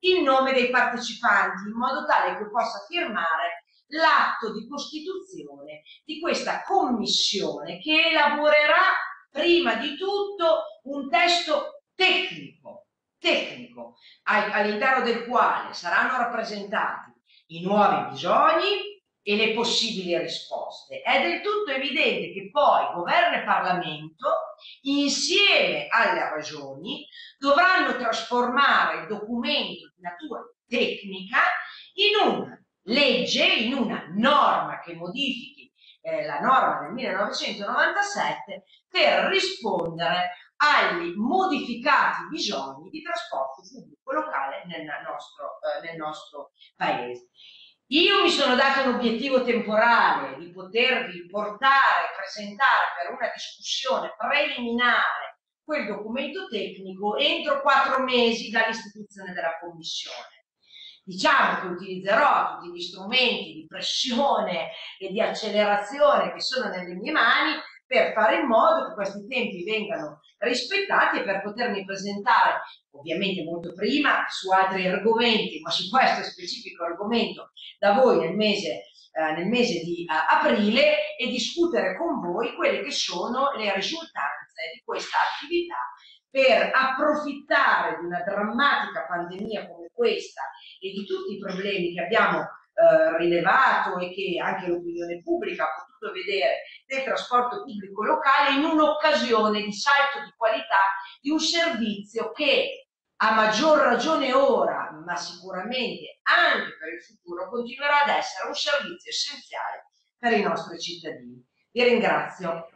il nome dei partecipanti in modo tale che possa firmare l'atto di costituzione di questa commissione che elaborerà prima di tutto un testo tecnico, tecnico all'interno del quale saranno rappresentati i nuovi bisogni e le possibili risposte. È del tutto evidente che poi governo e Parlamento, insieme alle regioni, dovranno trasformare il documento di natura tecnica in una legge, in una norma che modifichi eh, la norma del millenovecentonovantasette per rispondere agli modificati bisogni di trasporto pubblico locale nel nostro, eh, nel nostro paese. Io mi sono dato un obiettivo temporale di potervi portare e presentare per una discussione preliminare quel documento tecnico entro quattro mesi dall'istituzione della Commissione. Diciamo che utilizzerò tutti gli strumenti di pressione e di accelerazione che sono nelle mie mani per fare in modo che questi tempi vengano rispettati e per potermi presentare ovviamente molto prima su altri argomenti, ma su questo specifico argomento da voi nel mese, eh, nel mese di uh, aprile e discutere con voi quelle che sono le risultanze di questa attività per approfittare di una drammatica pandemia come questa e di tutti i problemi che abbiamo eh, rilevato e che anche l'opinione pubblica ha potuto vedere del trasporto pubblico locale in un'occasione di salto di qualità di un servizio che a maggior ragione ora, ma sicuramente anche per il futuro, continuerà ad essere un servizio essenziale per i nostri cittadini. Vi ringrazio.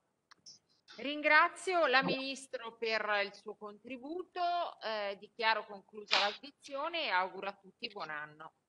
Ringrazio la Ministro per il suo contributo, eh, dichiaro conclusa l'audizione e auguro a tutti buon anno.